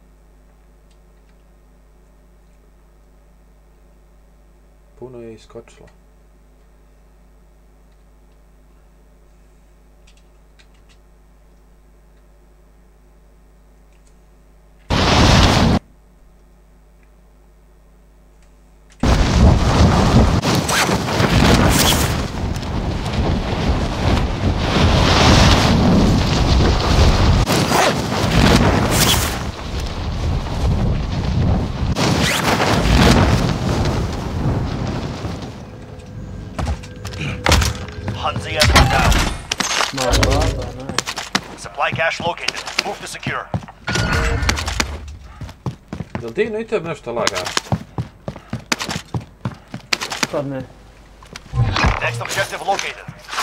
Puno je iskočilo. Hunzi enemy down. Malo baba, ne. Supply cache located. Move to secure. Jel Dino i tebi nešto laga? Sad ne. Next objective located.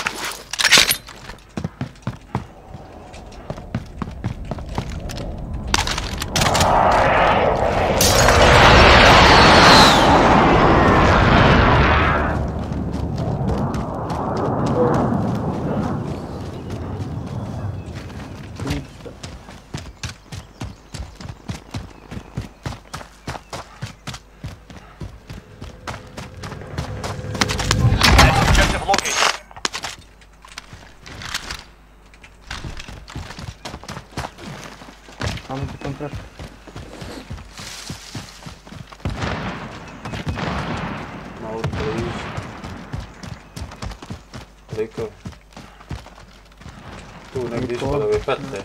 Ništa. Next objective located. Ajmo ti kontrakt. Malo blizu. Koliko? Tu negdje ispod ove petle.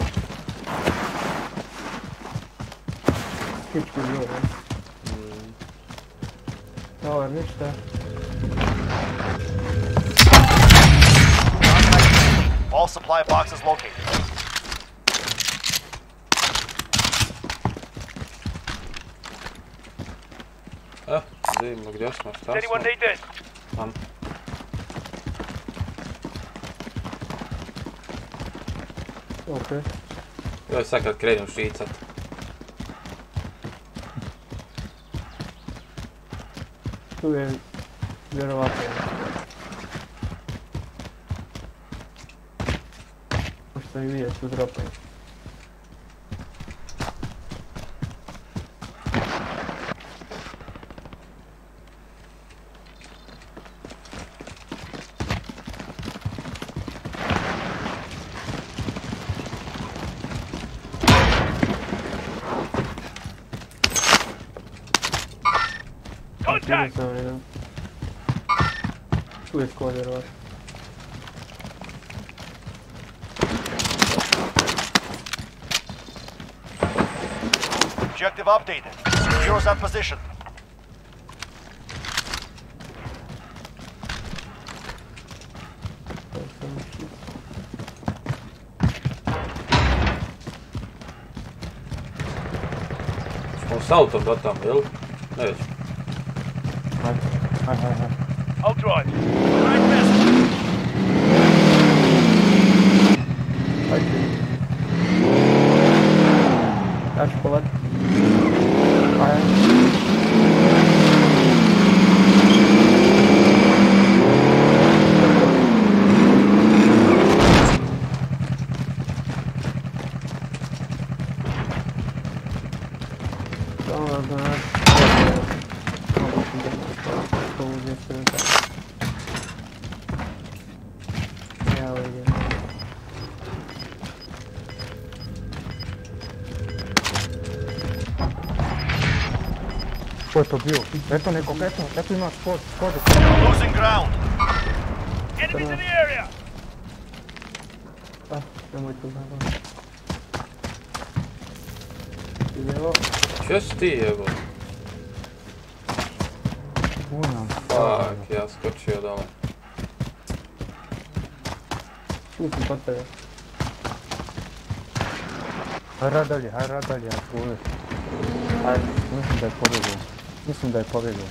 Kičku zove. Mm. Tovar, ništa. All supply boxes located. Eh, da vidimo gdje smo, šta Does anyone smo. need this? Tam. Okej. Joj, sad kad krenem šicat. Tu je vjerovatno. Možete i vidjeti tu dropaju. Vidio sam jedan. Tu je skod vjerovatno. Objective updated. Secure that position. Smo s autom do tamo, jel? Neću. Hajde, hajde, hajde. I'll drive. Ajde. Ja ću polet. Ajde. Dobro, znači. Mogu sam da to uzim sve tako. Ja vidim. Ko je to bio? Eto nekog, eto, eto ima skod, skod. Losing ground. Enemies in the area. Ah, nemoj tu zabaviti. Idemo. Čё si ti jebo? Unam. Fuck, ja skočio dole. Tu sam kod tebe. Hajde rad dalje, hajde rad dalje, ja ću uvijek. Hajde, mislim da je pobjegao. Mislim da je pobjegao.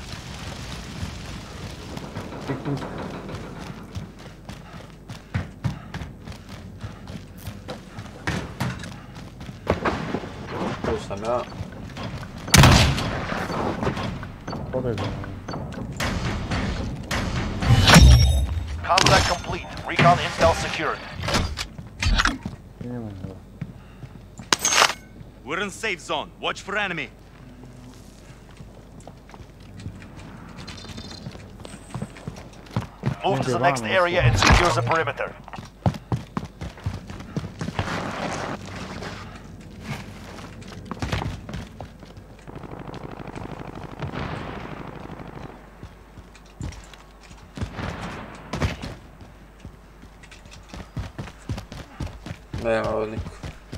Tu sam ja. Pobjegao. Contact complete. Recon intel secured. Nema ga. We're in safe zone. Watch for enemy. Move to the next area and secure the perimeter. Nema ovdje niko.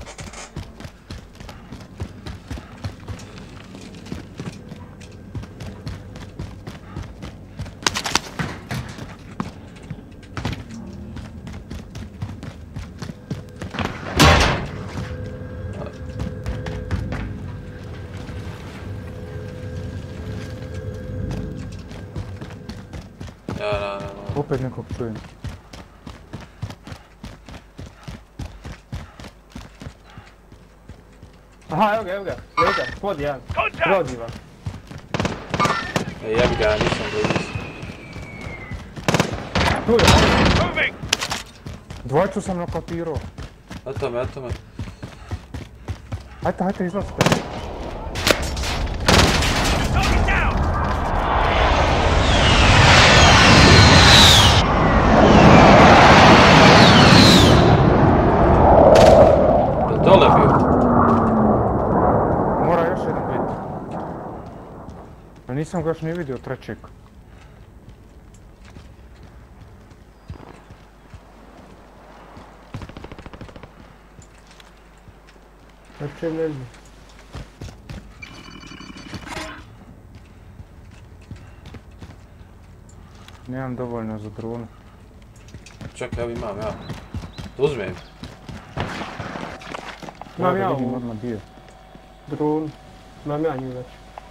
Ja, da, da, da. Opet nekog čujem. Aha, evo ga, evo ga. Evo ga, spod jedan. Contact. Proziva. E, jebi ga, nisam blizu. Tu je. Moving. Dvojcu sam nakapirao. Eto me, eto me. Hajde, hajde, izlazite. Target down. Je dole bio? Mora još jedan biti. A nisam ga još ni vidio trećeg. Znači ne znam. Nemam dovoljno za drone. Čekaj, evo imam ja. Uzmem. Imam ja vidim ovu odmah dio. drun. Imam ja nju već.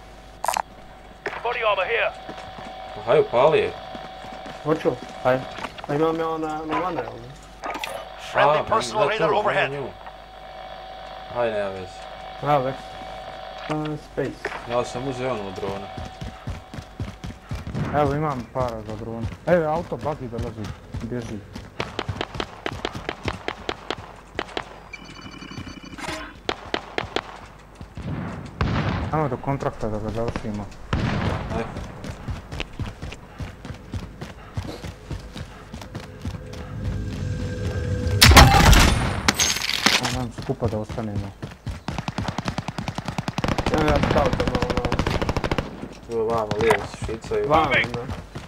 Body armor here. Pa hajde, pali je. Hoću? Hajde. A imam ja na, na vane ovdje. Friendly A, personal da, radar to, overhead. nju. Hajde, nema veze. Evo već. Uh, space. Ja sam uzeo onu drona. Evo imam para za drone. Evo auto, buggy dolazi. Bježi. Ajmo do kontrakta da ga završimo. Ajde. Ajmo skupa da ostanemo. Evo ja stao to malo malo. Evo vamo, lijevo se šicaju. Vamo, no.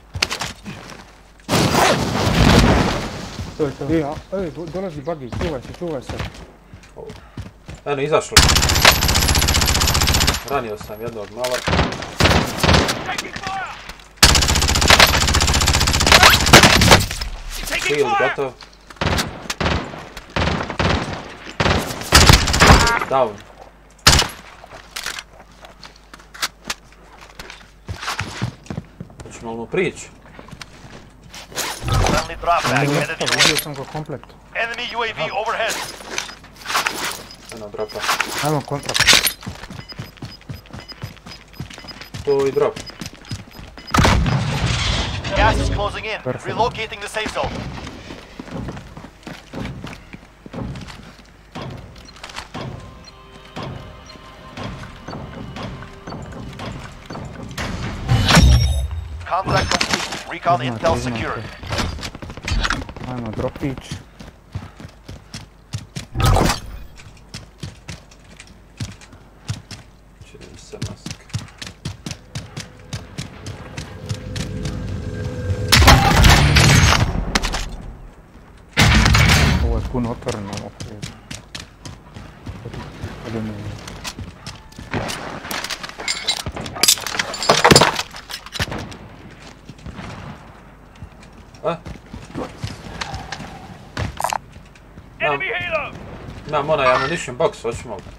To je to. Ej, a, ej, dolazi buggy, čuvaj se, čuvaj se. Eno, izašlo. Ranio sam jednog malo. Shield gotov. Down. Hoćemo li mu prići? Friendly drop bag Vidio headed your way. vidio sam ga komplet. Enemy U A V overhead. Eno, dropa. Ajmo kontrakt. Tu i drop. Gas is closing in. Perfect. Relocating the safe zone. Contract complete. Recon intel secured. Ajmo dropić. Činim se mask. Ovo je puno otvoreno opet. Idemo. A? Enemy helo! Imam onaj ammunition box, hoćemo li?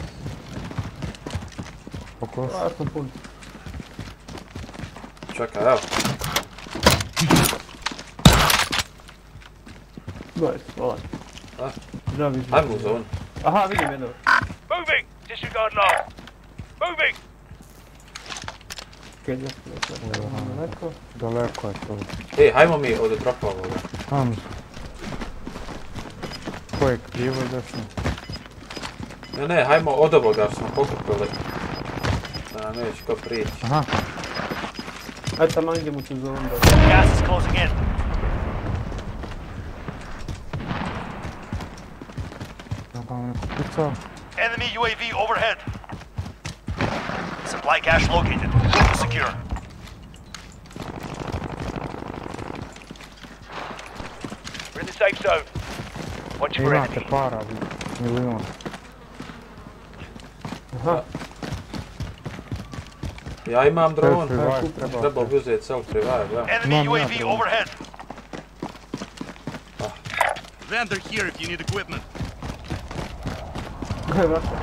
Pokoš. Ja sam pun. Čekaj, evo. Gledaj, volan. A? Zdravi se. Ajmo u zonu. Aha, vidim jedno. Moving! Disregard last. Moving! Kaj je to? Neko? Daleko je to. Ej, hajmo mi od dropa ovoga. Tam. Ko je krivo i desno? Ne, ne, hajmo od ovoga što smo pokupili. Da nam neće ko prići. Aha. Ajde tamo idemo u zonu da. Gas is closing in. Napravimo neko pucao. Enemy U A V overhead. Supply cache located. Move to secure. We're in the safe zone. Watch for Imate enemy. para, vi. Milion. Aha, Ja imam dron. Self revive treba. Trebao bi uzeti self revive, ja. Enemy Imam U A ja V drone. overhead. Vendor here if you need equipment. kaj je vaša?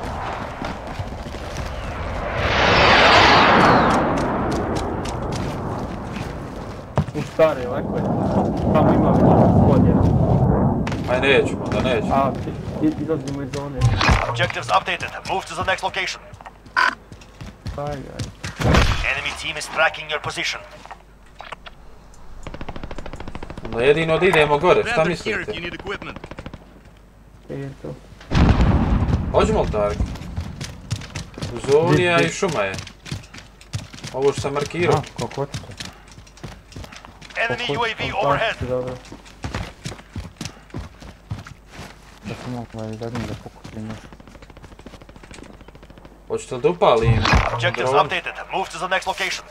U stari, ovako je. Tamo ima podjena. Aj nećemo, da nećemo. A, i- izlazimo iz zone. Objectives updated. Move to the next location. Aj, aj. Enemy team is tracking your position. No jedino da idemo gore, šta Vendor here if mislite? you need equipment. Kaj je to? Hoćemo li Tarek? U zoni je, a i šuma je. Ovo što sam markirao. A, kako hoćete. Enemy U A V overhead. Dobro. Da sam ovaj zadnji da pokupim još. Hoćete li da upalim Objectives dron? updated. Move to the next location.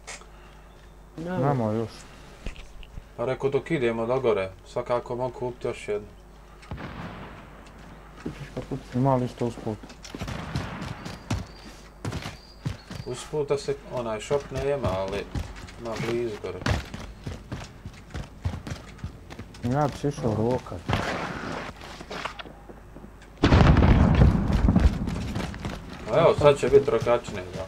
Nemo još. Pa rekao dok idemo do gore, svakako mogu kupiti još jednu. Ima li što usput? Usput da se onaj shop nema, ali ima blizu gore. Ja bi se išao rokat. A evo, sad će biti rokačine, da.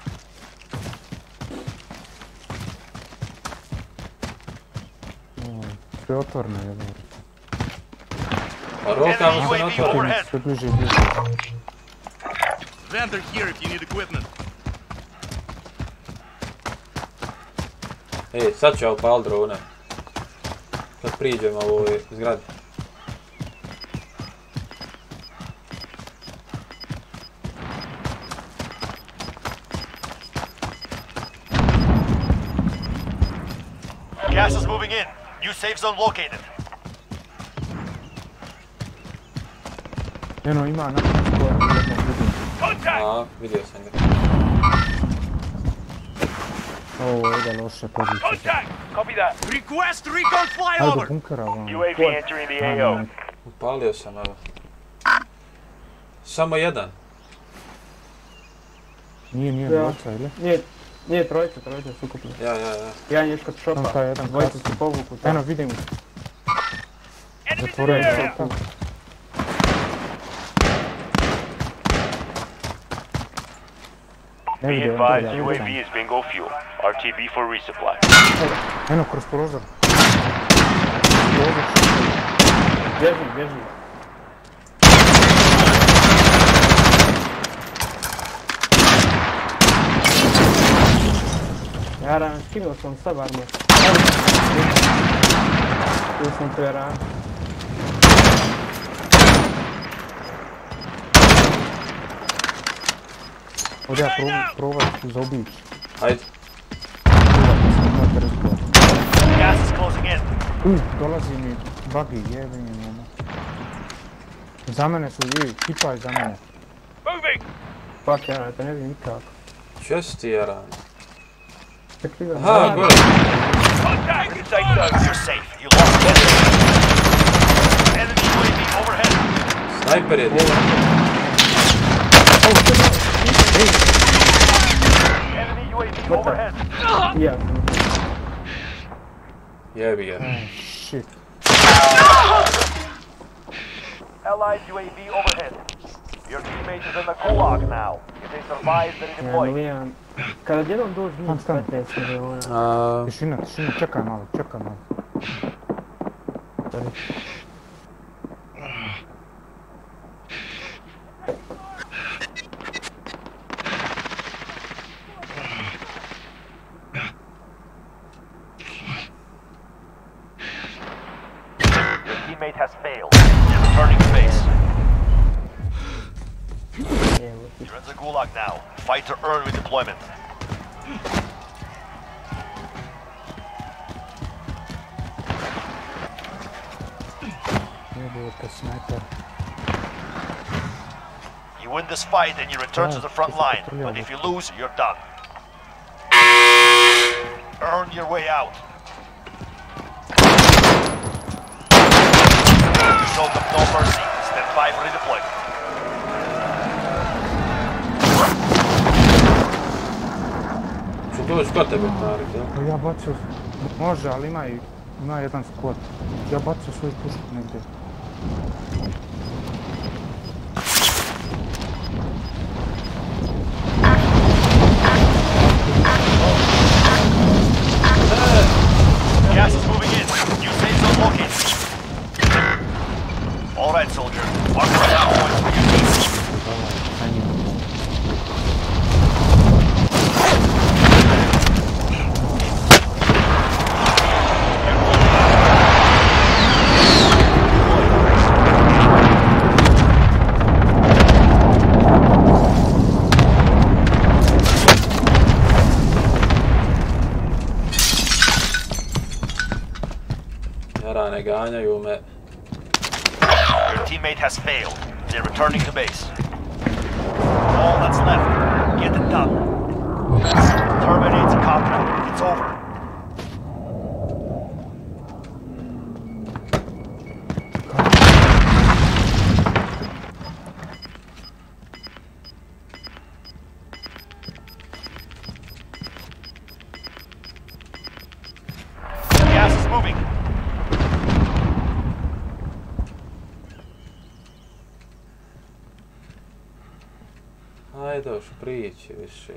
Sve otvorno je. Pa rokamo se na Enemy U A V otvorim. overhead. Sve bliže i bliže. Vendor here if you need equipment. Ej, sad ću ja upal drone. Kad priđemo u ovoj zgradi. Gas is moving in. New safe zone located. Eno ima na koje vidim. Contact! A, vidio sam ga. Ovo ide loše pozicije. Contact! Copy that. Request recon Ajde do flyover! bunkera, ono. U A V entering the A O. Upalio sam, evo. Samo jedan. Nije, nije Da. dvojica, ili? Nije, nije trojica, trojica su ukupno. Ja, ja, ja. Jedan je iskod šopa, Samo taj jedan dvojica kasni. su povuku. Eno, vidim. Enemies in the Zatvorio je area! šopa. Ne Be vidim, advised, ne U A V vidim. is bingo fuel. R T B for resupply. Eno, kroz prozor. Prozor. Bježi, bježi. Jaran, skinuo sam sav armor. Tu sam tu Jaran. Ovdje ja probat, probat za obić. Hajde. Probat, imate razgovor. Gas is closing in. Uh, dolazi mi buggy, jebim je ono. Za mene su, vidi, tipa je za mene. Moving! Fuck Jaran, to ne vidim nikako. Čeo si ti, Jaran? Čekaj ga. Aha, gore. Contact in safe zone. You're safe. You lost it. Enemy U A V overhead. Snajper je dio. Enemy U A V overhead. Ja. Jebi ga. Shit. Allied U A V overhead. Your teammate is in the gulag now. If they survive, they Ja, deploy. navijam. Kad odjednom dođe njih Stan, stan. petnaest miliona. A, Tišina, tišina, čekaj malo, čekaj malo. Your teammate has failed. You're returning to base. Evo ti. You're in the gulag now. Fight to earn redeployment. Jebote, snajper. You win this fight and you return to the front line. But if you lose, you're done. Earn your way out. You showed them no mercy. Stand by for redeployment. ću doći kod tebe, Tarik, jel? Pa ja bacio, može, ali ima i, ima jedan squad. Ja bacio svoju pušku negdje. Gas is moving in. New safe zone located. All right, soldier. Mark the down points for your team. Jarane, ganjaju me. Your teammate has failed. They're returning to base. All that's left. Get it done. Terminate the compound. It's over. Gas is moving. Ajde, još prijeći više.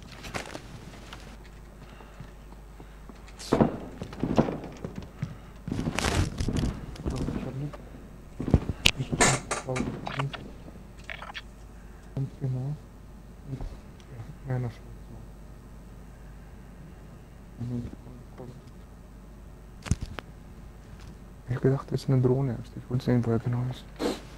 Ne našao. Ich hab gedacht, das ist eine Drohne erst. Ich wollte sehen, wo er genau ist.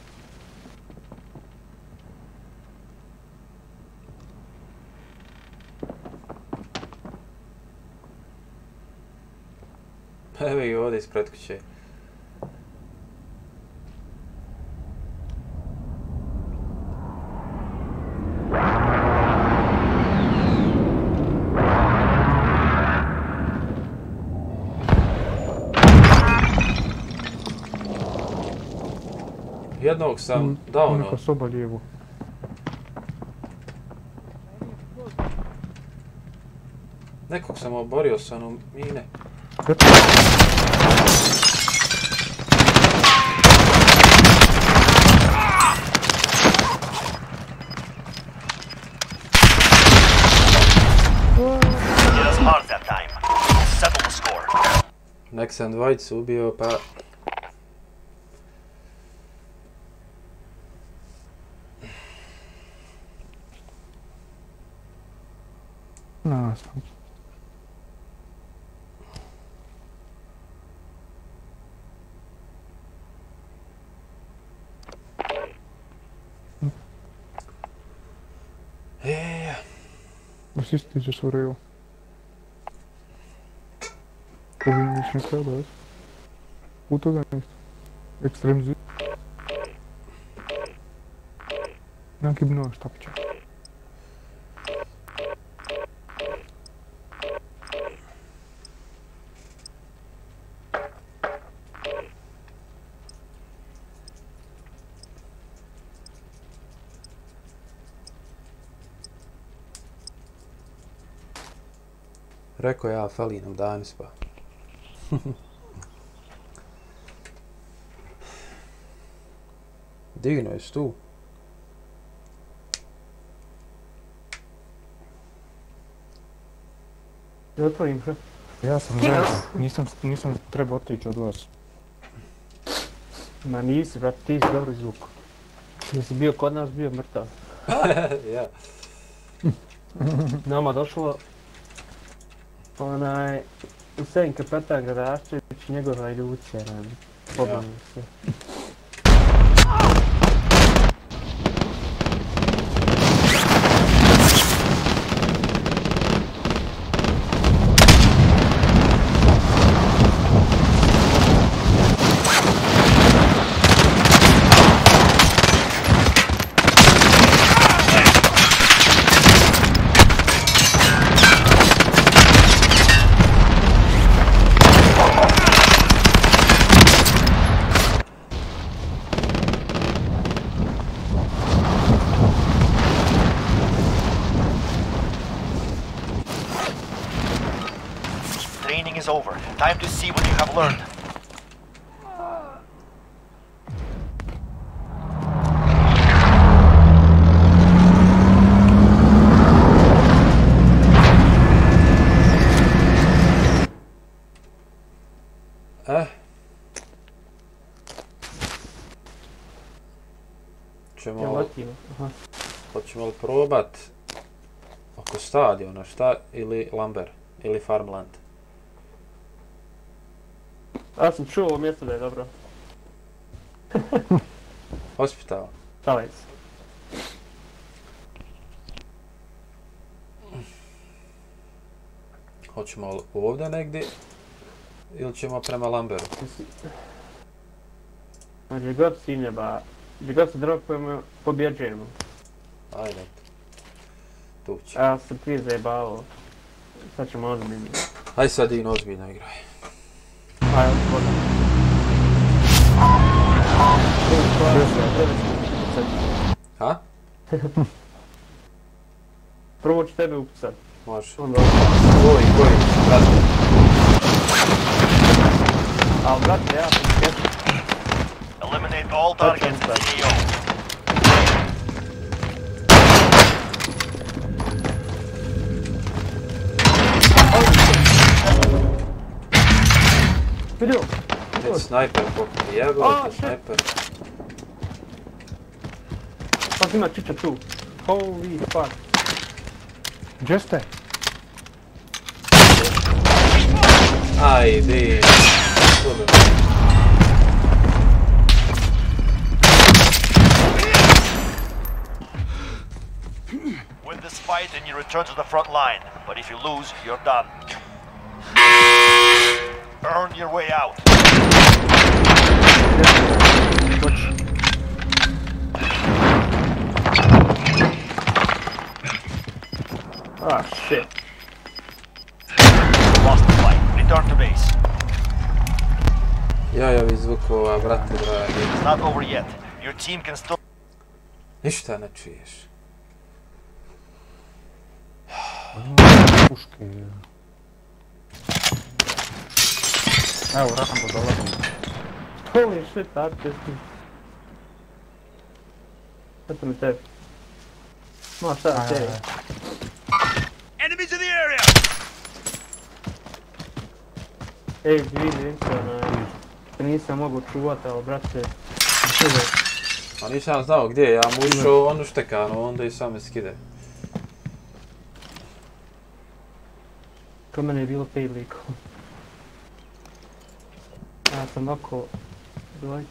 Evo i ovdje ispred kuće. jednog sam dao Neka no. soba lijevo. Nekog sam oborio sa onom mine. Eto. Hit us hard that time. Settle the score. Nek sam dvojicu ubio, pa... Nastavno. Eee... Svi stiđe su real. To bi više ne treba, jes? U toga nešto. Ekstrem zid. Neki bi nova štapića. Rekao ja, fali nam danas pa. Digno je tu. Da otvorim se. Ja sam zajedno. Nisam, nisam trebao otići od vas. Ma nisi, brate, ti si dobri zvuk. Jesi bio kod nas, bio mrtav. Ja. Nama došlo onaj Usain Kapetan Gradaščević, njegova iljucija nam. Pobavimo se. Training is over. Time to see what you have learned. Eh. Ćemo, Ja letimo. Aha. hoćemo li probat oko stadiona, šta, ili Lamber, ili Farmland? Ja sam čuo ovo mjesto da je dobro. Hospital. Talec. Hoćemo li ovdje negdje, ili ćemo prema Lamberu? Ma gdje god sinje, ba... Gdje god se dropujemo, pobjeđujemo. Ajde. Tu će. A ja sam prije zajebavao. Sad ćemo ozbiljno. Aj sad Dino ozbiljno igraj. Ajde, odvoda. Ha? Prvo ću tebe upisat. Može. Onda... Koji, koji? Brate. Al brate, ja sam skeptik. Eliminate all targets in the A O. Vidio! Već snajper pokupio, jebo A, ti shit. snajper. Pa ima čiča tu. Holy fuck. Gdje ste? Ajde. Win this fight and you return to the front line. But if you lose, you're done. Earn your way out. Ah, shit. Lost the fight. Return to base. Jajavi zvukova, brate dragi. It's not over yet. Your team can still... Ništa ne čuješ. Puške. Evo, Rambo dolazi. Holy shit, artisti. Eto mi tebi. Ma šta je tebi? Enemies in the area! Ej, vidi, onaj... Nisam mogu čuvat, ali brate... Čuvaj. A nisam znao gdje, ja mu išao onu štekanu, onda i sam me skide. Kod mene je bilo pet likova. Ja sam oko... dvojica.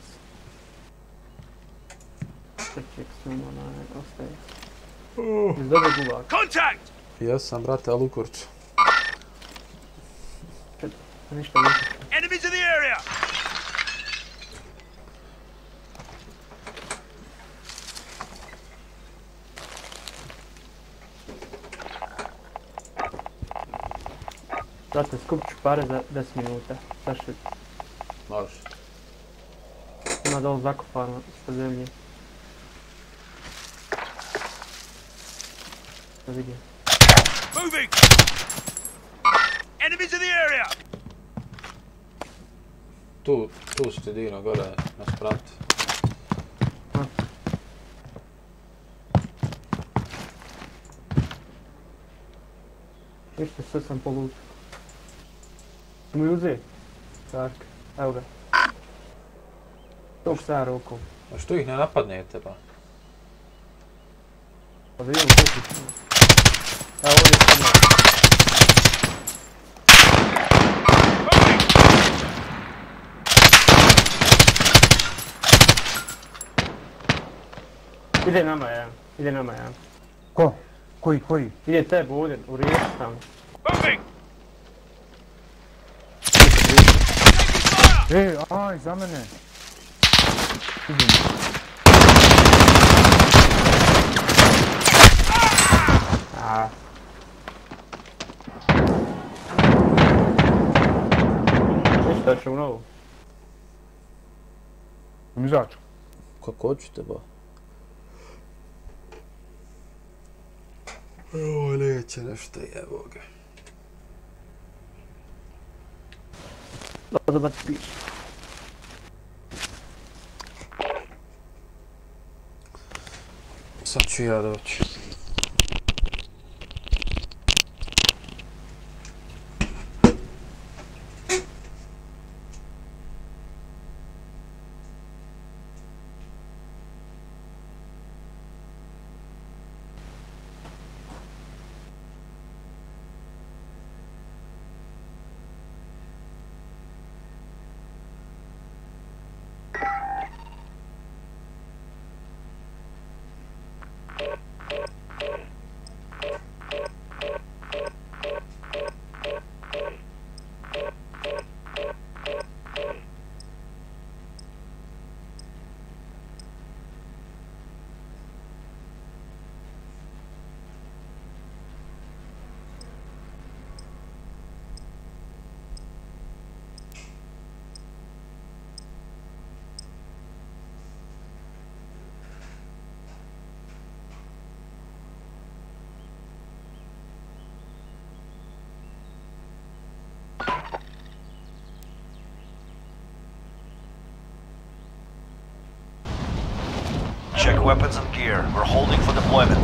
Ček, sam onaj, ostaje. Iz dobro gulag. Contact! Jesam, brate, ali u kurcu. Ništa nisam. Enemies in the area! Brate, skupit ću pare za deset minuta. Sašli, Možeš. ima dole zakopano sa zemlje. Da vidim. Moving! Enemies in the area! Tu, tu su ti Dino, gore, na spratu. Ništa, sve sam polutio. Mu ju uzeti? Tak, evo ga. Tog sa rukom. A što ih ne napadnete, pa? Pa da idemo kupići. Evo ovdje sam ja. Ide nama jedan, ide nama jedan. Ko? Koji, koji? Ide tebi ovdje, u rijeku tamo. Moving! Ej, aj, za mene. Idem. A. Ništa ću u novu. Im izaću. Kako hoćete, ba? Ovo neće nešto, jevo ga. Da baci piš. Sad ću ja doći. Check weapons and gear. We're holding for deployment.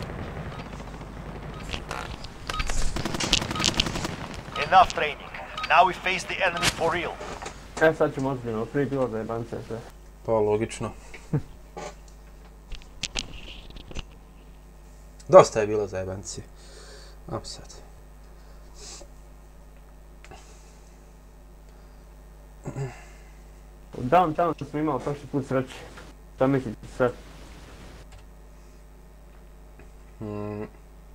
Enough training. Now we face the enemy for real. E sad ćemo ozbiljno, prije bilo za jebance sve. Pa logično. Dosta je bilo za jebanci. Ajmo sad. U Downtownu smo imali prošli put sreće. Šta mislite sad? Mm.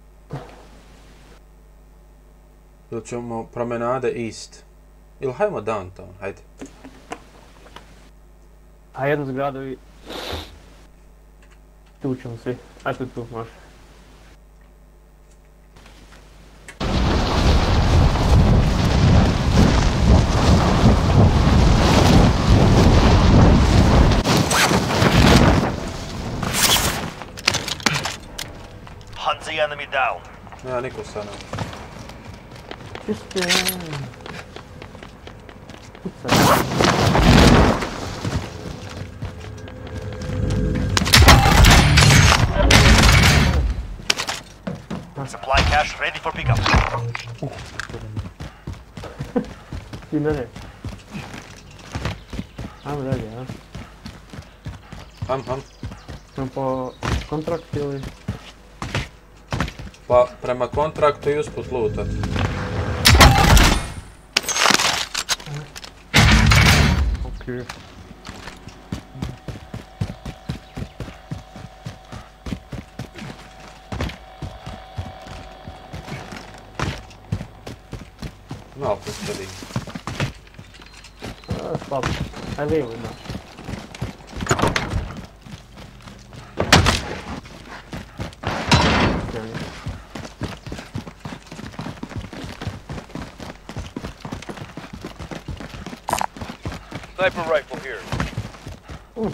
Ili ćemo promenade East. Ili hajmo Downtown, hajde. A jednu zgradu i... Tu ćemo svi. A tu, tu, može. Hunt the enemy down. Nema niko sa nama. Čisto je... Supply cache ready for pickup. Ti mene. Ajmo dalje, a? Ham, ham. Smo po kontraktu ili... Pa prema kontraktu i usput lutat. Okej. Malo posteli. Slabo. Aj lijevo ima. Sniper rifle here. Uh.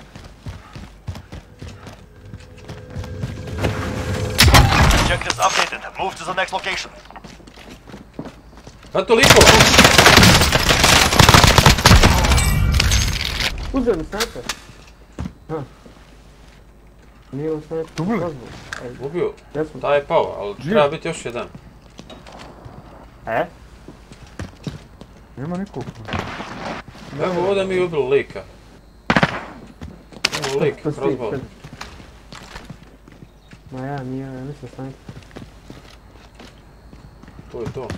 Objectives updated. Move to the next location. A toliko! Uzeo mi sniper. Ha. Nije u sniper. Dule. Kozbu. Ubio. Jesmo. Taj je pao, ali treba biti još jedan. E? Nema nikog. Evo ovdje mi je ubilo lika. Evo lik, To si, crossbow. sad. Ma ja, nije, ja nisam sniper. To je to.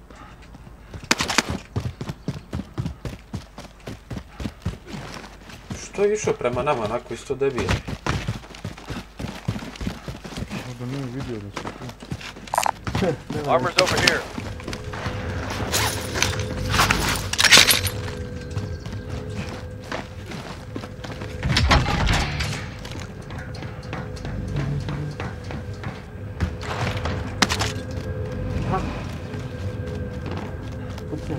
Što je išao prema nama, onako isto debil? Možda nije vidio da su tu. Armor's over here. Pucnja.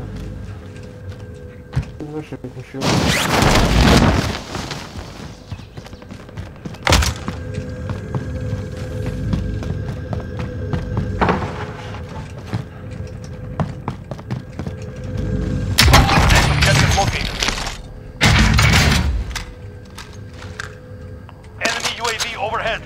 Završi mi kušio. Objective located. Enemy U A V overhead.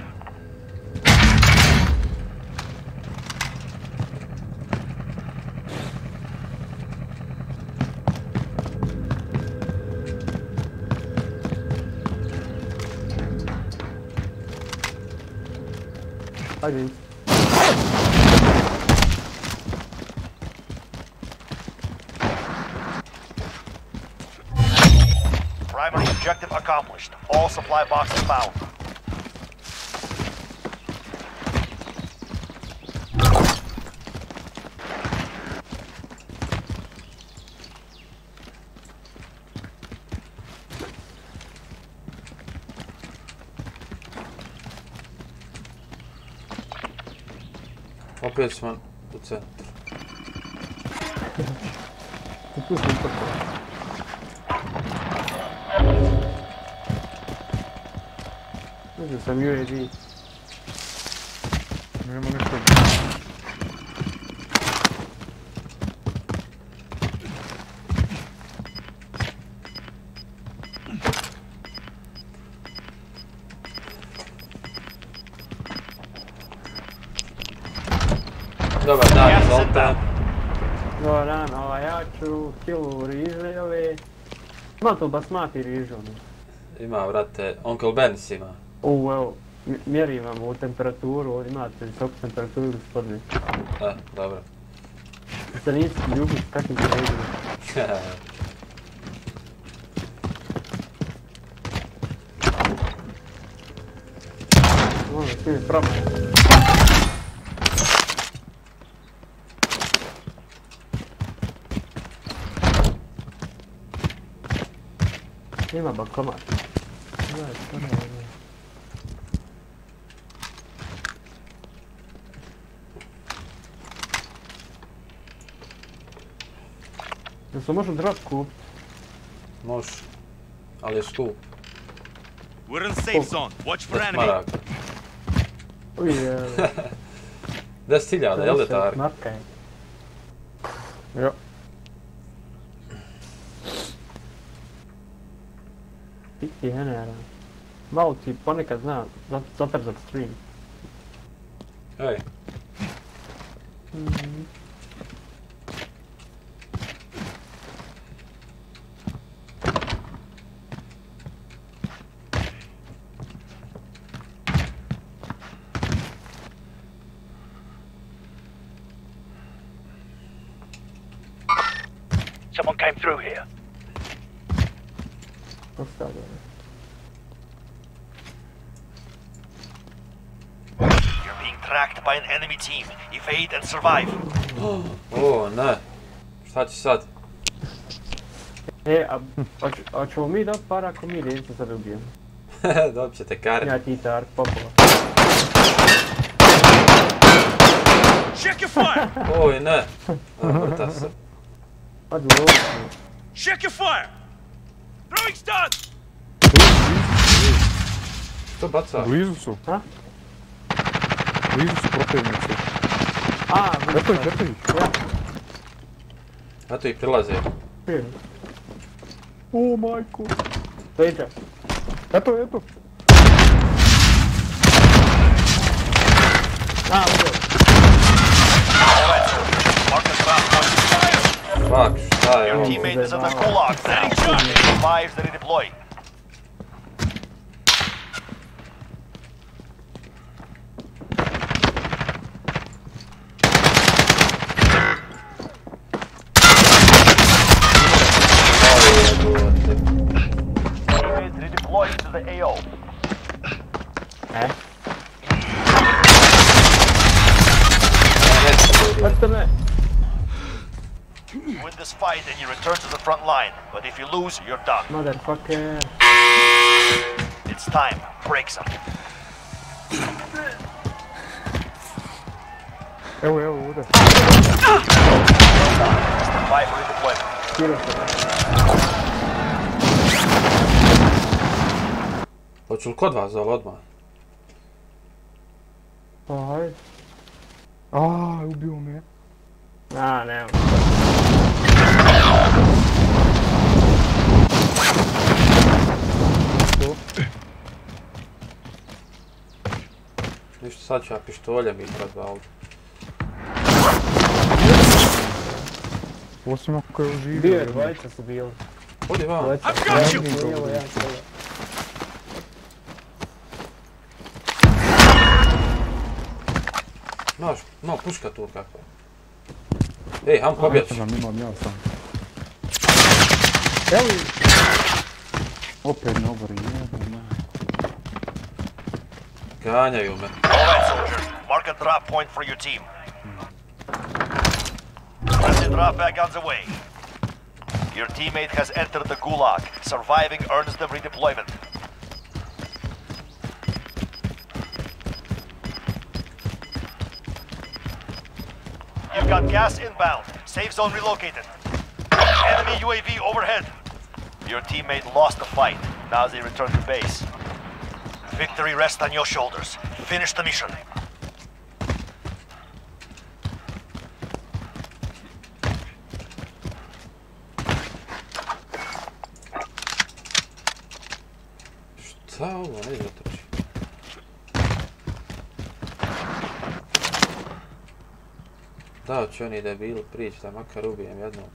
Ajde. Primary objective accomplished. All supply boxes found. Opet smo u centru. Tu sam prvo. Uzeo sam U A V. Nema nikog. Dobar dan, Gas is izvolite. inbound. Dobar dan, ova, ja ću kilu riže ove. Ima to basmati rižu, ono. Ima, vrate, Uncle Ben's ima. U, evo, m- mjerim vam u temperaturu, ovdje imate visoku temperaturu gospodine. A, dobro. Da nisi ljubiš kakvim se rižima. Ono, svi mi probaj. Ima bankomat. Gledaj, što ne je. Jel se može drop kupit? Može. Ali je skup. We're in the safe zone. Watch for Deset enemy. maraka. Uj, evo. Deset hiljada, jel da Tarik? Marka je. Ja. Tiki henera. Malo ti ponekad zna, zatrzak stream. Ej, Someone came through here. Ostavljeno. You're being tracked by an enemy team. Evade and survive. o ne. Šta će sad? E, a hoć- hoćemo mi dat para ako mi Riječu sad ubijemo? Dobit ćete kare. Ja ti Tarik, popova. Check your fire. Oj ne. Vrta se. Hadi u lovicu. Check your fire. Throwing stun. Što baca? Blizu su. A? Blizu su protivnici. A, Eto ih, eto ih. ja, Eto i prilaze. prije. O, majku. Leđa. Eto, eto. A, uđeo. Mark the drop point. Fuck, šta je Your ovo? teammate is in the gulag now. Survives the redeploy. Teammate redeployed to the A O. E? Ne, Eto me. You win this fight and you return to the front line. But if you lose, you're done. Motherfucker. It's time. Break some. Evo, evo, ovdje. Five for redeployment. Kilo se. Hoću li kod vas za ovo odmah? Pa, hajde. Aaa, ubio me. A, nema. Ništa, sad ću ja pištoljem i razvaliti. Osim ako je oživio. Bio je, dvojica su bili. Odi van. Dvojica. I've got you. Jedan lijevo, jedan lijevo. Znaš, no, puška tu kakva. Ej, ham pobjeć. Ja sam imam, ja sam. Evo i... Opet ne obori, jebe, ne. Ganjaju me. All right, soldiers. Mark a drop point for your team. Friendly drop back on the way. Your teammate has entered the gulag. Surviving earns them redeployment. You've got gas inbound. Safe zone relocated. Enemy U A V overhead. Your teammate lost the fight. Now they return to base. Victory rests on your shoulders. Finish the mission. Šta ovo, ne zatrči. Šta će oni debili prići da makar ubijem jednog?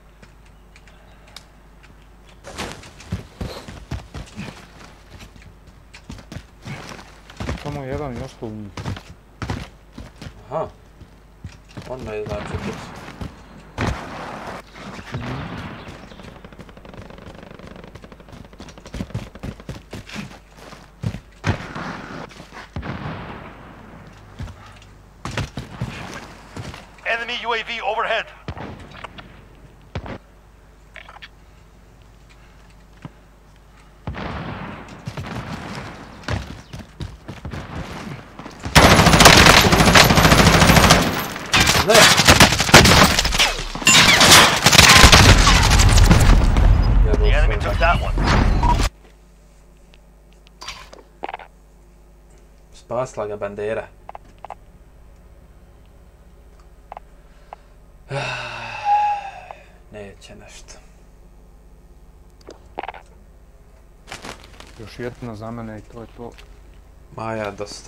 Samo jedan još tu u njih. Aha. On me je znači kući. Enemy U A V overhead. Ne! The enemy took that one. Spasla ga bandera. Neće nešto. Još jedna za mene i to je to. Maja, dosta.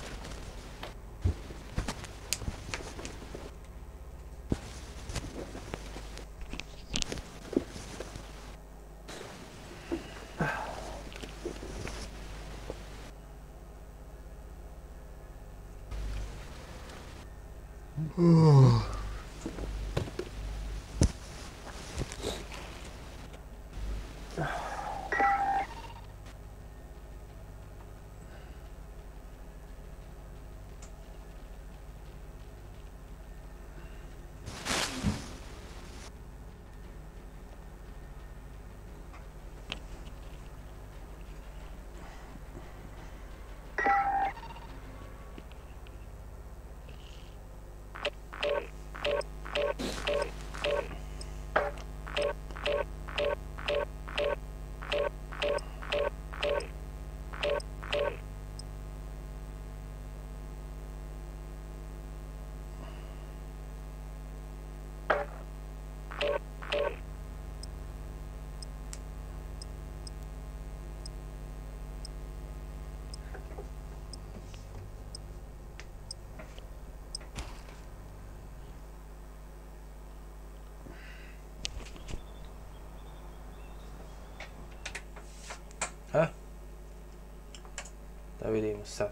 Ha? Da vidimo sad.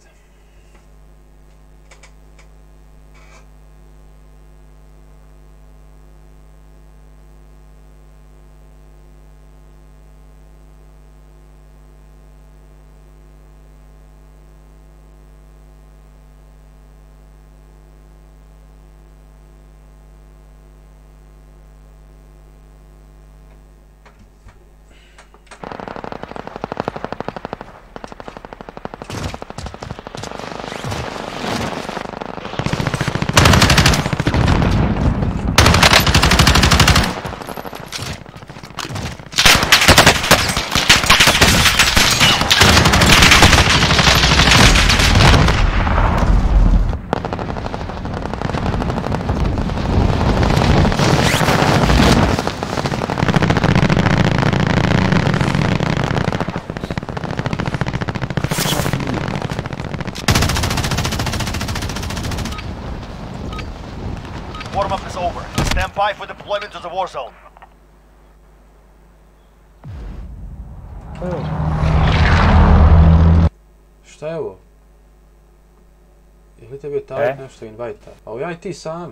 Warm-up is over. Stand by for deployment to the war zone. Evo, Šta je ovo? Je li tebi taj E? nešto invajta? A ovo ja i ti sami.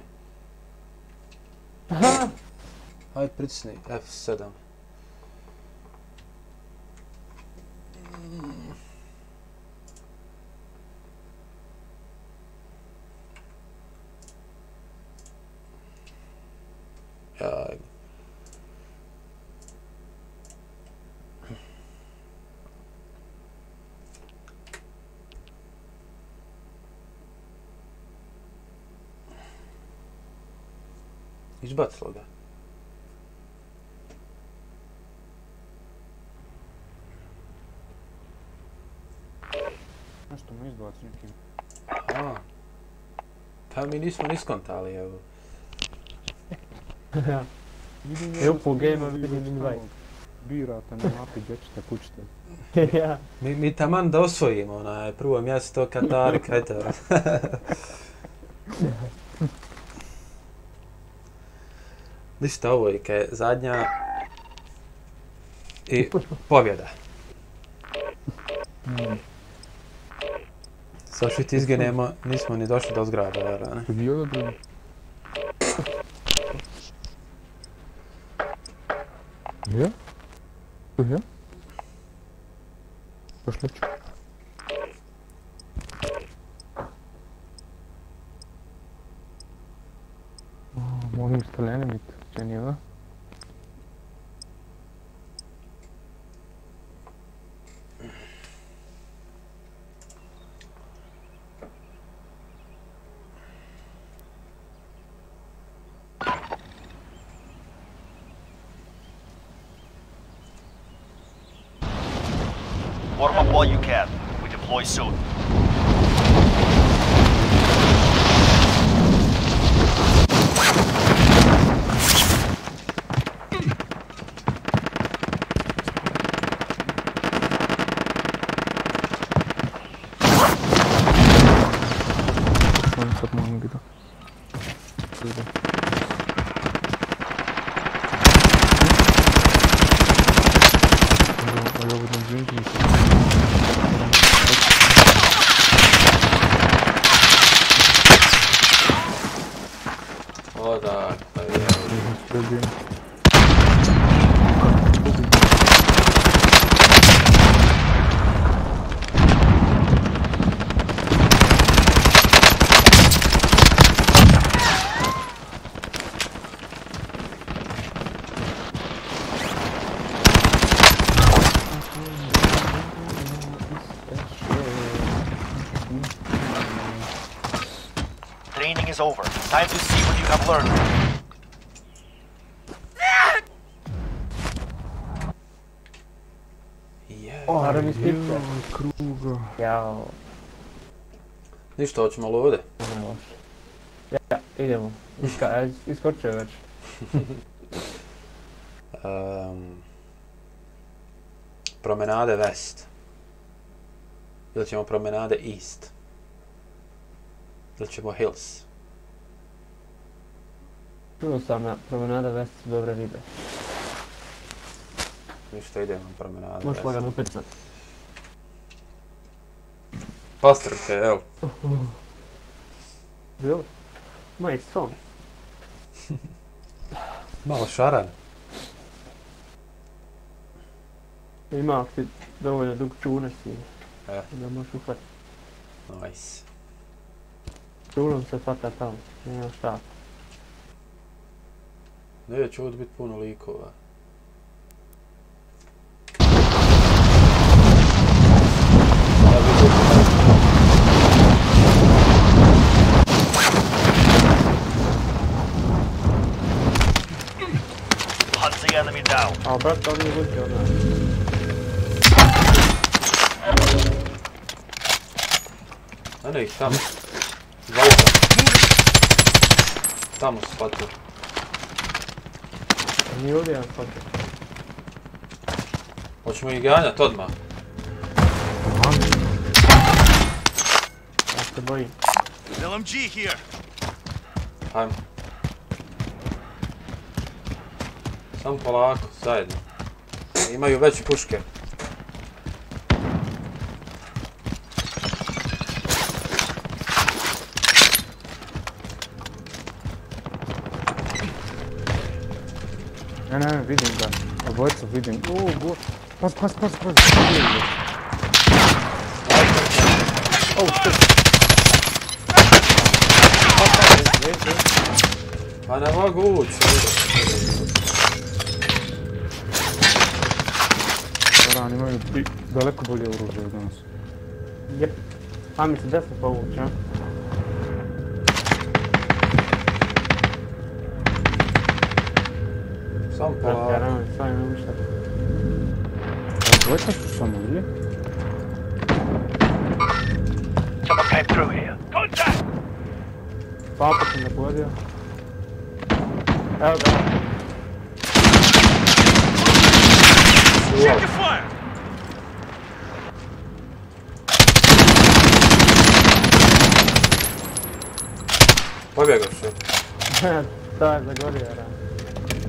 aha, Hajde pritisni F sedam. Jaj. Izbacilo ga. Nešto me izbaci nekim. A. Pa mi nismo niskontali, evo. ja. Vidim E, upo game-a vidim invite. Birate na mapi gdje ćete kućite. ja. Mi, mi taman da osvojimo onaj prvo mjesto Katar, Katar. Ništa, ovo je zadnja i pobjeda. Sad što ti izgenemo, nismo ni došli do zgrada, vjerojatno. Bilo bi. Ja? Ja? Pošli ću. Molim staljene mi to činila. Warm up while you can. We deploy soon. Sad moram gdje. Ja budem džinki se. O da, pa je. Prebijem. Training is over. Time to see what you have learned. Mora mi stiče. Kruga. Jao. Ništa, hoćemo li ovdje? Ne loše. Ja, idemo. Iska, iskočio već. Um, promenade West. Ili ćemo promenade East. Ili ćemo Hills. Čuo sam na promenada West su dobre ribe. Ništa, idemo promenade West. Možeš lagano upecat. Pastrke, evo. Bilo? Moj son. Malo šaran. Ima ako ti dovoljno dug čunaš s njim. E. Da možeš uhvatiti. Nice. Čunom se hvata tamo. Nema šta. Ne, će ovdje biti puno likova. Hunt the enemy down. A brat, on je vuče od nas. Eno ih tamo. Dvojka. Tamo su patili. Nije ovdje jedan hvata. Hoćemo ih ganjati odmah. Ja se bojim. L M G here. Hajmo. Samo polako, zajedno. Imaju već puške. Ne, ne, vidim ga. Obojca vidim. Uuu, go. Pas, pas, pas, pas. Oh, shit. Pa ne mogu ući. Ran, imaju daleko bolje oružje od nas. Jep. A mi se desno povući, a? Samo Ja polako. rano, sam ne mogu šta. Obojca su samo, ili? Someone came through here. Contact! Papa sam napodio. Evo ga. Check the fire! Pobjegaš se. To je zagorio rano.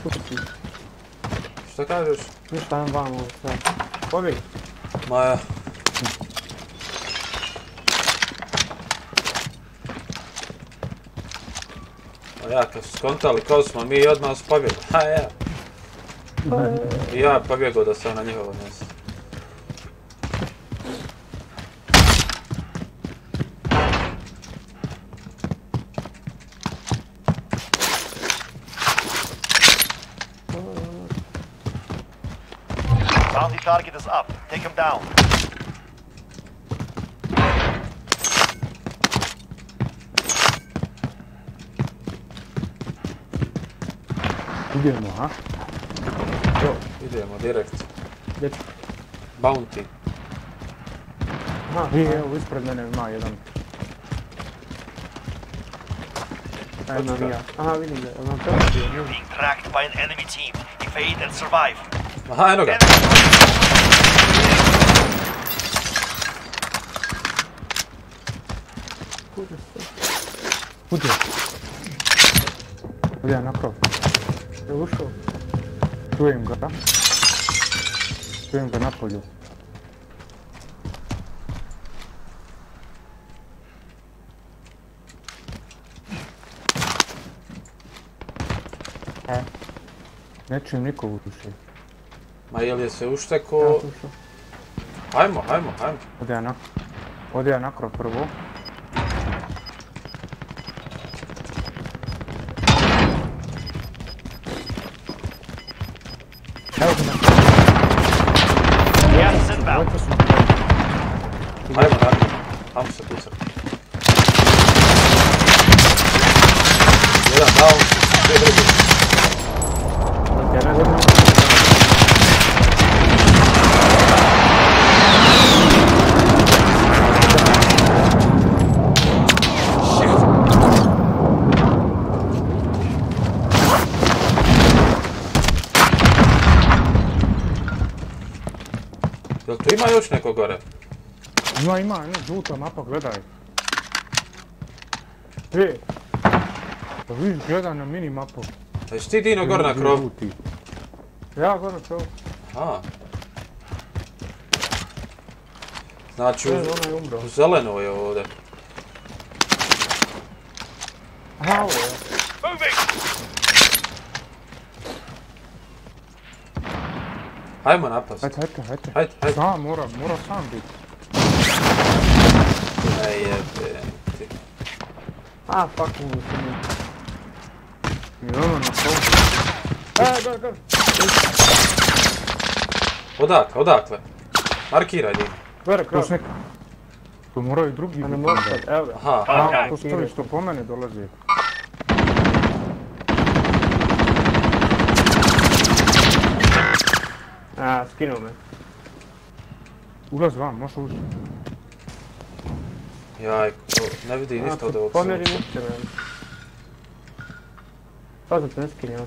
Kući. Šta kažeš? Ništa, ajmo vamo ovo sve. Pobjeg. Maja. A ja kad su skontali kao smo mi odmah su pobjegli. Ha ja. I ja pobjegao da sam na njihovo mjesto. Bounty target is up. Take him down. Idemo, ha? Jo, idemo direkt. Gdje ću? Bounty. Aha, I evo, ispred mene ima jedan. ajmo Točka. ja. Aha, vidim ga, jel nam treba bio? You're being tracked by an enemy team. Evade and survive. Aha, eno ga. Kud je? Gdje je na krov? Je ušao? Čujem ga. Čujem ga na polju. E, Ne čujem niko u duši. Ma jel je se ja ušteko? sam ušao. Hajmo, hajmo, hajmo. Ode ja na... Ode ja na krov prvo. Evo ga na krov. Gas is inbound. Ovo su... Hajmo, hajmo. Hajmo se pucati. Jedan down, dvije drugi. Ja ne znam. Jel tu ima još neko gore? Ima, ima, ima, žuta mapa, gledaj. E! Pa vidiš, gledaj na mini mapu. A jesi ti Dino gore na krov? Žuti. Ja gore čov. Aha. Znači, Ne, u, ona je umro. u zeleno je ovdje. Aha, ovo je. Moving! Hajmo napast. Hajde, hajde, hajde. Hajde, hajde. Sam, mora, mora sam biti. Ne jebem ti. A, fucking mi se mi. I ono na krovu. E, gore, gore. Odakle, odakle? Markiraj Dino. Gore, To krov. su neki... To moraju i drugi A ne biti. mogu sad, evo ga. Aha, A, Okay. to su to što po mene dolaze. A, skinuo me. Ulaz van, možeš ući. jaj, ko- ne vidi ništa od ovog Pomjeri sunca. mušće, man. Pa sam te ne skinuo.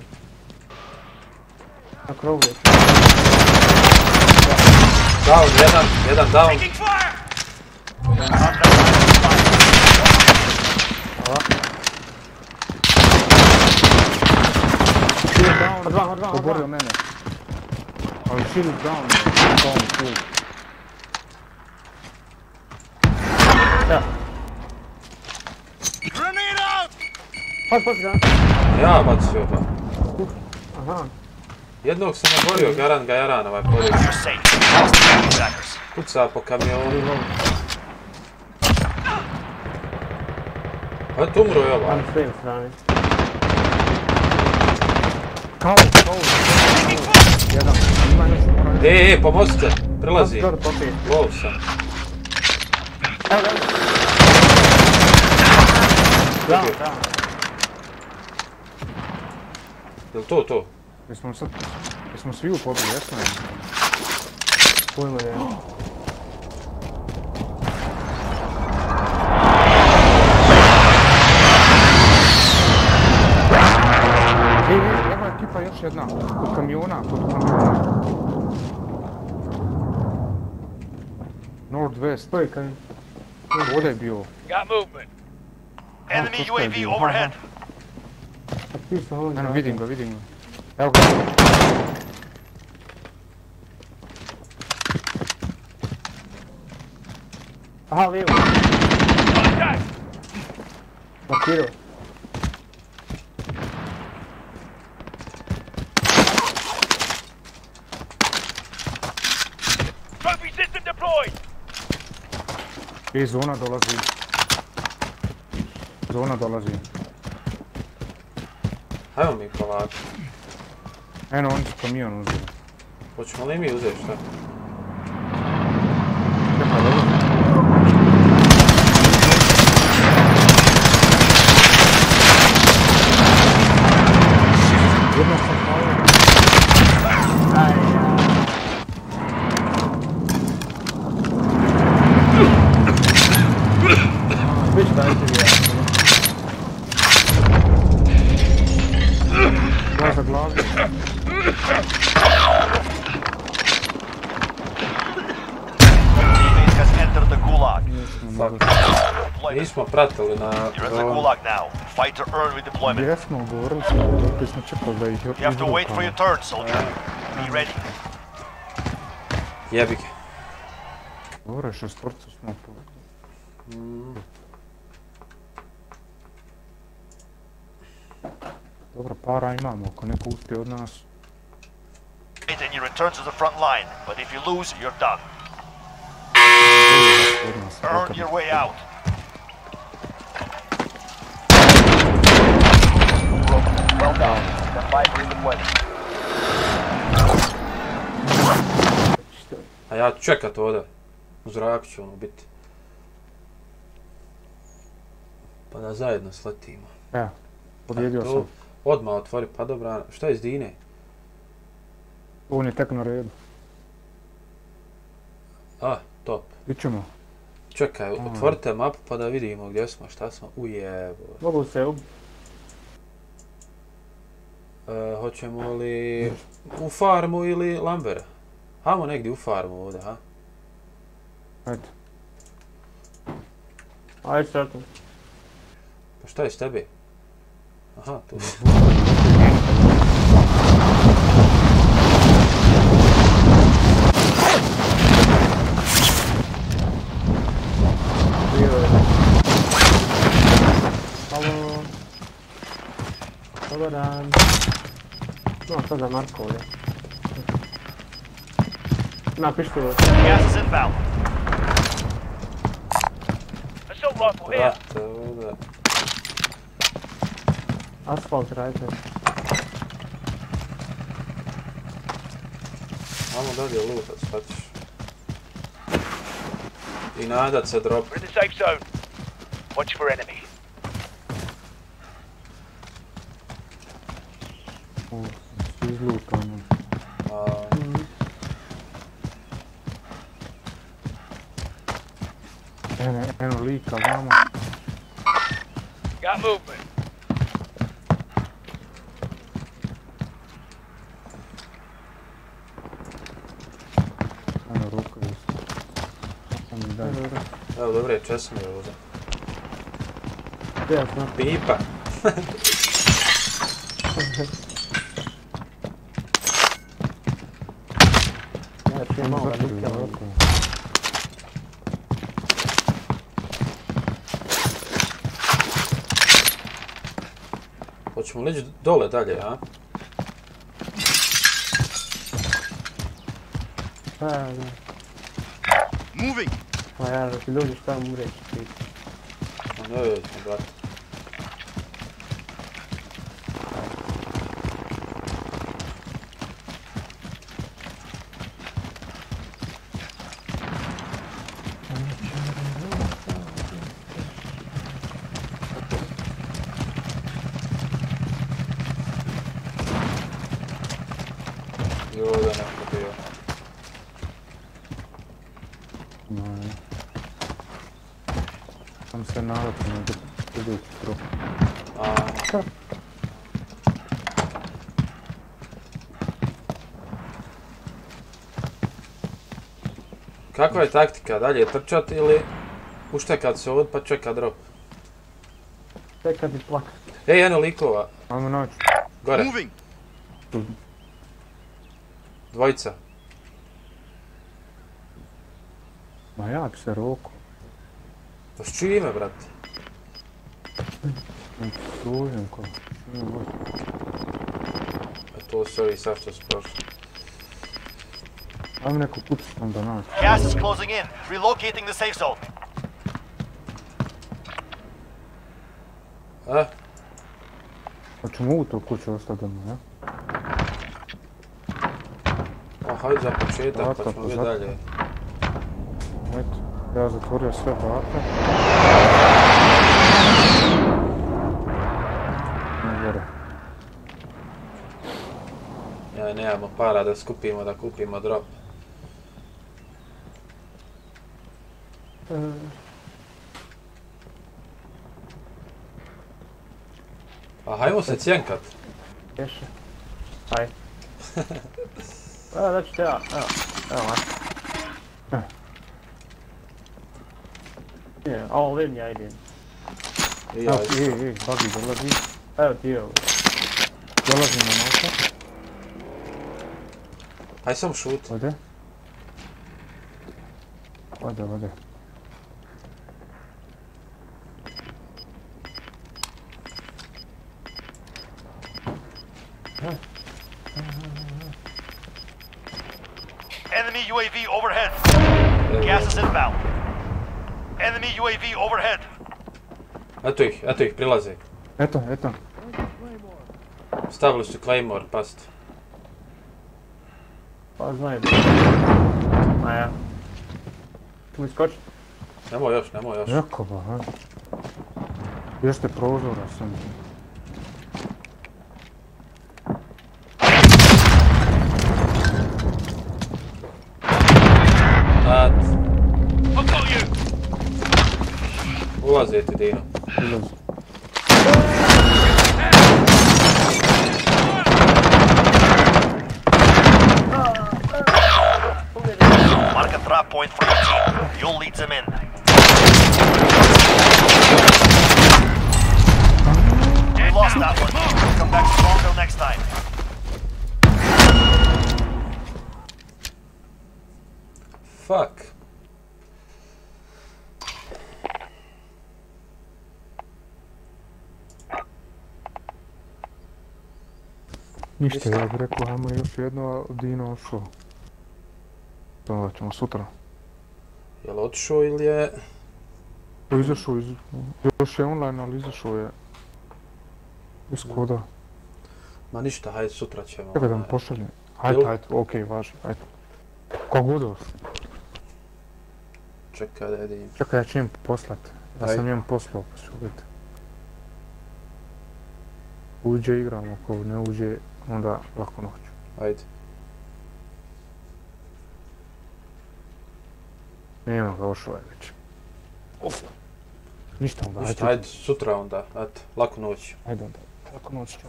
Na krovu je. Down, jedan, jedan down. Taking fire! Shield down. Hod van, hod van, hod Pogodio van. mene. Ali shield down, down, shield. Ja. Grenade out! Hod, hod, ga. Ja bacio ba. Aha. Jednog sam naborio, garan ga jaran ovaj područje. You're safe. Lost the enemy trackers. Kuca po kamionu. Eto umro je ovaj. Ajmo s lijeve strane. Kao, kao, jedan. Ima nešto mora... E, e, pomozite, prelazi. Gore, popije. Wow sam. Evo ga. Da, da. Jel to to? Jesmo sad... Jesmo svi u pobili, jesmo je. Pojma ne. Ej, ej, evo ekipa još jedna. Kod kamiona, kod kamiona. Northwest. Koji kan? Ovdje je bio. Got movement. Enemy to U A je V bio. overhead. A ti sam ovdje. Eno, vidim ga, vidim ga. Evo ga. Aha, lijevo. Contact! Markirao. Trophy system deployed! I zona dolazi. Zona dolazi. Hajmo mi polako. Eno, oni su kamion uzeli. Hoćemo li mi uzeti šta? Čekaj, dobro. Jedno sam pao. Već dajte mi ja. Dva za glavi. Teammate has entered the gulag. Deployment. Nismo pratili na... You're in the gulag now. Fight to earn redeployment. Jesmo, govorili smo, opet smo čekali da ih You have to wait for your turn, soldier. Be ready. Jebi ga. Govore, šestorcu smo tu. Dobro, para imamo, ako neko uspije od nas. And you return to the front line, but if you lose, you're done. Od nas. Earn your way out. Well done. Stand by for redeployment. A ja ću čekat ovdje. U zraku ću ono biti. Pa da zajedno sletimo. Evo, pobjedio Tu sam. Odmah otvori, pa dobra, šta je s Dine? On je tek na redu. A, top. Ićemo. Čekaj, otvorite mapu pa da vidimo gdje smo, šta smo. Ujebo. Mogu se u... E, hoćemo li u farmu ili Lambera? Hajmo negdje u farmu ovdje, ha? Ajde. Ajde sad. Pa šta je s tebi? Aha, tu. Halo. Dobar dan. No, sad za Marko ovdje. Na, pištolj. Gas is inbound. Assault rifle here! Vrate, ovdje. Asfalt radite. Hajmo dalje lutat, šta ćeš? I nadat se drop. We're in the safe zone. Watch for enemy. O, svi izlutano. A, Eno, eno lika vamo. Got movement. Eno ruka isto. Samo mi daj. evo dobre, česme ovdje. Gdje sam? Pipa! Ja prije malo da nisam ovdje. Hoćemo li ići dole dalje, a? Pa, da. Moving! Pa ja, da ti dođeš tamo umreći. A ne vidimo, brate. I ovdje neko bio. No, sam se navatio na idući trup. A, kakva je taktika? Dalje trčat ili uštekat se ovdje pa čeka drop? Čekaj ti plakat. Ej, eno likova. Ajmo naći. Gore. Moving! tu... Dvojica. Ma ja bi se roko. Pa s čime, brate? Služim ko. A to su ovi sad što su prošli. Ajmo neko pucat sam do nas. Gas is closing in. Relocating the safe zone. A? Hoćemo u to kuću ostavljamo, ja? O, hajde za početak, Vrata, pa ćemo pa vidjeti zato. dalje. Eto, ja zatvorio sve vrata. Ne gore. Ja, nemamo para da skupimo, da kupimo drop. A hajmo se cjenkat. Ješe. Aj. Evo, da ću te ja, evo, evo ma. Je, all in ja idem. I Evo, ja isto. ej, ej, bagi dolazi. Evo ti ovo. Dolazi na nosa. Haj sam šut. Ode. Ode, ode. Enemy U A V overhead. Gas is inbound. Enemy U A V overhead. Eto ih, eto ih, prilaze. Eto, eto. Stavili su Claymore, past. Pa znaju. Ma ja. Tu mi skoči. Nemoj još, nemoj još. Jakoba, ha? Jeste prozora sam. At, I've got you! ulaze ti, Dino. Ulazi. Mark a trap point for your team. You'll lead them in. We lost that one. Come back stronger next time. Fuck. Ništa, ja bih rekao, ajmo još jedno, a Dino ošao. To ćemo sutra. Jel otišao ili je... Izašao iz... Još je online, ali izašao je... Iz koda. Ma ništa, hajde sutra ćemo. Čekaj da mi onaj, pošalje. Hajde, Jel? hajde, okej, važi, hajde. Kako god još. Čekaj da vidim. Čekaj, ja ću im poslat. Ja Ajde. sam njemu poslao, pa ću vidjeti. Uđe igramo, ako ne uđe, onda lako noć. Ajde. Nema ga, ošao je već. Ništa onda, Ništa, hajde. hajde sutra onda, eto, laku noć. Hajde onda, lako noć ću.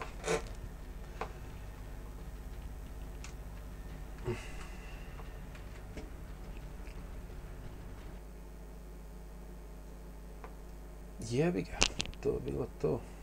Jebi ga, to je bilo to.